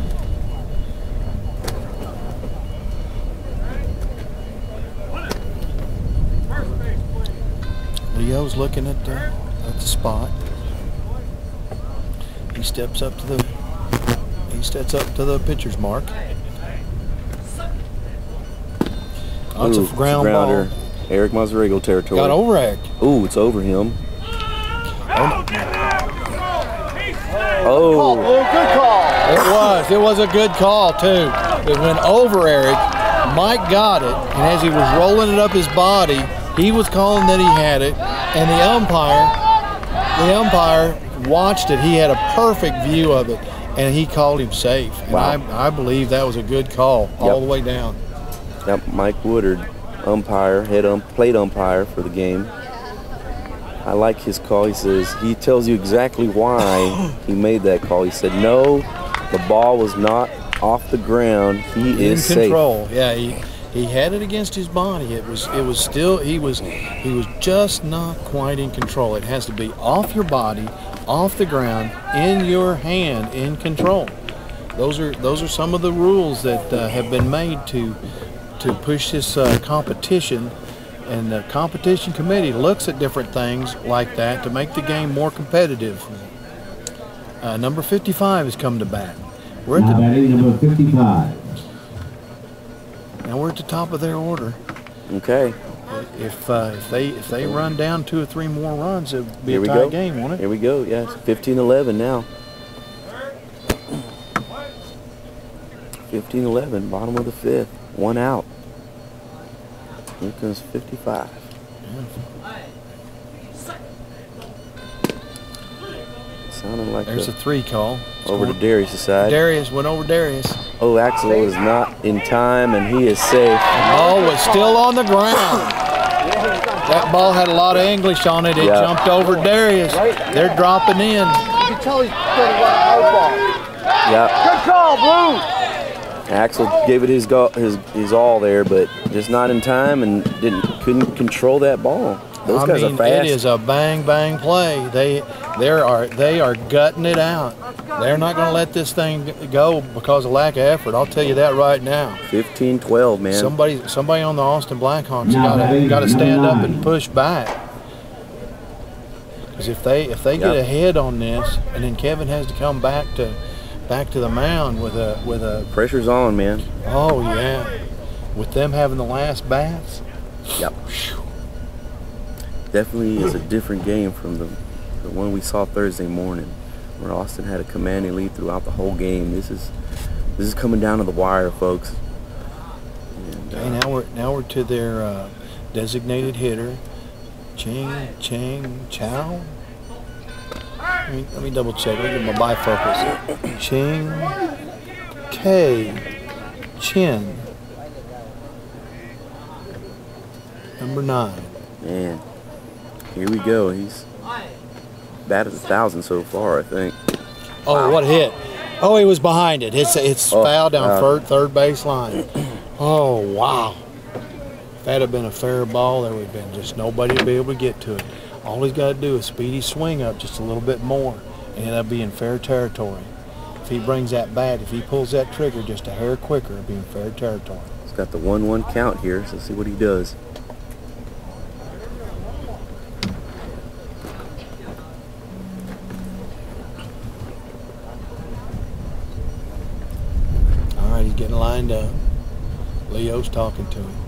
Leo's looking at the spot. He steps up to the pitcher's mark. That's a ground ball. Eric Mazzarego territory. Got over Eric. Ooh, it's over him. Oh, good call. It was a good call too. It went over Eric. Mike got it, and as he was rolling it up his body, he was calling that he had it, and the umpire watched it. He had a perfect view of it, and he called him safe. And wow. I believe that was a good call all the way down. Now Mike Woodard, umpire, plate umpire for the game. I like his call. He tells you exactly why he made that call. He said, no, the ball was not off the ground. He is safe. In control. Yeah, he had it against his body. It was still, he was just not quite in control. It has to be off your body, off the ground, in your hand, in control. Those are some of the rules that have been made to push this competition and the competition committee looks at different things like that to make the game more competitive. Number 55 has come to bat. We're now batting number 55. Now we're at the top of their order. Okay. If they run down 2 or 3 more runs, it'll be a tie game, won't it? Here we go. Yes, 15-11 now. 15-11, bottom of the 5th, 1 out. Here comes 55. Sounding like there's a 3 call. Over to Darius' side. Darius went over Darius. Oh, Axel is not in time, and he is safe. The ball was still on the ground. That ball had a lot of English on it. It jumped over Darius. They're dropping in. You can tell he's playing a lot of outball. Yeah. Good call, Blue. Axel gave it his all there, but just not in time and couldn't control that ball. Those guys are fast. It is a bang bang play. They are gutting it out. They're not going to let this thing go because of lack of effort. I'll tell you that right now. 15-12, man. Somebody on the Austin Blackhawks got to stand up and push back. Because if they get ahead on this, and then Kevin has to come back to the mound with a pressure's on, man. Oh yeah, with them having the last bats. Yep. Definitely is a different game from the one we saw Thursday morning, where Austin had a commanding lead throughout the whole game. This is coming down to the wire, folks. And, okay, now we're to their designated hitter, Chang Chow. Let me double check. Let me get my bifocus. Ching K Chin. Number 9. Man, here we go. He's batted 1,000 so far, I think. Oh, wow. What hit! Oh, he was behind it. It's foul down third base line. Oh, wow. If that had been a fair ball, there would have been just nobody to be able to get to it. All he's got to do is speed his swing up just a little bit more and it'll be in fair territory. If he brings that bat, if he pulls that trigger just a hair quicker, it'll be in fair territory. He's got the 1-1 count here, so let's see what he does. All right, he's getting lined up. Leo's talking to him.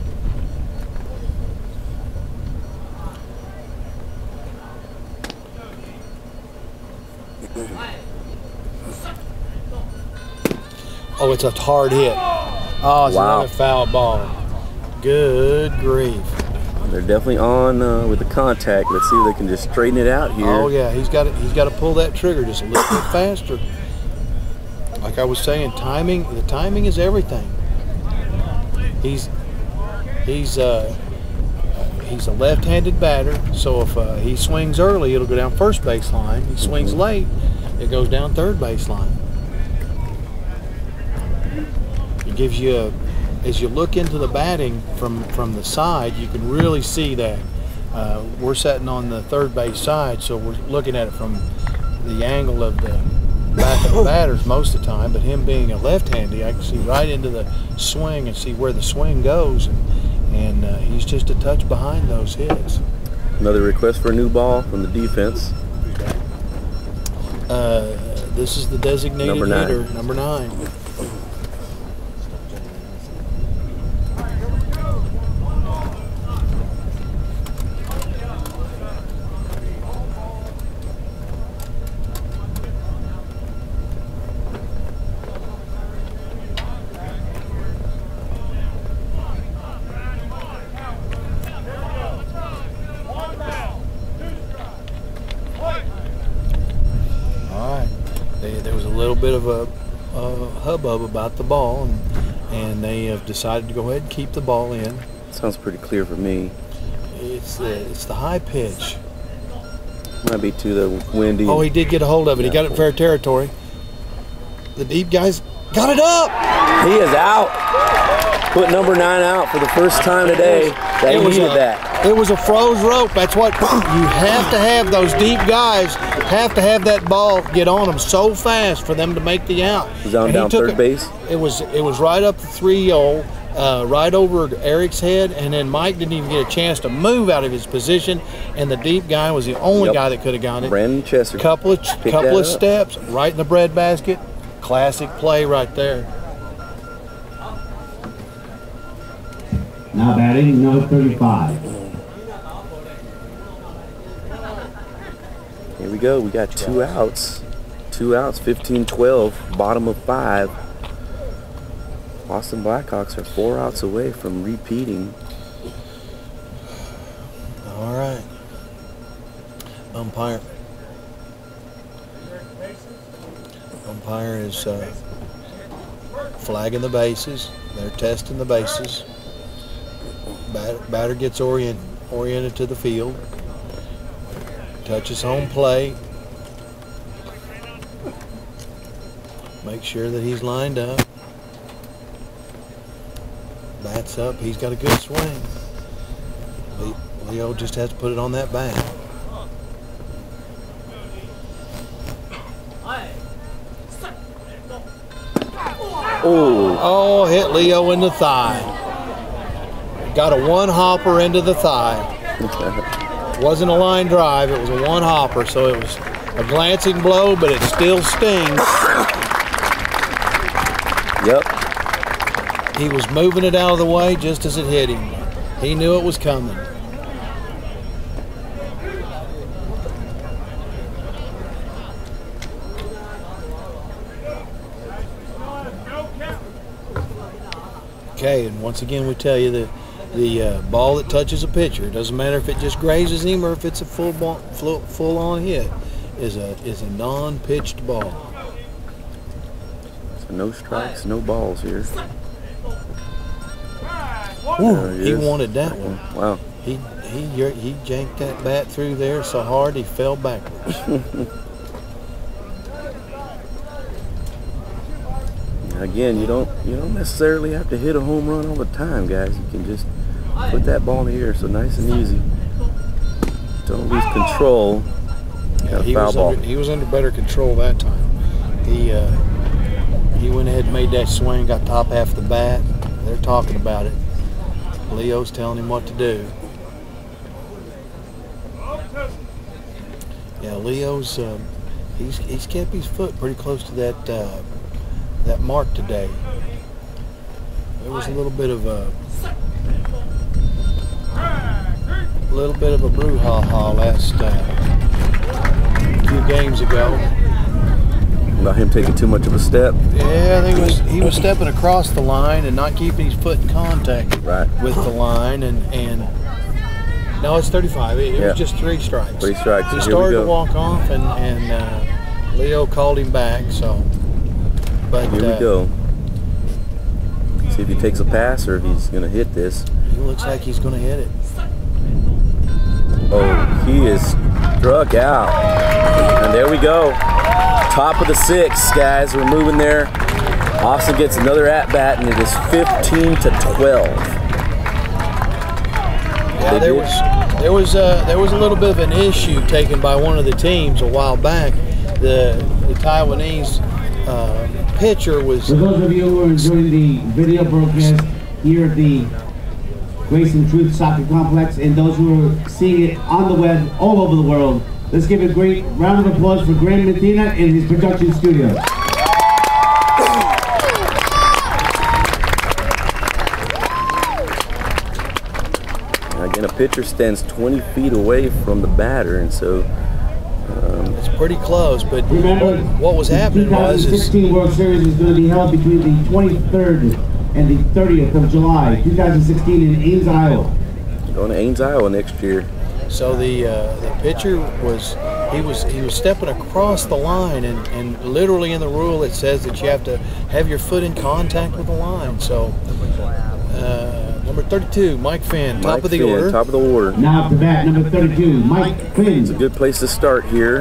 Oh, it's a hard hit. Oh, it's another foul ball. Good grief. They're definitely on with the contact. Let's see if they can just straighten it out here. Oh yeah, he's got to pull that trigger just a little bit faster. Like I was saying, the timing is everything. He's a left-handed batter, so if he swings early, it'll go down first base line. He swings late, it goes down third base line. It gives you as you look into the batting from the side, you can really see that we're sitting on the third base side, so we're looking at it from the angle of the back of the batters most of the time. But him being a left-handy, I can see right into the swing and see where the swing goes, and he's just a touch behind those hits. Another request for a new ball from the defense. This is the designated hitter, number 9. There was a little bit of a hubbub about the ball, and they have decided to go ahead and keep the ball in. Sounds pretty clear for me. It's the high pitch. Might be too the windy. Oh, he did get a hold of it. He got it in fair territory. The deep guys got it up. He is out. Put number 9 out for the first time today. They needed that. It was a froze rope. That's what you have to have. Those deep guys have to have that ball get on them so fast for them to make the out. Was on down third base? It was right up the 3-0, right over Eric's head, and then Mike didn't even get a chance to move out of his position, and the deep guy was the only guy that could have gotten it. Brandon Chester. Couple of steps right in the breadbasket. Classic play right there. Now batting number 35. Here we go. We got 2 outs. 2 outs, 15-12, bottom of 5. Boston Blackhawks are 4 outs away from repeating. All right. Umpire is flagging the bases. They're testing the bases. Batter gets oriented to the field. Touches home plate. Make sure that he's lined up. Bats up. He's got a good swing. Leo just has to put it on that bat. Oh, hit Leo in the thigh. Got a one-hopper into the thigh. Wasn't a line drive, it was a one-hopper, so it was a glancing blow, but it still stings. Yep. He was moving it out of the way just as it hit him. He knew it was coming. Okay, and once again we tell you that the ball that touches a pitcher, doesn't matter if it just grazes him or if it's a full-on hit, is a non-pitched ball. So no strikes, no balls here. Ooh, he wanted that one. Wow. He janked that bat through there so hard he fell backwards. Again, you don't necessarily have to hit a home run all the time, guys. You can just put that ball in the air, so nice and easy. Don't lose control. Got a foul ball. He was under better control that time. He went ahead and made that swing, got top half the bat. They're talking about it. Leo's telling him what to do. Yeah, Leo's he's kept his foot pretty close to that mark today. There was a little bit of a brouhaha last few games ago. About him taking too much of a step. Yeah, I think he was stepping across the line and not keeping his foot in contact with the line, and no, it's 35. It was just 3 strikes. 3 strikes. He started to walk off, and Leo called him back. So, but here we go. See if he takes a pass or if he's going to hit this. He looks like he's going to hit it. Oh, he is struck out, and there we go. Top of the 6th, guys. We're moving there. Austin gets another at bat, and it is 15-12. Yeah, there was a little bit of an issue taken by one of the teams a while back. The Taiwanese pitcher was. For those of you who are enjoying the video broadcast here at the Grace and Truth Soccer Complex, and those who are seeing it on the web all over the world, let's give a great round of applause for Graham Medina and his production studio. Again, a pitcher stands 20 feet away from the batter, and so it's pretty close. But remember, what was happening was the 2016 World Series is going to be held between the 23rd and the 30th of July, 2016 in Ames, Iowa. Going to Ames, Iowa next year. So the pitcher was stepping across the line, and literally in the rule it says that you have to have your foot in contact with the line. So number 32, Mike Finn, top of the order. Top of the order. Now up to bat, number 32, Mike Finn. It's a good place to start here.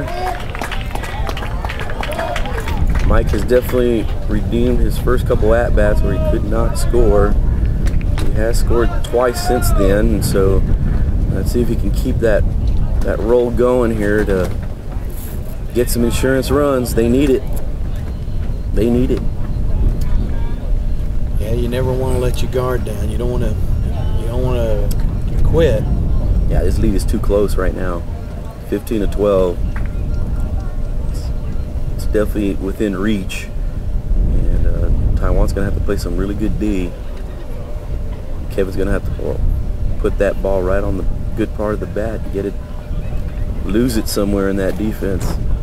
Mike has definitely redeemed his first couple at-bats where he could not score. He has scored twice since then, and so let's see if he can keep that roll going here to get some insurance runs. They need it. They need it. Yeah, you never want to let your guard down. You don't want to quit. Yeah, this lead is too close right now. 15 to 12. It's definitely within reach. And Taiwan's going to have to play some really good D. Kevin's going to have to put that ball right on the good part of the bat to get it, lose it somewhere in that defense.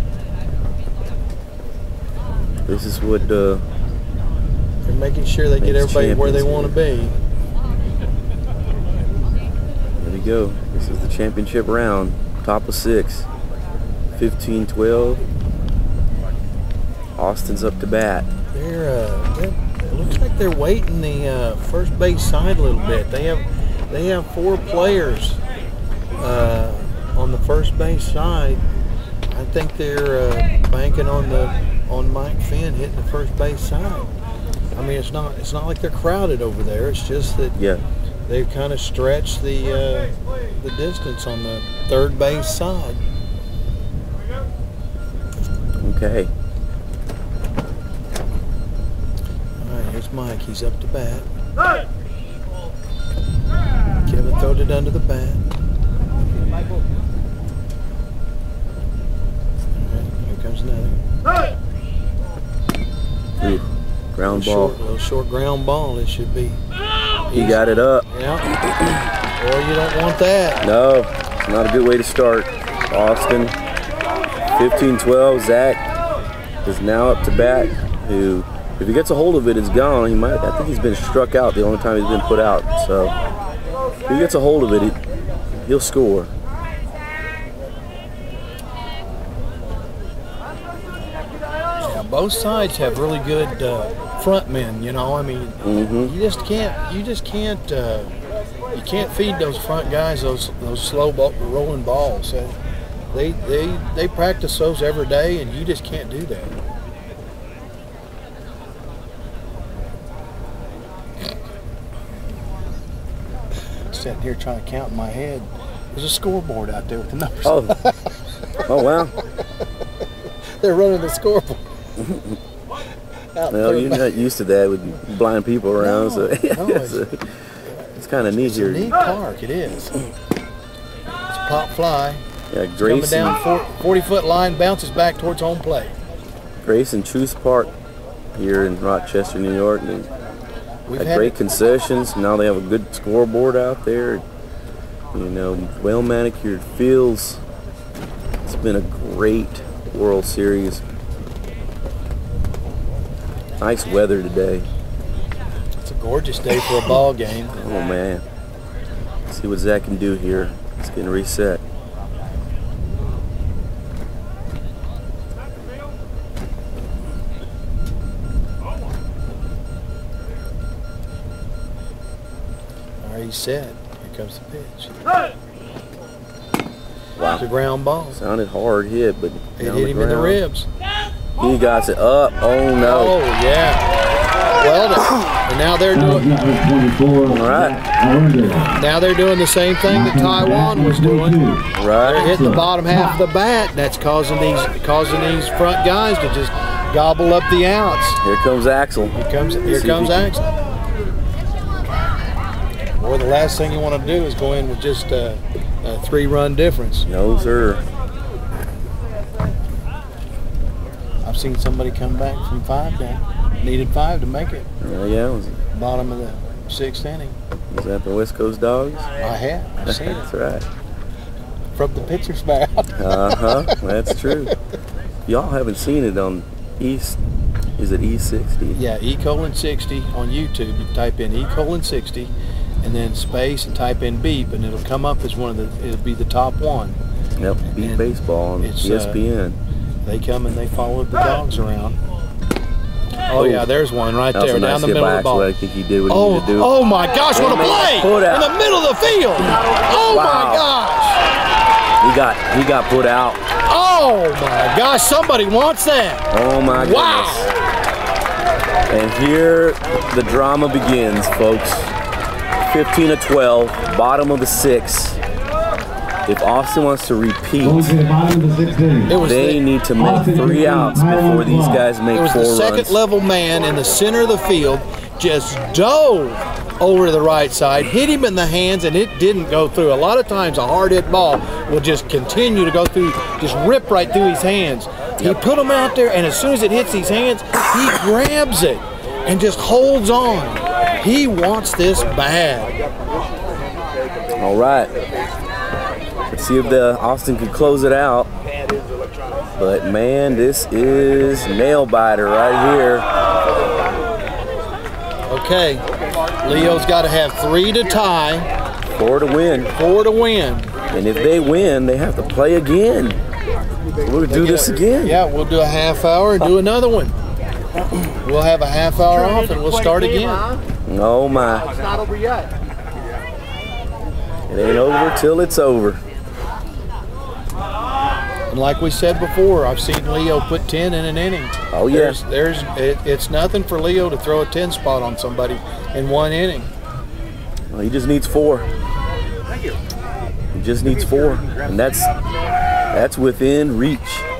This is what they're making sure they get everybody where they want to be. There we go. This is the championship round. Top of 6. 15-12. Austin's up to bat. It looks like they're waiting the first base side a little bit. They have 4 players on the first base side. I think they're banking on Mike Finn hitting the first base side. I mean, it's not like they're crowded over there. It's just that they've kind of stretched the distance on the third base side. Okay. All right, here's Mike. He's up to bat. Kevin throwed it under the bat. Here comes another. Ooh, ground ball. Little short ground ball. It should be. He got it up. Yeah. Or you don't want that. No, it's not a good way to start. Austin, 15-12. Zach is now up to bat. Who, if he gets a hold of it, it's gone. He might. I think he's been struck out the only time he's been put out. So if he gets a hold of it, he'll score. Both sides have really good front men, you know. I mean, you just can't you can't feed those front guys those slow rolling balls. They practice those every day, and you just can't do that. Sitting here trying to count in my head. There's a scoreboard out there with the numbers. Oh wow. They're running the scoreboard. Well, you're not used to that with blind people around, so it's kind of neat here. It's a neat park, it is. It's a pop fly. Yeah, Grace coming down 40-foot line, bounces back towards home plate. Grace and Truth Park here in Rochester, New York. And had great concessions. Now they have a good scoreboard out there. You know, well manicured fields. It's been a great World Series. Nice weather today. It's a gorgeous day for a ball game. Oh man. Let's see what Zach can do here. It's getting reset. All right, he's set. Here comes the pitch. Wow. It's a ground ball. Sounded hard hit, but it hit him in the ribs. He got it up. Oh no. Oh yeah. Well done. And now they're doing. All right. Now they're doing the same thing that Taiwan was doing. Right. They're hitting the bottom half of the bat. That's causing these front guys to just gobble up the outs. Here comes Axel. Here comes Axel. Boy, the last thing you want to do is go in with just a 3-run difference. No, sir. I've seen somebody come back from 5 down. Needed 5 to make it. Yeah, it was bottom of the 6th inning. Was that the West Coast Dogs? I have. I've seen it. That's right. From the pitcher's mouth. That's true. Y'all haven't seen it on East. Is it E60? Yeah, E:60 on YouTube. You type in E:60 and then space and type in beep, and it'll come up as it'll be the top one. Yep, Beep Baseball on ESPN. They come and they follow the dogs around. Oh yeah, there's one right there down the middle of the ball. I think he did what he needed to do. Oh my gosh, what a play! In the middle of the field. Oh my gosh! He got put out. Oh my gosh, somebody wants that. Oh my goodness. Wow. And here the drama begins, folks. 15-12, bottom of the 6th. If Austin wants to repeat, they need to make 3 outs before these guys make 4 runs. It was the second level man in the center of the field just dove over to the right side, hit him in the hands, and it didn't go through. A lot of times a hard hit ball will just continue to go through, just rip right through his hands. He put him out there, and as soon as it hits his hands, he grabs it and just holds on. He wants this bad. All right. Let's see if Austin can close it out. But man, this is nail biter right here. Okay, Leo's got to have 3 to tie. 4 to win. 4 to win. And if they win, they have to play again. We'll do this again. Yeah, we'll do a half hour and do another one. We'll have a half hour off and we'll start again. Oh my. It's not over yet. It ain't over till it's over. And like we said before, I've seen Leo put 10 in an inning. Oh yeah. It's nothing for Leo to throw a 10 spot on somebody in 1 inning. Well, he just needs 4. Thank you. He just needs 4, and that's within reach.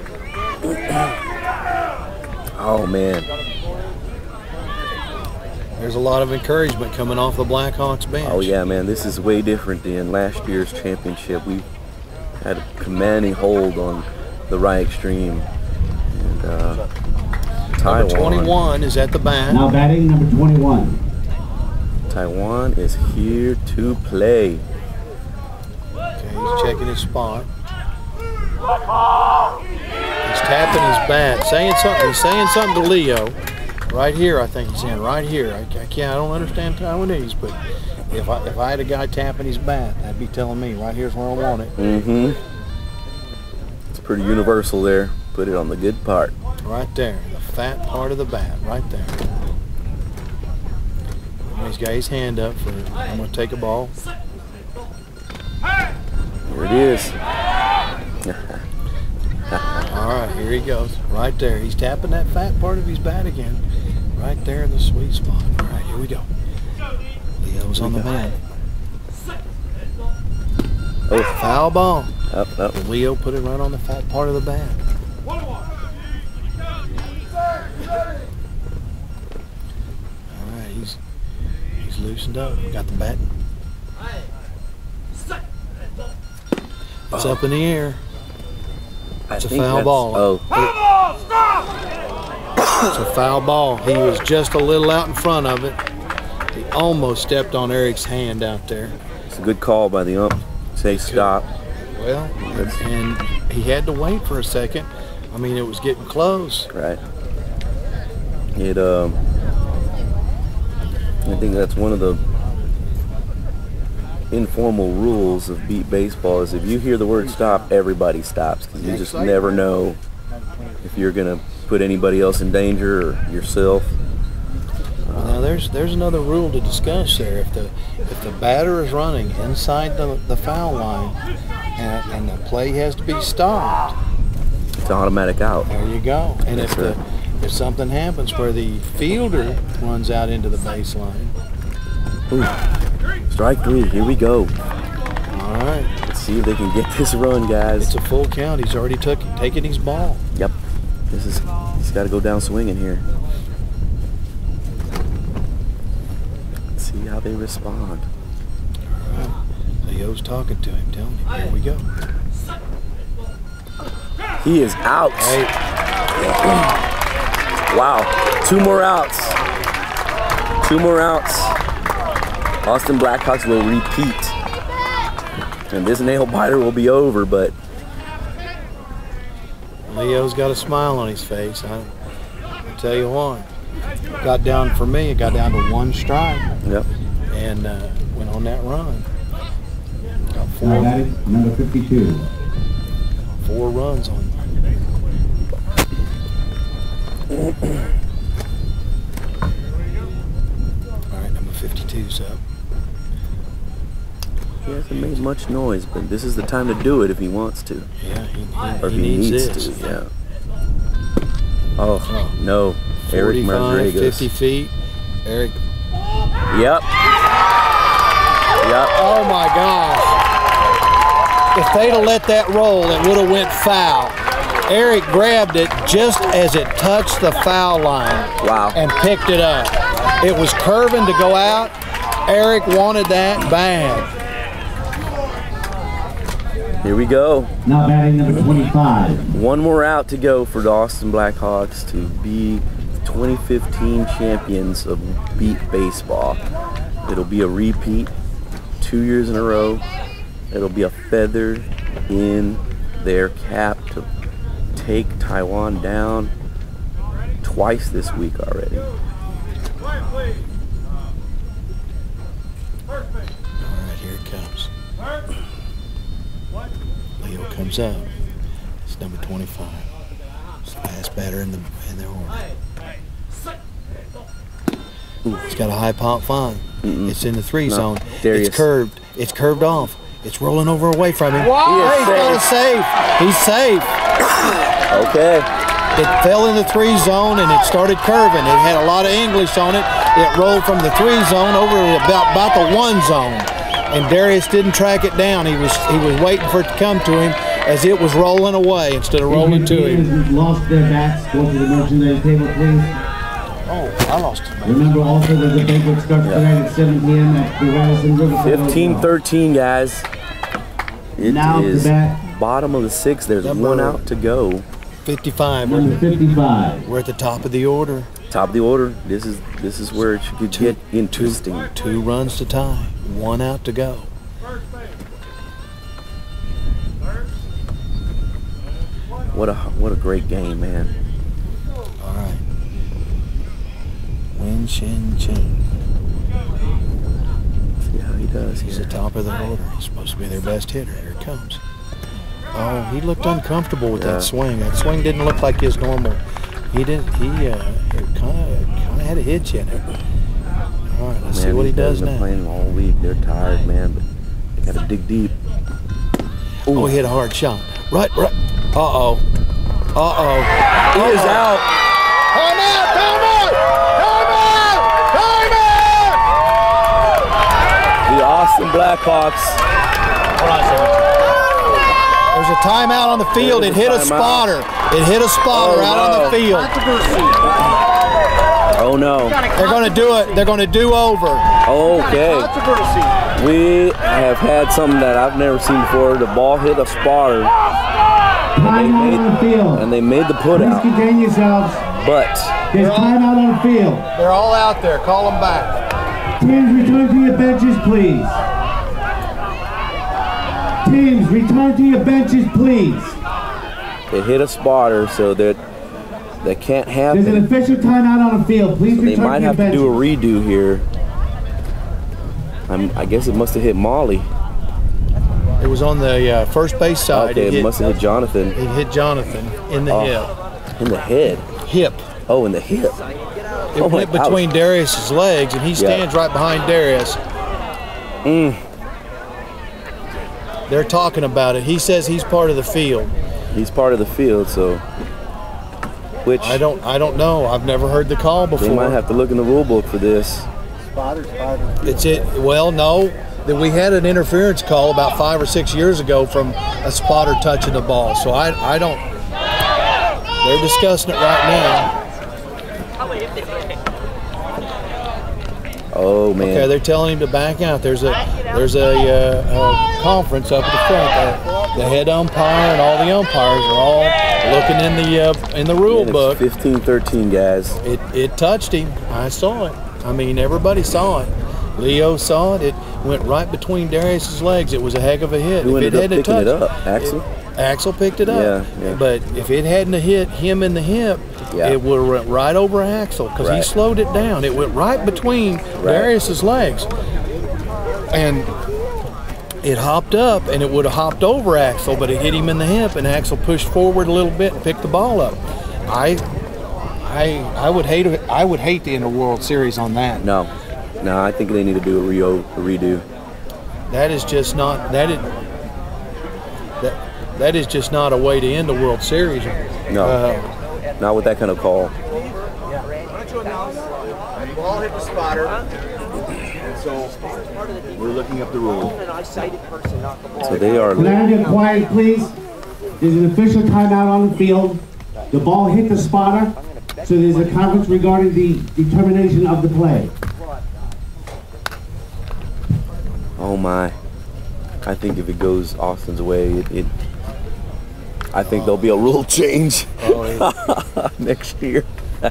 Oh man. There's a lot of encouragement coming off the Blackhawks bench. Oh yeah, man. This is way different than last year's championship. We had a commanding hold on the right extreme. And Taiwan. Number 21 is at the bat. Now batting number 21. Taiwan is here to play. Okay, he's checking his spot. He's tapping his bat, saying something. He's saying something to Leo. Right here, I think he's saying. Right here. I don't understand Taiwanese, but if I had a guy tapping his bat, that'd be telling me right here's where I want it. Mm-hmm. It's pretty universal there. Put it on the good part. Right there, the fat part of the bat, right there. And he's got his hand up for, I'm going to take a ball. Here it is. All right, here he goes. Right there. He's tapping that fat part of his bat again. Right there in the sweet spot. All right, here we go. Leo's on the bat. Oh, foul ball. Up. Leo put it right on the fat part of the bat. All right, he's loosened up. Got the bat. It's up in the air. It's a foul ball. Oh. It's a foul ball. He was just a little out in front of it. He almost stepped on Eric's hand out there. It's a good call by the ump. Say stop. Well, and he had to wait for a second. I mean, it was getting close. Right. I think that's one of the informal rules of beat baseball is if you hear the word stop, everybody stops, because you just never know if you're going to put anybody else in danger or yourself. Well, now there's another rule to discuss there. If the batter is running inside the foul line and the play has to be stopped, it's an automatic out. There you go. And if something happens where the fielder runs out into the baseline. Ooh. Strike 3, here we go. All right. Let's see if they can get this run, guys. It's a full count. He's already taken his ball. Yep. He's got to go down swinging here. Let's see how they respond. All right. Leo's talking to him, telling him, here we go. He is out. Hey. Wow. 2 more outs. 2 more outs. Austin Blackhawks will repeat. And this nail biter will be over, but Leo's got a smile on his face. I tell you what, got down for me, it got down to 1 strike. Yep. And went on that run. Got 4. That is number 52. 4 runs on him. All right, number 52's up. He hasn't made much noise, but this is the time to do it if he wants to. Yeah, or if he needs this. to, yeah. Oh, no. Eric 45, Rodriguez. 50 feet. Eric. Yep. Oh my gosh. If they'd have let that roll, it would have went foul. Eric grabbed it just as it touched the foul line. Wow. And picked it up. It was curving to go out. Eric wanted that bad. Here we go. Now batting number 25. One more out to go for the Austin Blackhawks to be 2015 champions of Beat Baseball. It'll be a repeat 2 years in a row. It'll be a feather in their cap to take Taiwan down twice this week already. Alright, here it comes. Leo comes up. It's number 25. It's the last batter in the order. It's got a high pop fine. It's in the 3 zone. Darius. It's curved. It's curved off. It's rolling over away from him. Wow. He's got a safe. He's safe. Okay. It fell in the 3 zone and it started curving. It had a lot of English on it. It rolled from the 3 zone over to about the 1 zone. And Darius didn't track it down. He was waiting for it to come to him as it was rolling away instead of rolling to him. Who've lost their bats, go to the merchandise table, please. Oh, I lost it. Remember also that the banquet starts tonight at 7 p.m. at the Radisson Riverside. 15-13, guys. It Now is the bat. bottom of the 6th. There's one out to go. 55. Number 55. We're at the top of the order. Top of the order. This is where it should get interesting. 2 runs to tie. 1 out to go. What a great game, man. All right. Win Shin Chin. See how he does. He's the top of the order. He's supposed to be their best hitter. Here it comes. Oh, he looked uncomfortable with that swing. That swing didn't look like his normal. He didn't. He kind of had a hitch in it. All right, let's see what he does now. Playing all week. They're tired, man, but they got to dig deep. Ooh. Oh, he hit a hard shot. Right. Uh-oh. He is out. Time out! The Austin Blackhawks. Hold on a second. There's a timeout on the field. It hit a spotter. It hit a spotter out on the field. Oh no. They're going to do it. They're going to do over. Okay. We have had something that I've never seen before. The ball hit a spotter. Timeout on the field. And they made the put out. Please contain yourselves. But there's timeout on the field. They're all out there. Call them back. Teams, return to your benches, please. Teams, return to your benches, please. they hit a spotter, so that can't happen. There's an official timeout on the field. Please so they might have to do a redo here. I guess it must have hit Molly. It was on the first base side. Okay, it must have hit Jonathan. It hit Jonathan in the hip. In the head? Hip. Oh, in the hip. It went between Darius's legs, and he stands right behind Darius. They're talking about it. He says he's part of the field. He's part of the field, so which I don't know. I've never heard the call before. They might have to look in the rule book for this. Spotter. It's it. Well, no. That we had an interference call about 5 or 6 years ago from a spotter touching the ball. So I don't. They're discussing it right now. Oh man. Okay, they're telling him to back out. There's a conference up at the front. The head umpire and all the umpires are all looking in the rule book. 15-13, guys. It touched him. I saw it. I mean, everybody saw it. Leo saw it. It went right between Darius's legs. It was a heck of a hit. Who ended up picking it up? Axel? Axel picked it up. Yeah. But if it hadn't hit him in the hip, it would have went right over Axel because he slowed it down. It went right between Darius's legs. And it hopped up, and it would have hopped over Axel, but it hit him in the hip, and Axel pushed forward a little bit and picked the ball up. I would hate the end of World Series on that. No, I think they need to do a redo. That is just not that is just not a way to end a World Series. No, not with that kind of call. The ball hit the spotter, and so we're looking up the rule. So they are. Can I get quiet, please? There's an official timeout on the field. The ball hit the spotter. So there's a conference regarding the determination of the play. Oh my. I think if it goes Austin's way, I think there'll be a rule change next year.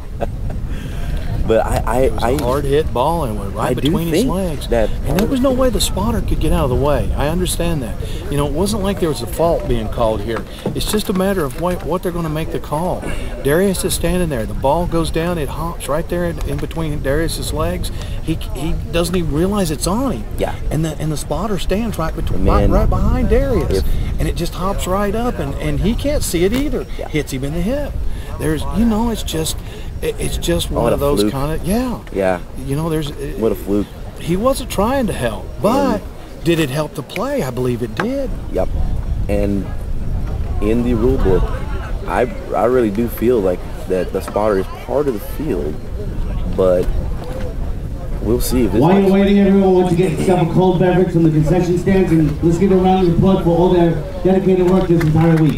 But it was a hard hit ball and went right between his legs. And there was no way the spotter could get out of the way. I understand that. You know, it wasn't like there was a fault being called here. It's just a matter of what they're going to make the call. Darius is standing there. The ball goes down. It hops right there in between Darius's legs. He doesn't even realize it's on him. Yeah. And the spotter stands right behind Darius. And it just hops right up, and he can't see it either. Yeah. Hits him in the hip. There's, you know, it's just one of those kind of, yeah. You know, what a fluke. He wasn't trying to help, but did it help the play? I believe it did. Yep. And in the rule book, I really do feel like that the spotter is part of the field, but we'll see. While you're waiting, everyone wants to get yourself a cold beverage from the concession stands, and let's give a round of applause for all their dedicated work this entire week.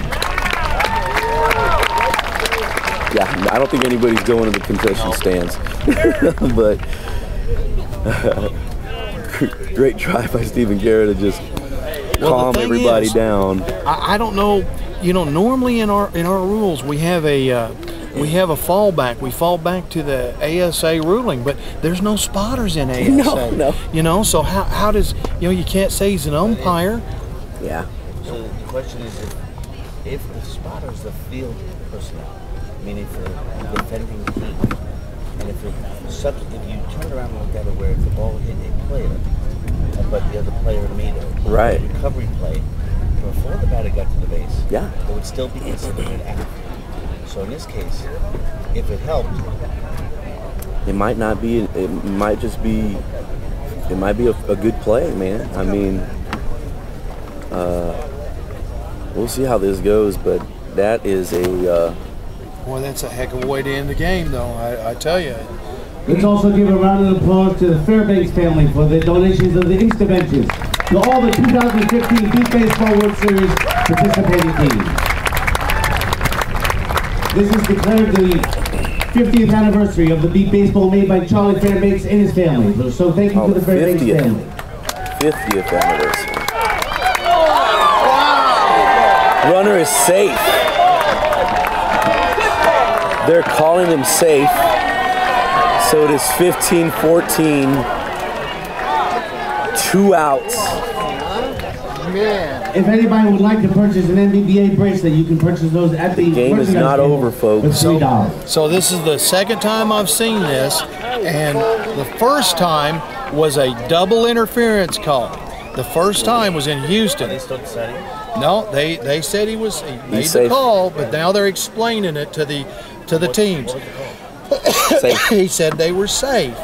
Yeah, I don't think anybody's going to the concession stands, but great try by Stephen Garrett to just calm everybody down. I don't know. You know, normally in our rules we have a fallback. We fall back to the ASA ruling, but there's no spotters in ASA. No. You know, so how does, you know, you can't say he's an umpire. Yeah. So the question is, if the spotter is the field personnel, meaning for the defending team, and if you turn around and look at it where if the ball hit a player, but the other player made a recovery play before the batter got to the base, it would still be considered an out. So in this case, if it helped, it might not be. It might just be. It might be a good play, man. I mean, we'll see how this goes, but that is a. Boy, that's a heck of a way to end the game, though. I tell you. Let's also give a round of applause to the Fairbanks family for the donations of the Instabenches to all the 2015 Beat Baseball World Series participating teams. This is declared the 50th anniversary of the Beat Baseball made by Charlie Fairbanks and his family. So thank you to the Fairbanks family. 50th anniversary. Runner is safe. They're calling him safe. So it is 15-14. 2 outs. Man. If anybody would like to purchase an NBBA bracelet, you can purchase those at the game is not over, folks. So this is the second time I've seen this, and the first time was a double interference call. The first time was in Houston. No, they said he made the call, but now they're explaining it to the teams. He said they were safe.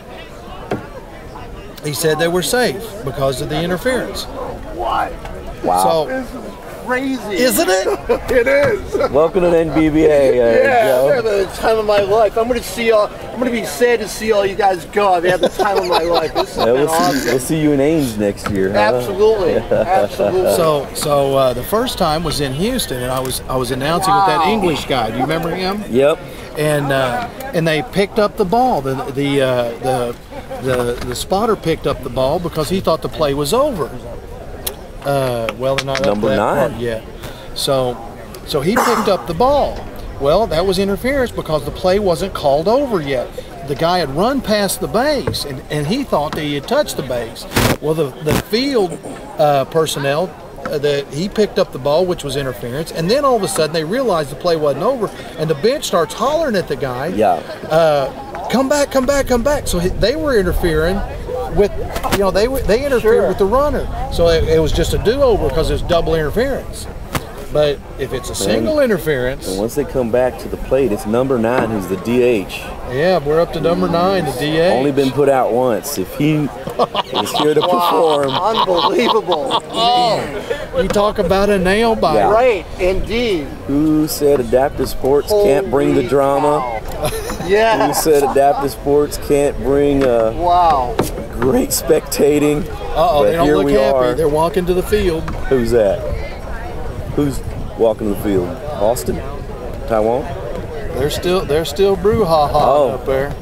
He said they were safe because of the interference. What? Wow. So, this is crazy. Isn't it? It is. Welcome to the NBBA, Joe. I'm having the time of my life. I'm going to be sad to see all you guys go. I've had the time of my life. This has been awesome. We'll see you in Ames next year. Huh? Absolutely. Absolutely. So the first time was in Houston, and I was announcing with that English guy. Do you remember him? Yep. And they picked up the ball. The spotter picked up the ball because he thought the play was over. Well, they're not number up to that 9 part yet. So he picked up the ball. Well, that was interference because the play wasn't called over yet. The guy had run past the base, and he thought that he had touched the base. Well, the field personnel, he picked up the ball, which was interference, and then all of a sudden they realized the play wasn't over, and the bench starts hollering at the guy, come back, come back, come back. So they were interfering with, they interfered with the runner. So it was just a do-over because it was double interference. But if it's a single interference... And once they come back to the plate, it's number 9 who's the DH. Yeah, we're up to number 9, the DH. Only been put out once. If he is here to perform... Unbelievable. You talk about a nail biter. Yeah. Right, indeed. Who said adaptive sports can't bring the drama? Yeah. Who said adaptive sports can't bring great spectating? Uh-oh, they don't look happy. They're walking to the field. Who's that? Who's walking to the field? Austin? Taiwan? They're still brouhaha up there.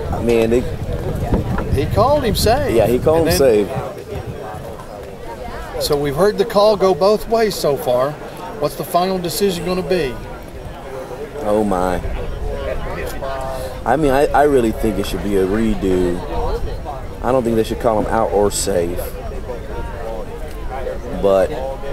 He called him safe. Yeah, he called him safe. So we've heard the call go both ways so far. What's the final decision going to be? Oh my. I mean, I really think it should be a redo. I don't think they should call him out or safe. But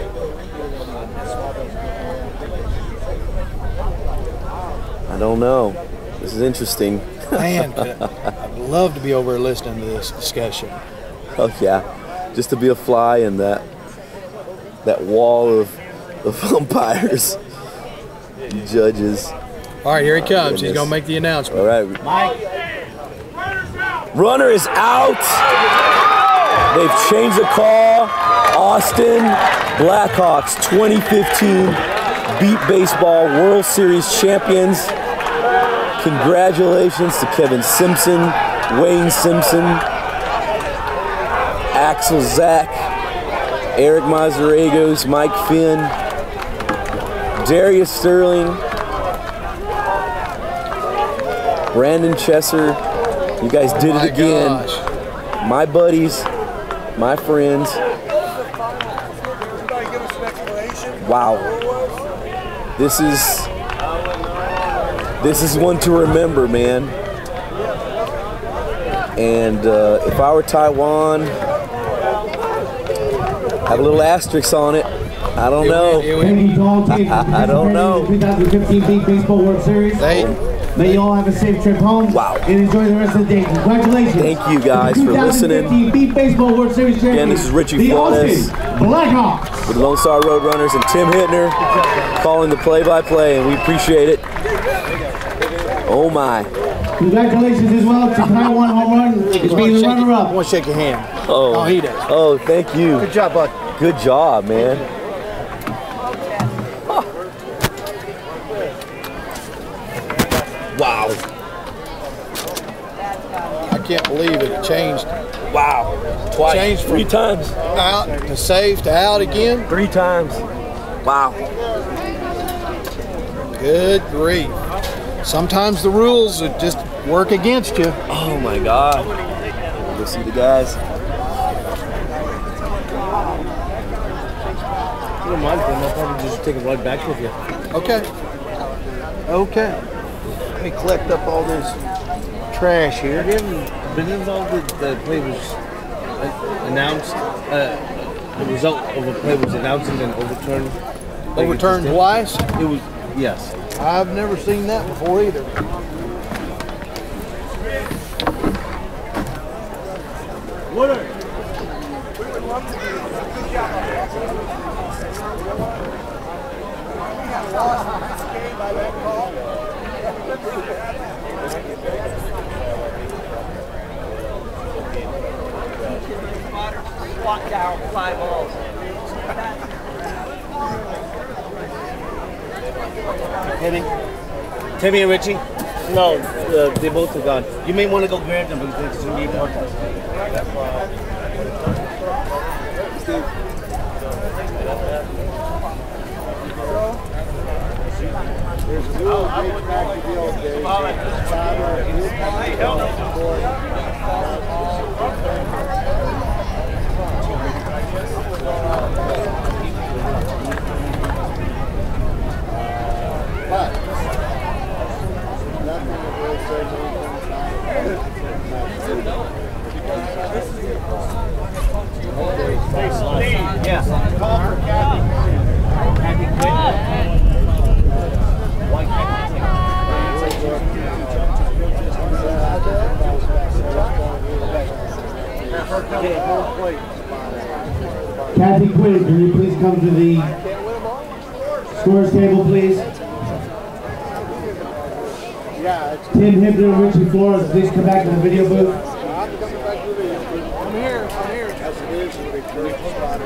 I don't know. This is interesting. Man, I'd love to be over listening to this discussion. Oh yeah, just to be a fly in that wall of umpires, judges. All right, here he comes. He's gonna make the announcement. All right, Mike. Runner is out. They've changed the call. Austin Blackhawks 2015 beat baseball World Series champions. Congratulations to Kevin Simpson, Wayne Simpson, Axel Zach, Eric Mazaragos, Mike Finn, Darius Sterling, Brandon Chesser. You guys did it again. Gosh. My buddies, my friends. Wow. This is one to remember, man. And if I were Taiwan, have a little asterisk on it. I don't know. I don't know. 2015 Big Baseball World Series. May you all have a safe trip home. Wow. And enjoy the rest of the day. Congratulations. Thank you guys for listening. 2015 Big Baseball World Series champions. Again, this is Richie Flores. Blackhawks. With Lone Star Roadrunners and Tim Hittner calling the play-by-play, and we appreciate it. Oh my. Congratulations as well to Taiwan home run. It's being the runner-up. I want to shake your hand. Oh, he does. Oh, thank you. Good job, bud. Good job, man. Huh. Wow. I can't believe it changed. Wow. Twice. Changed from 3 times. Out to safe to out again. 3 times. Wow. Good grief. Sometimes the rules just work against you. Oh my God. Go see the guys. You don't mind, then I'll probably just take a ride back with you. Okay. Okay. Let me collect up all this trash here. You haven't been involved with the play was announced, the result of a play was announced and then overturned. Overturned twice? It was, yes. I've never seen that before either. Winner. Walk down 5 balls. Timmy and Richie? No, they both are gone. You may want to go grab them because it's going to be a protest. There's a real big cracky deal but nothing that really says anything. Yeah. Call for Kathy. Kathy Quinn. Why Kathy Quinn, can you please come to the scores table, please? Tim Hibbner and Richie Flores, please come back to the video booth. I'm coming back to the video booth. I'm here. As it is, it'll be great spotted.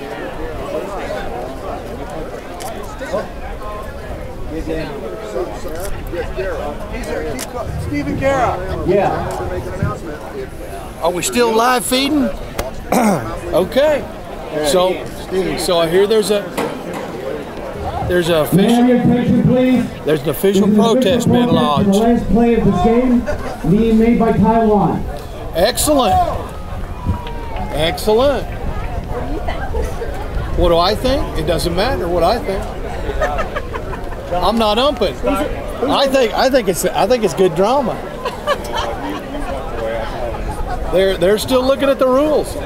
Stephen Guerra. Yeah. Are we still live feeding? Okay. So I hear there's a there's a May I have your official, attention, please? there's an official This is an protest being protest for the lodged. last play of this game being made by Taiwan. Excellent. Excellent. What do you think? What do I think? It doesn't matter what I think. I'm not umping. I think it's good drama. They're still looking at the rules.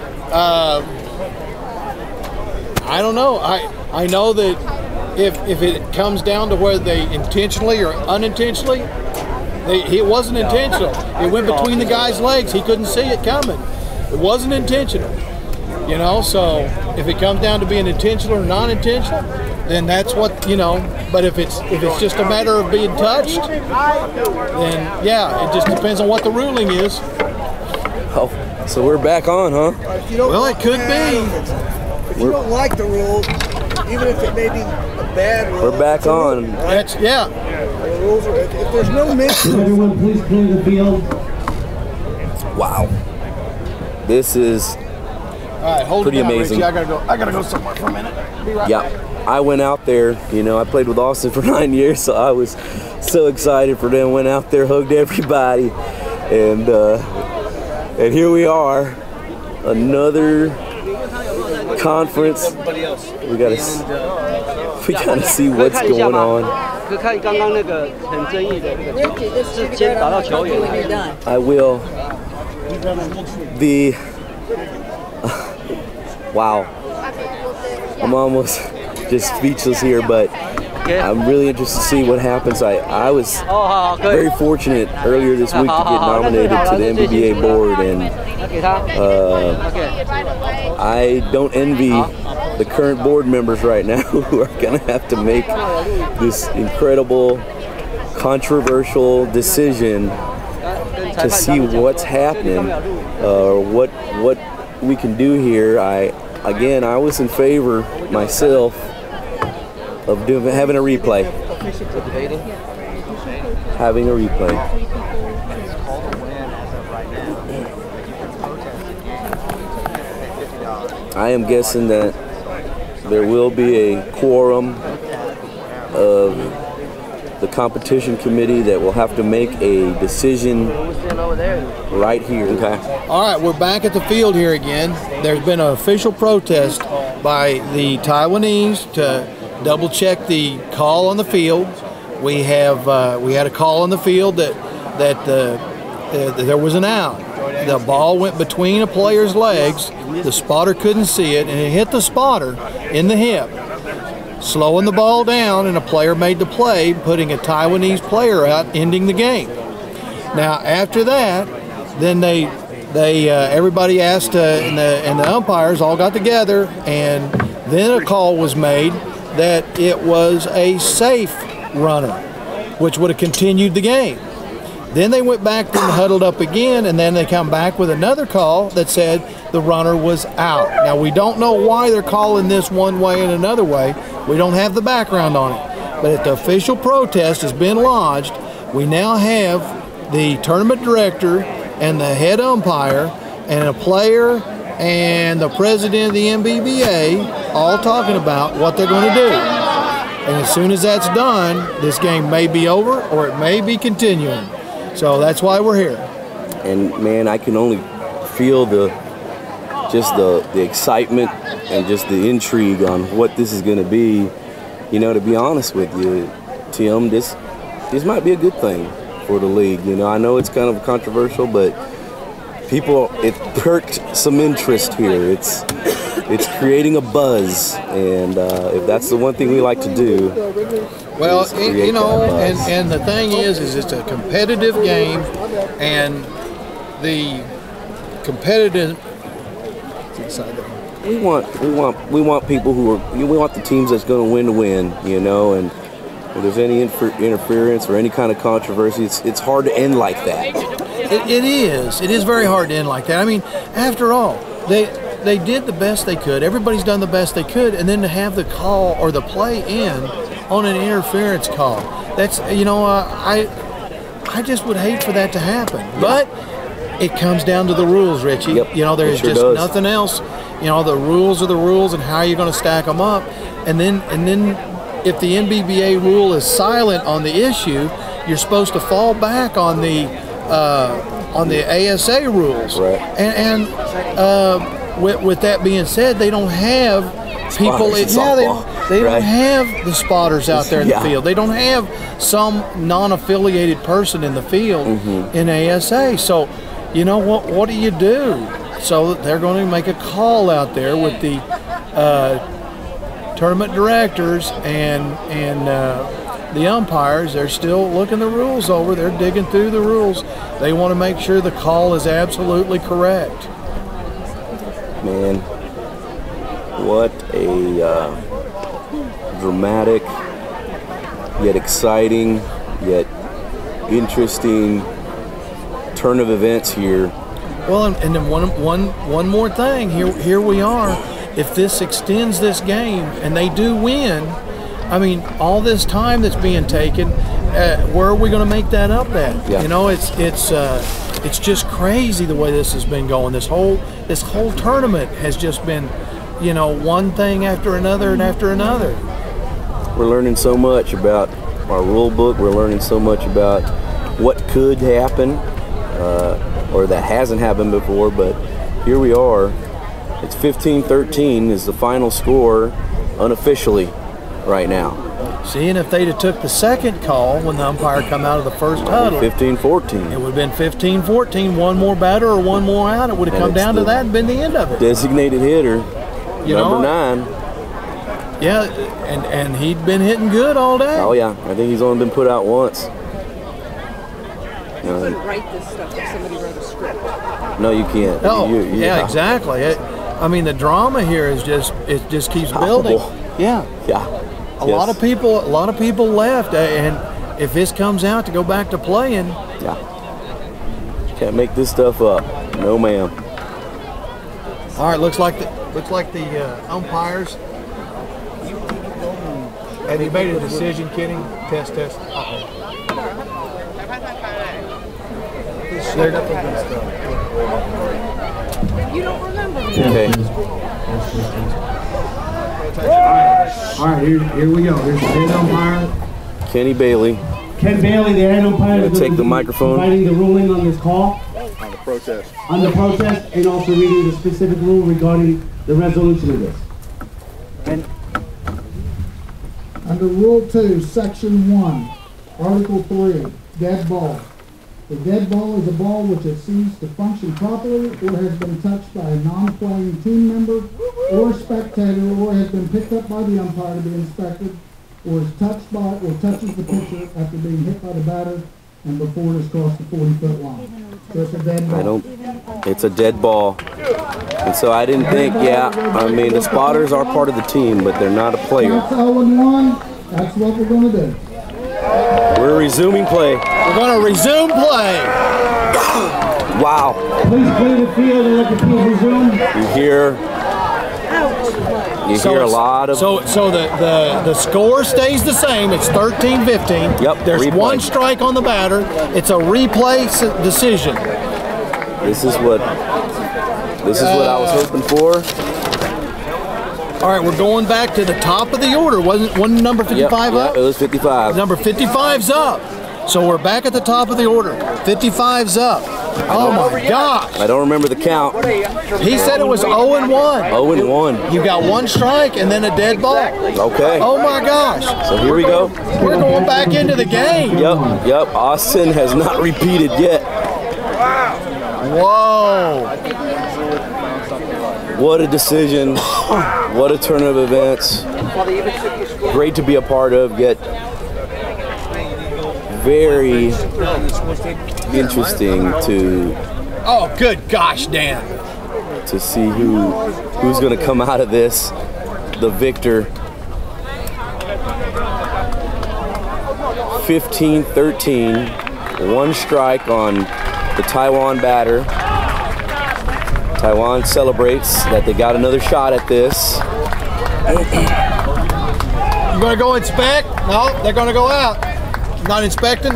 I don't know. I know that if it comes down to whether they intentionally or unintentionally, it wasn't intentional. It went between the guy's legs. He couldn't see it coming. It wasn't intentional. You know, so if it comes down to being intentional or non-intentional, then that's what, you know. But if it's just a matter of being touched, then yeah, it just depends on what the ruling is. Oh, so we're back on, huh? Well, it could be. If you don't like the rule, even if it may be a bad rule, We're back on. That's yeah. the rules are, if there's no mix. Everyone, please clear the field. Wow. This is All right, hold pretty it down, amazing. Richie. I gotta go somewhere for a minute. Be right Yeah, back. I went out there, you know, I played with Austin for 9 years, so I was so excited for them. Went out there, hugged everybody, and here we are, another conference. We gotta see what's going on. I will. Wow. I'm almost just speechless here, but I'm really interested to see what happens. I was very fortunate earlier this week to get nominated to the MBBA board, and I don't envy the current board members right now who are going to have to make this incredible, controversial decision to see what's happening, or what we can do here. I was in favor myself of having a replay. Having a replay. I am guessing that there will be a quorum of the competition committee that will have to make a decision right here. Okay. All right, we're back at the field here again. There's been an official protest by the Taiwanese to double check the call on the field. We had a call on the field that there was an out. The ball went between a player's legs. The spotter couldn't see it, and it hit the spotter in the hip, slowing the ball down, and a player made the play, putting a Taiwanese player out, ending the game. Now, after that, then everybody asked, and the umpires all got together, and then a call was made that it was a safe runner, which would have continued the game. Then they went back and huddled up again, and then they come back with another call that said the runner was out. Now, we don't know why they're calling this one way and another way. We don't have the background on it. But if the official protest has been lodged, we now have the tournament director and the head umpire and a player and the president of the MBBA all talking about what they're going to do. And as soon as that's done, this game may be over or it may be continuing. So that's why we're here. And man, I can only feel the excitement and just the intrigue on what this is going to be. You know, to be honest with you, Tim, this might be a good thing for the league. You know, I know it's kind of controversial, but it perked some interest here. It's creating a buzz, and if that's the one thing we like to do. Well, you know, and the thing is it's a competitive game, and the competitive. We want people we want the teams that's going to win, you know, and if there's any interference or any kind of controversy, it's hard to end like that. It is very hard to end like that. I mean, after all, they did the best they could. Everybody's done the best they could, and then to have the call or the play end on an interference call, that's, you know, I just would hate for that to happen. Yeah. But it comes down to the rules, Richie. Yep. You know, there's sure just does. Nothing else. You know, the rules are the rules, and how you're going to stack them up, and then if the NBBA rule is silent on the issue, you're supposed to fall back on the ASA rules. Right. And with that being said, they don't have people. They don't have the spotters out there in the field. They don't have some non-affiliated person in the field in ASA. So, you know what do you do? So they're going to make a call out there with the tournament directors and the umpires. They're still looking the rules over. They're digging through the rules. They want to make sure the call is absolutely correct. Man, what a dramatic, yet exciting, yet interesting turn of events here. Well, and then one more thing. Here we are. If this extends this game and they do win, I mean, all this time that's being taken, where are we going to make that up at? Yeah. You know, it's just crazy the way this has been going. This whole tournament has just been, you know, one thing after another and after another. We're learning so much about our rule book. We're learning so much about what could happen, or that hasn't happened before. But here we are. It's 15-13 is the final score unofficially right now. See, and if they'd have took the second call when the umpire come out of the first huddle, 15-14. It would have been 15-14, one more batter or one more out. It would have come down to that and been the end of it. Designated hitter, number 9. Yeah, and he'd been hitting good all day. Oh yeah, I think he's only been put out once. You couldn't write this stuff if somebody wrote a script. No, you can't. Oh, yeah, exactly. I mean, the drama here is just keeps building. Yeah. A lot of people left, and if this comes out to go back to playing, can't make this stuff up. No, ma'am. All right, looks like the umpires. Have you made a decision, Kenny? Test. You don't remember me. Okay. All right, here we go. Here's the head umpire. Kenny Bailey. Ken Bailey, the head umpire, is take the microphone. Providing the ruling on this call. On the protest. On the protest, and also reading the specific rule regarding the resolution of this. And under Rule 2, Section 1, Article 3, dead ball. A dead ball is a ball which has ceased to function properly or has been touched by a non-playing team member or spectator or has been picked up by the umpire to be inspected or is touched by or touches the pitcher after being hit by the batter and before it has crossed the 40-foot line. So it's a dead ball. It's a dead ball. And so I didn't think, I mean, the spotters are part of the team, but they're not a player. That's 0-1. That's what we're going to do. We're resuming play. We're going to resume play. Wow. Please clear the field and let the field resume. You hear a lot of... So the score stays the same. It's 13-15. Yep. There's replay. One strike on the batter. It's a replay decision. This is what I was hoping for. All right, we're going back to the top of the order. Wasn't number 55 up? It was 55. Number 55's up. So we're back at the top of the order. 55's up. Oh my gosh. I don't remember the count. He said it was 0-1. 0-1. You got one strike and then a dead ball. Okay. Oh my gosh. So here we go. We're going back into the game. Yep. Austin has not repeated yet. Whoa. What a decision. What a turn of events. Great to be a part of, yet very interesting to... Oh, good gosh, Dan. To see who's going to come out of this, the victor. 15-13, one strike on the Taiwan batter. Taiwan celebrates that they got another shot at this. You gonna go inspect? No, they're gonna go out. Not inspecting?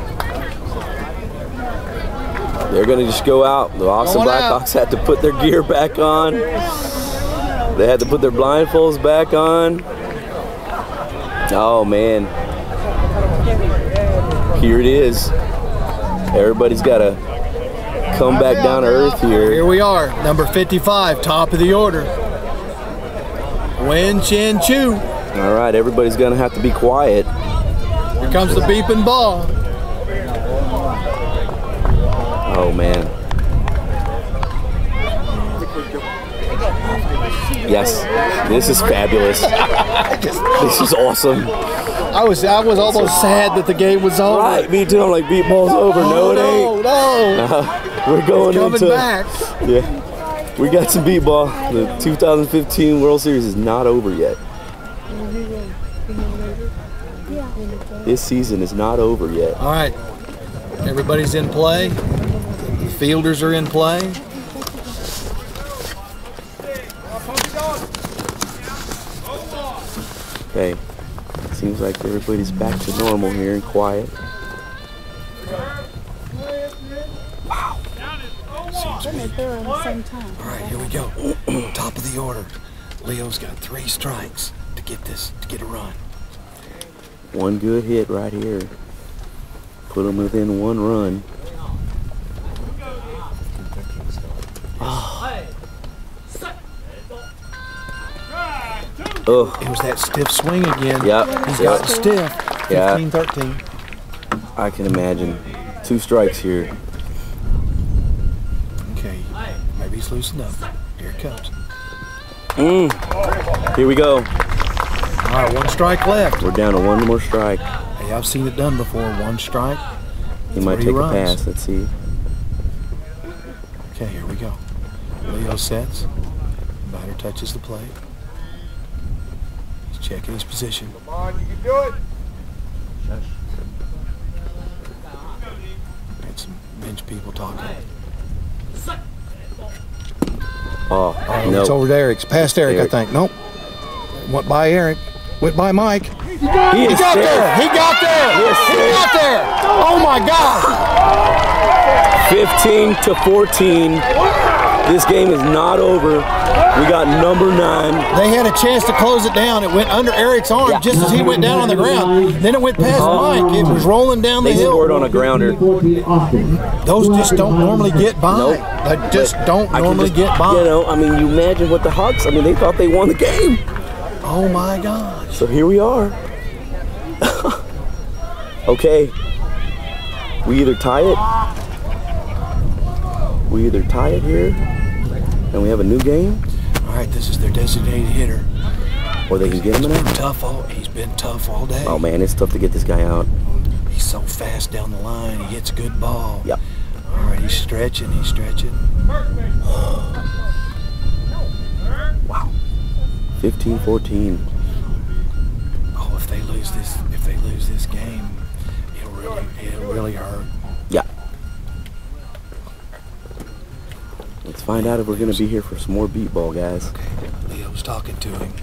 They're gonna just go out. The Austin Blackhawks had to put their gear back on. They had to put their blindfolds back on. Oh man. Here it is. Everybody's got to come back down to earth here. Here we are, number 55, top of the order. Wen Chen Chu. All right, everybody's going to have to be quiet. Here comes the beeping ball. Oh man. Yes, this is fabulous. This is awesome. I was almost sad that the game was over. Right, me too. I'm like, beat ball's over. No, it ain't. No. We're going coming into back. Yeah, we got some beat ball. The 2015 World Series is not over yet. This season is not over yet. All right, everybody's in play. The fielders are in play. Okay, seems like everybody's back to normal here and quiet. Wow. All right, here we go. Top of the order. Leo's got 3 strikes to get a run. One good hit right here. Put him within 1 run. Oh. It was that stiff swing again. Yep. He's got stiff. 15-13. I can imagine. 2 strikes here. Okay. Maybe he's loosened up. Here it comes. Here we go. All right, 1 strike left. We're down to 1 more strike. Hey, I've seen it done before. 1 strike. He might take a pass. Let's see. Okay, here we go. Leo sets. Batter touches the plate. He's checking his position. Come on, you can do it. Got some bench people talking. Oh, no. It's over to Eric. It's past Eric, I think. Nope. Went by Eric. Went by Mike. He got there. He got there. He got there. Oh my God. 15-14. This game is not over. We got number 9. They had a chance to close it down. It went under Eric's arm just as he went down on the ground. Then it went past Mike. It was rolling down the hill. They scored on a grounder. Those just don't normally get by. Nope. They just don't normally get by. You know, I mean, you imagine what the Hawks, I mean, they thought they won the game. Oh my God. So here we are. Okay. We either tie it here, and we have a new game. All right, this is their designated hitter. Or they can get him out. He's been tough all day. Oh man, it's tough to get this guy out. He's so fast down the line. He hits a good ball. Yep. All right, he's stretching. Wow. 15-14. Oh, if they lose this game, it'll really hurt. Yeah. Let's find out if we're gonna be here for some more beat ball, guys. Okay. Leo's talking to him.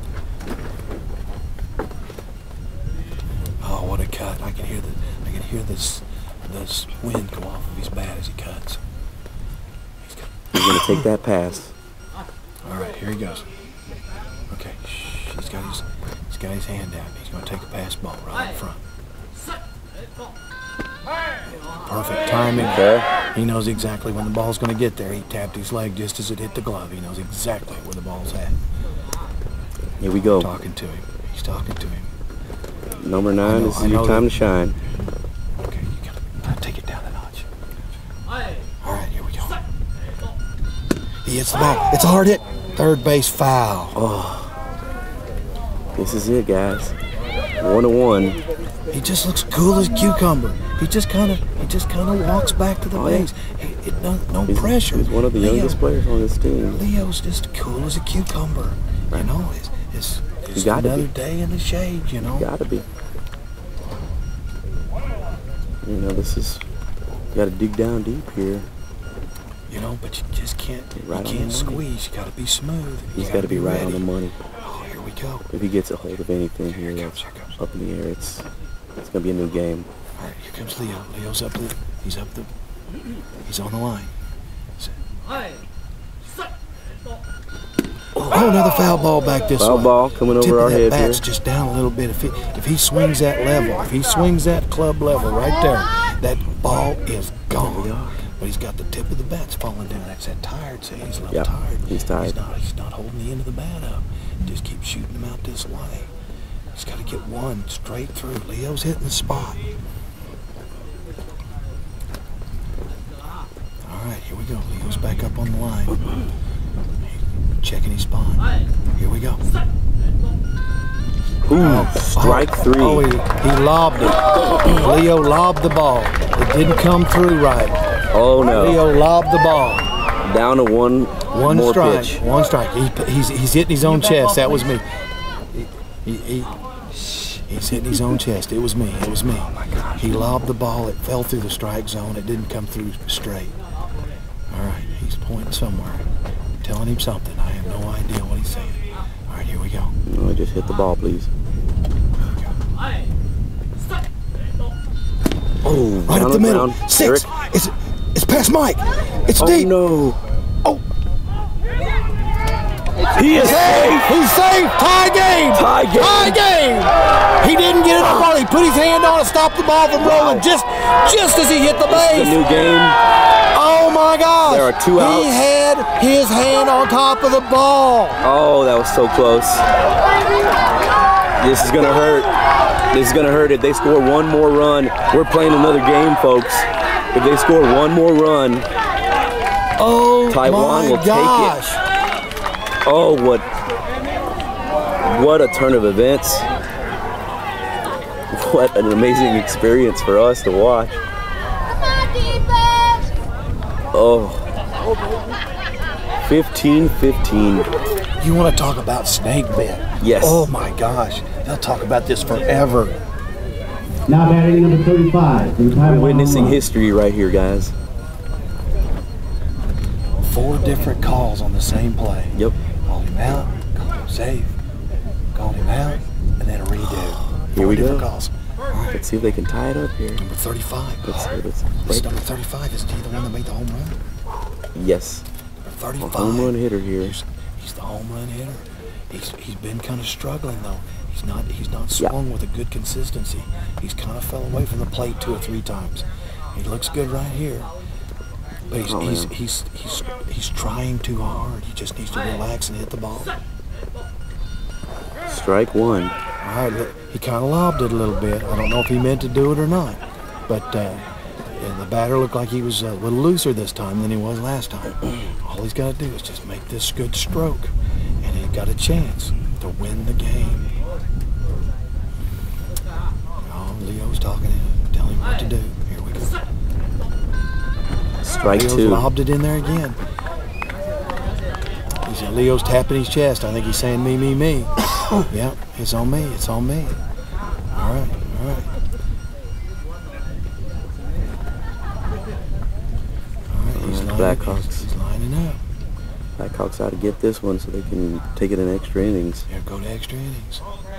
Oh, what a cut! I can hear this wind go off of his bat as he cuts. He's gonna take that pass. All right, here he goes. Okay, he's got his hand out. He's gonna take a pass ball right in front. Perfect timing. Okay. He knows exactly when the ball's going to get there. He tapped his leg just as it hit the glove. He knows exactly where the ball's at. Here we go. He's talking to him. Number 9, this is your time to shine. Okay, you gotta take it down a notch. All right, here we go. He hits the ball. It's a hard hit. Third base foul. Oh. This is it, guys. 1-1. He just looks cool as a cucumber. He just kind of walks back to the base. No pressure. He's one of the youngest players on this team. Leo's just cool as a cucumber. You know, it's another day in the shade. You know. Gotta be. You know, this is. You gotta dig down deep here. You know, but you just can't. You can't squeeze. You gotta be smooth. He's gotta be right on the money. Oh, here we go. If he gets a hold of anything here that's up in the air, it's gonna be a new game. All right, here comes Leo. He's on the line. Oh. Oh, another foul ball back this way. Foul ball coming over our head here. Bat's just down a little bit. If he swings that level, if he swings that club level right there, that ball is gone. But he's got the tip of the bat's falling down. That's that tired. See, he's a little tired. He's tired. He's not holding the end of the bat up. Just keep shooting him out this way. He's got to get one straight through. Leo's hitting the spot. All right, here we go. Leo's back up on the line. Checking his spot. Here we go. Ooh, strike three. Oh, he lobbed it. Leo lobbed the ball. It didn't come through right. Oh no. Leo lobbed the ball. Down to one more strike. pitch. One strike. He's hitting his own chest. That was me. He's hitting his own chest. It was me. It was me. Oh my gosh. He lobbed the ball. It fell through the strike zone. It didn't come through straight. All right. He's pointing somewhere. Telling him something. I have no idea what he's saying. All right. Here we go. No, just hit the ball, please. Oh, right up the middle. 6. It's past Mike. It's deep. No. Oh. He is safe. He's safe. Tie game. Tie game. Tie game. He didn't get it on. He put his hand on it, stopped the ball from rolling just as he hit the base. It's a new game. Oh my gosh. There are 2 outs. He had his hand on top of the ball. Oh, that was so close. This is gonna hurt. This is gonna hurt. If they score one more run, we're playing another game, folks. If they score one more run, Taiwan will take it. Oh, what a turn of events. What an amazing experience for us to watch. Oh, 15-15. You want to talk about snake bit? Yes. Oh my gosh. They'll talk about this forever. Now batting number 35. We're witnessing history right here, guys. 4 different calls on the same play. Yep. Called him out, called him safe, called him out, and then a redo. Here we go. Calls. Let's see if they can tie it up here. Number 35. Let's Number 35 is he the one that made the home run? Yes. Number 35. A home run hitter here. He's the home run hitter. He's been kind of struggling though. He's not swung with a good consistency. He's kind of fell away from the plate 2 or 3 times. He looks good right here. But he's trying too hard. He just needs to relax and hit the ball. Strike 1. All right, look, he kind of lobbed it a little bit. I don't know if he meant to do it or not. But the batter looked like he was a little looser this time than he was last time. All he's got to do is just make this good stroke, and he's got a chance to win the game. Oh, Leo's talking to him, telling him what to do. Here we go. Strike Leo's 2. lobbed it in there again. Leo's tapping his chest. I think he's saying me, me, me. Yeah, it's on me. It's on me. All right, all right. All right, Blackhawks. He's lining up. Blackhawks ought to get this one so they can take it in extra innings. Yeah, go to extra innings.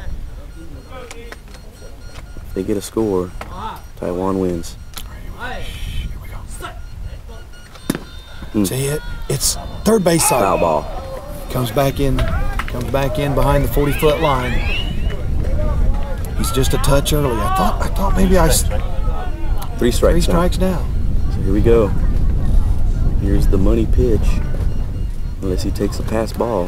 If they get a score, Taiwan wins. Here we go. See it? It's third base side. Foul ball. Comes back in behind the 40-foot line. He's just a touch early. I thought maybe 3 strikes. 3 strikes now. So here we go. Here's the money pitch. Unless he takes a pass ball.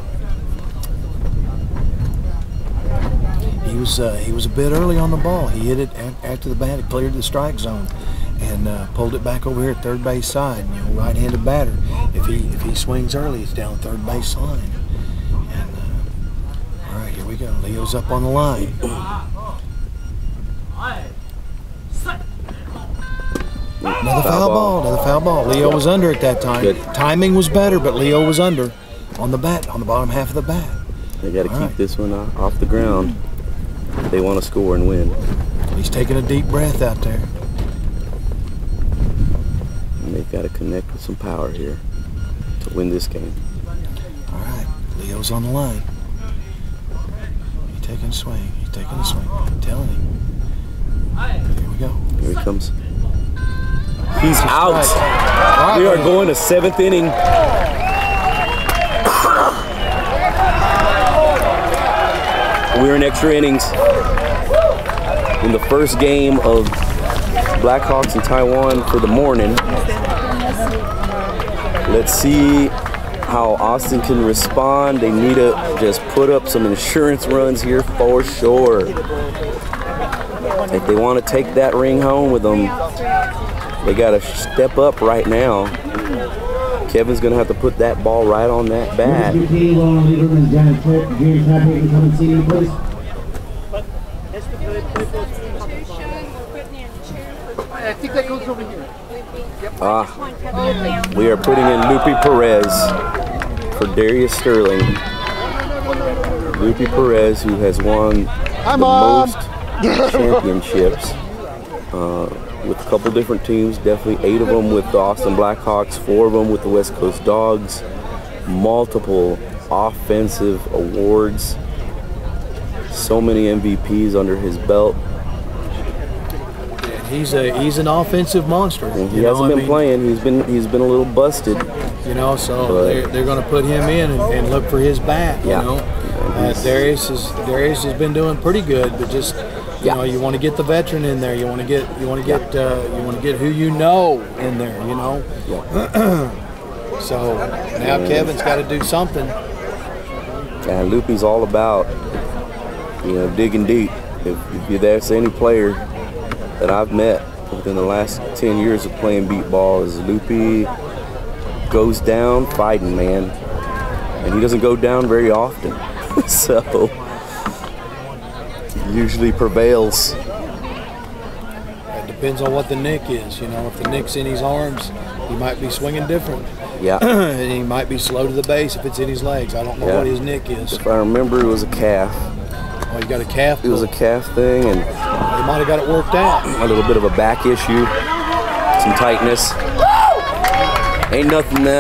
He was a bit early on the ball. He hit it after the bat. It cleared the strike zone and pulled it back over here at third base side. You know, right-handed batter. If he swings early, it's down third base line. And all right, here we go. Leo's up on the line. Another foul ball. Another foul ball. Leo was under at that time. Good. Timing was better, but Leo was under on the bat, on the bottom half of the bat. They got to keep this one off the ground. They want to score and win. He's taking a deep breath out there. And they've got to connect with some power here to win this game. All right, Leo's on the line. He's taking a swing. He's taking a swing. I'm telling him. Here we go. Here he comes. He's out. Right, we are going to 7th inning. We're in extra innings in the first game of Blackhawks in Taiwan for the morning. Let's see how Austin can respond. They need to just put up some insurance runs here for sure. If they want to take that ring home with them, they got to step up right now. Kevin's going to have to put that ball right on that bat. I think that goes over here. We are putting in Lupe Perez for Darius Sterling. Lupe Perez, who has won the most championships with a couple different teams, definitely 8 of them with the Austin Blackhawks, 4 of them with the West Coast Dogs, multiple offensive awards, so many MVPs under his belt. He's an offensive monster. He hasn't been playing. He's been a little busted. You know, so they're going to put him in and look for his bat. You know, Darius has been doing pretty good, but just you know, you want to get the veteran in there. You want to get who you know in there. You know. So now Kevin's got to do something. And Lupe's all about digging deep. If there's any player that I've met within the last 10 years of playing beat ball, is Lupe goes down fighting, man. And he doesn't go down very often. So he usually prevails. It depends on what the nick is. You know, if the nick's in his arms, he might be swinging different. Yeah. And he might be slow to the base if it's in his legs. I don't know what his nick is. If I remember, it was a calf. Oh, you got a calf? It was a calf thing, and they might have got it worked out. A little bit of a back issue, some tightness. Ain't nothing that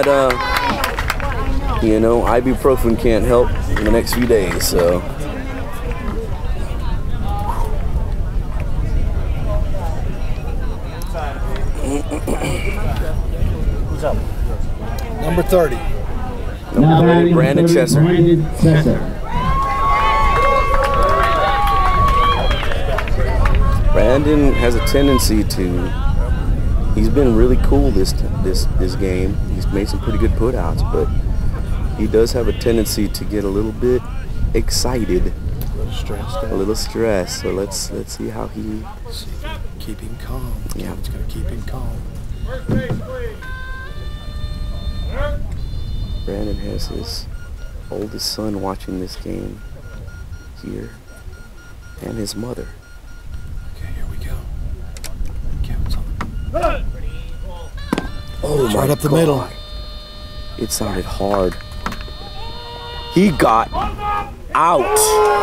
ibuprofen can't help in the next few days. So. Who's up? Number 30. Number 30, Brandon Chesser. Brandon has a tendency to. He's been really cool this game. He's made some pretty good putouts, but he does have a tendency to get a little bit excited, a little stressed. So let's see how he. Keep him calm. Yeah, it's gonna keep him calm. Brandon has his oldest son watching this game here, and his mother. Oh, my right up the God. middle. It sounded hard. He got out.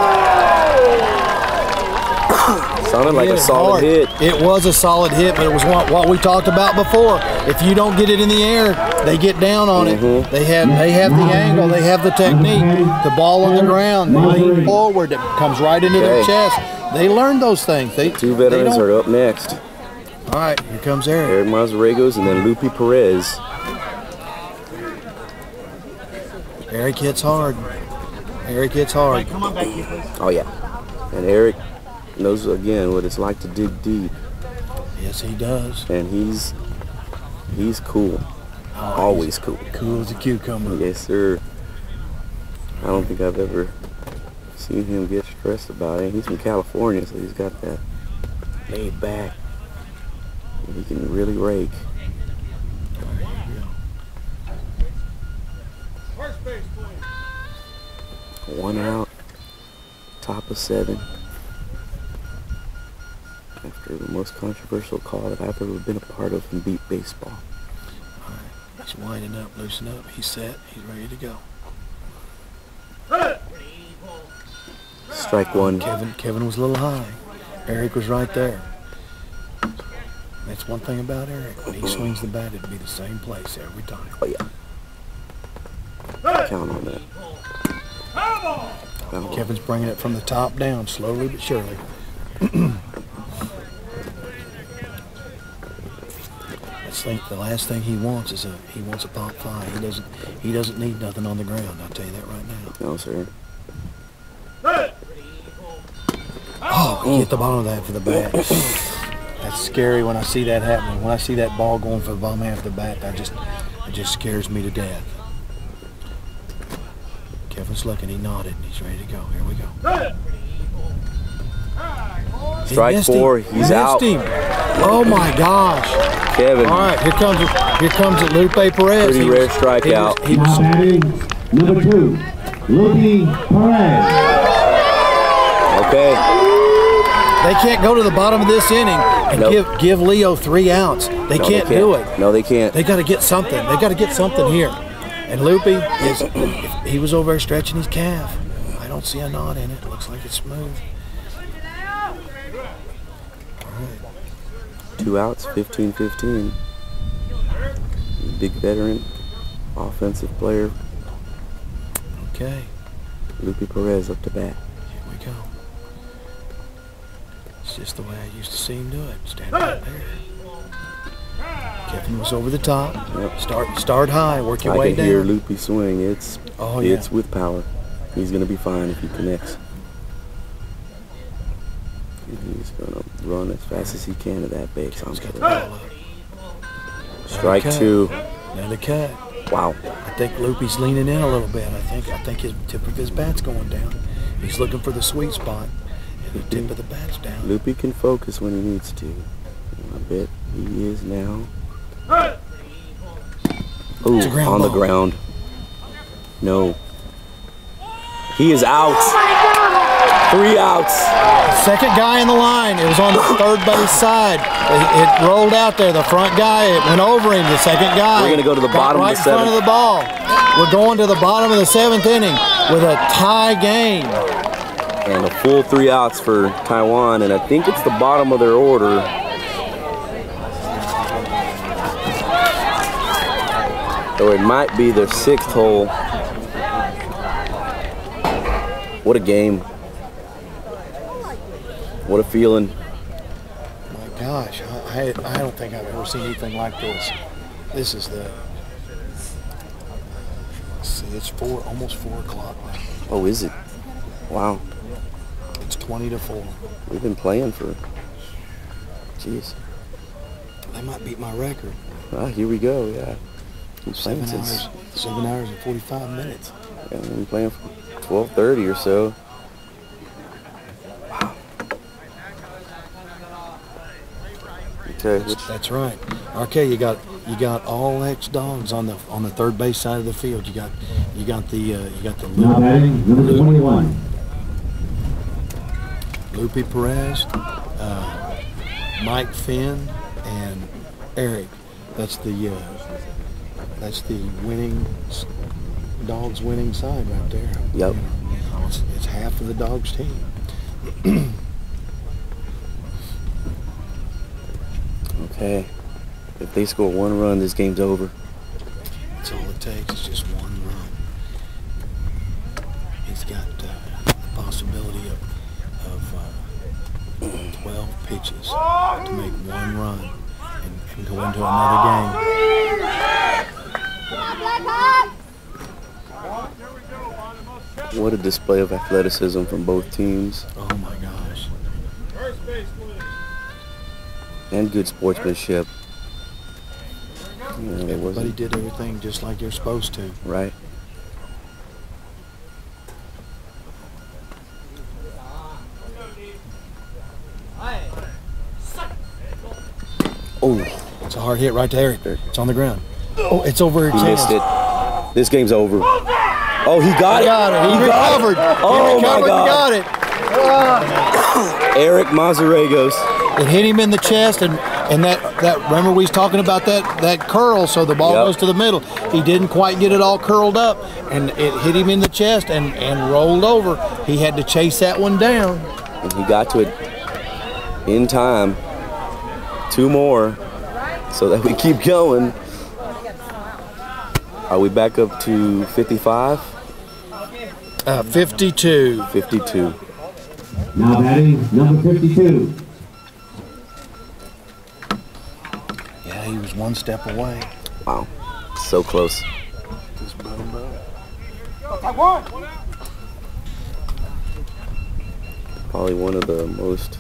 Sounded like a solid hit. It was a solid hit, but it was what we talked about before. If you don't get it in the air, they get down on it. They have the angle, they have the technique. The ball on the ground, they lean forward, it comes right into their chest. They learned those things. Two veterans are up next. All right, here comes Eric. Eric Mazarregos and then Lupe Perez. Eric hits hard. Eric hits hard. Oh, yeah. And Eric knows, again, what it's like to dig deep. Yes, he does. And he's cool. Always cool. Cool as a cucumber. Yes, sir. I don't think I've ever seen him get stressed about it. He's from California, so he's got that laid back. He can really rake. One out, top of 7. After the most controversial call that I've ever been a part of in beat baseball. All right, he's winding up, loosen up. He's set. He's ready to go. Strike one. Kevin was a little high. Eric was right there. That's one thing about Eric. When he swings the bat, it'll be the same place every time. Oh, yeah. Count on that. Kevin's bringing it from the top down, slowly but surely. The last thing he wants is a pop fly. He doesn't need nothing on the ground. I'll tell you that right now. No, sir. Oh, he hit the bottom of that for the bat. That's scary when I see that happening. When I see that ball going for the bottom half of the bat, it just scares me to death. Kevin's looking, he nodded, and he's ready to go. Here we go. Strike 4, he's out. Him. Oh my gosh. Kevin. All right, here comes it, Lupe Perez. Pretty rare strikeout. Now batting number 2, Lupe Perez. Okay. They can't go to the bottom of this inning and give Leo 3 outs. They can't do it. No, they can't. They got to get something. They got to get something here. And Lupe he was over there stretching his calf. I don't see a knot in it. It looks like it's smooth. All right. 2 outs, 15-15. Big veteran, offensive player. Okay. Lupe Perez up to bat. Here we go. It's just the way I used to see him do it. Stand right there. Kevin was over the top. Yep. Start high, work your way down. I can hear Lupe swing. It's with power. He's going to be fine if he connects. And he's going to run as fast as he can to that base. Strike 2. Another cut. Wow. I think Lupe's leaning in a little bit. I think his tip of his bat's going down. He's looking for the sweet spot. And the tip of the bat's down. Lupe can focus when he needs to. I bet he is now. Ooh, on the ground. No. He is out. 3 outs. Second guy in the line. It was on the third base side. It rolled out there. The front guy, it went over him. The second guy. We're going to go to the bottom of the 7th. Right in front of the ball. We're going to the bottom of the 7th inning with a tie game. And a full 3 outs for Taiwan, and I think it's the bottom of their order. Or it might be their 6th hole. What a game. What a feeling. My gosh, I don't think I've ever seen anything like this. This is the, let's see, it's almost 4 o'clock now. Oh, is it? Wow. It's 20-4. We've been playing for, jeez. They might beat my record. Ah, here we go, yeah. 7 hours and 45 minutes. Yeah, we've been playing for 12:30 or so. Wow. Okay, that's right. Okay, you got all X dogs on the third base side of the field. You got the now batting number 21. Lupe Perez, Mike Finn, and Eric. That's the winning dogs winning side right there. Yep. It's half of the dogs team. Okay. If they score 1 run, this game's over. That's all it takes. It's just 1 run. He's got the possibility of 12 pitches to make 1 run and go into another game. What a display of athleticism from both teams. Oh my gosh. And good sportsmanship. Everybody did everything just like they're supposed to. Right. Oh, it's a hard hit right to Eric. It's on the ground. Oh, it's over his head. He missed it. This game's over. Oh, he got it. He recovered. Oh, my God. He got it. Eric Mazarregos. It hit him in the chest, and that remember we was talking about that curl, so the ball goes to the middle. He didn't quite get it all curled up, and it hit him in the chest and rolled over. He had to chase that one down. And he got to it in time. 2 more so that we keep going. Are we back up to 55? 52. 52. Now batting number 52. Yeah, he was 1 step away. Wow, so close. probably one of the most,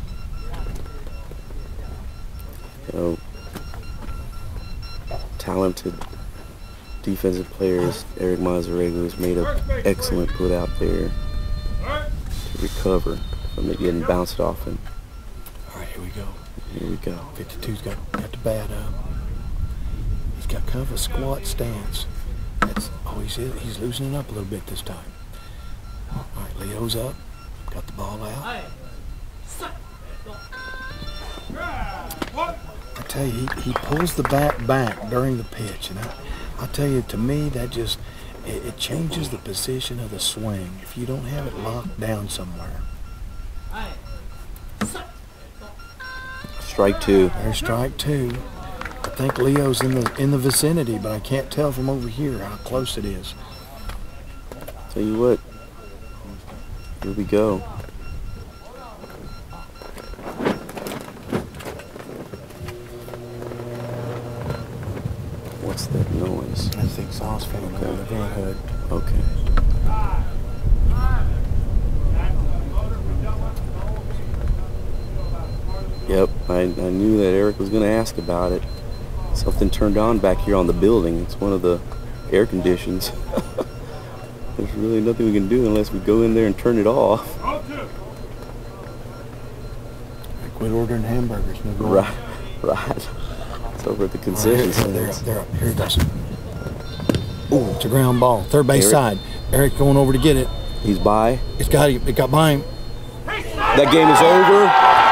talented defensive players. Eric Mazzarego has made an excellent put out there to recover from it getting bounced off him. All right, here we go. Here we go. 52's got the bat up. He's got kind of a squat stance. He's loosening up a little bit this time. All right, Leo's up. Got the ball out. I tell you, he pulls the bat back during the pitch, and I tell you, to me, that just it changes the position of the swing if you don't have it locked down somewhere. Strike two. There's strike two. I think Leo's in the vicinity, but I can't tell from over here how close it is. Tell you what, here we go. What's that noise? That's the exhaust fan on the vent hood. Okay. Yep, I knew that Eric was going to ask about it. Something turned on back here on the building. It's one of the air conditions. There's really nothing we can do unless we go in there and turn it off. Quit ordering hamburgers. No go right. It's over at the concession stand. They're up. Here it goes. Ooh, it's a ground ball. Third base side. Eric going over to get it. He's by. It got by him. That game is over.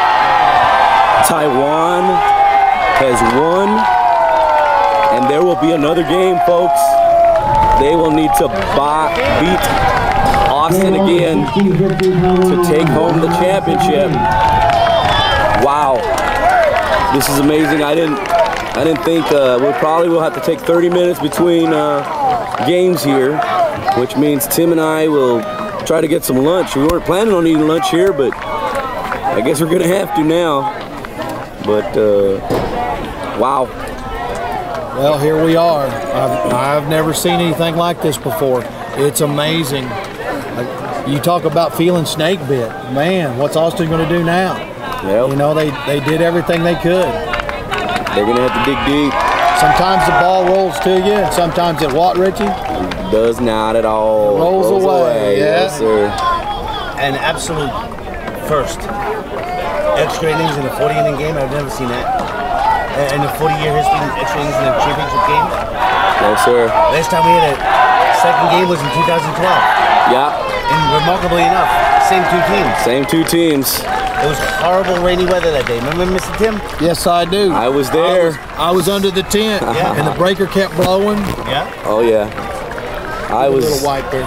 Taiwan has won, and there will be another game, folks. They will need to beat Austin again to take home the championship. Wow, this is amazing. I didn't think we probably will have to take 30 minutes between games here, which means Tim and I will try to get some lunch. We weren't planning on eating lunch here, but I guess we're gonna have to now. But wow. Well, here we are. I've never seen anything like this before. It's amazing. You talk about feeling snake bit. Man, what's Austin going to do now? Yep. You know, they did everything they could. They're going to have to dig deep. Sometimes the ball rolls to you, and sometimes it what, Richie? It does not at all. It rolls away. Yeah. Yes, sir. An absolute first. Extra innings in a 40-inning game, I've never seen that. In a 40-year history, extra innings in a championship game. No, sir. Last time we had a second game was in 2012. Yeah. And remarkably enough, same two teams. Same two teams. It was horrible rainy weather that day. Remember, Mr. Tim? Yes, I do. I was there. I was under the tent, and the breaker kept blowing. Yeah. Oh, yeah. I was. A little white there.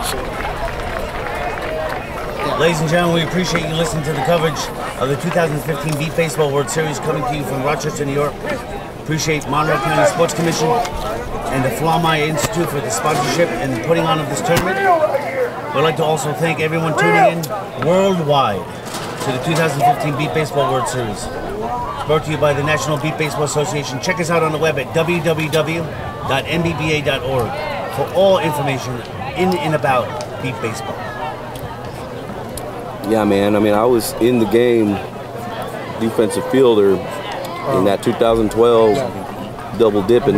Ladies and gentlemen, we appreciate you listening to the coverage of the 2015 Beat Baseball World Series coming to you from Rochester, New York. Appreciate Monroe County Sports Commission and the Flaumaya Institute for the sponsorship and the putting on of this tournament. We'd like to also thank everyone tuning in worldwide to the 2015 Beat Baseball World Series. Brought to you by the National Beat Baseball Association. Check us out on the web at www.nbba.org for all information in and about Beat Baseball. Yeah, man. I mean, I was in the game, defensive fielder, in that 2012 double dipping.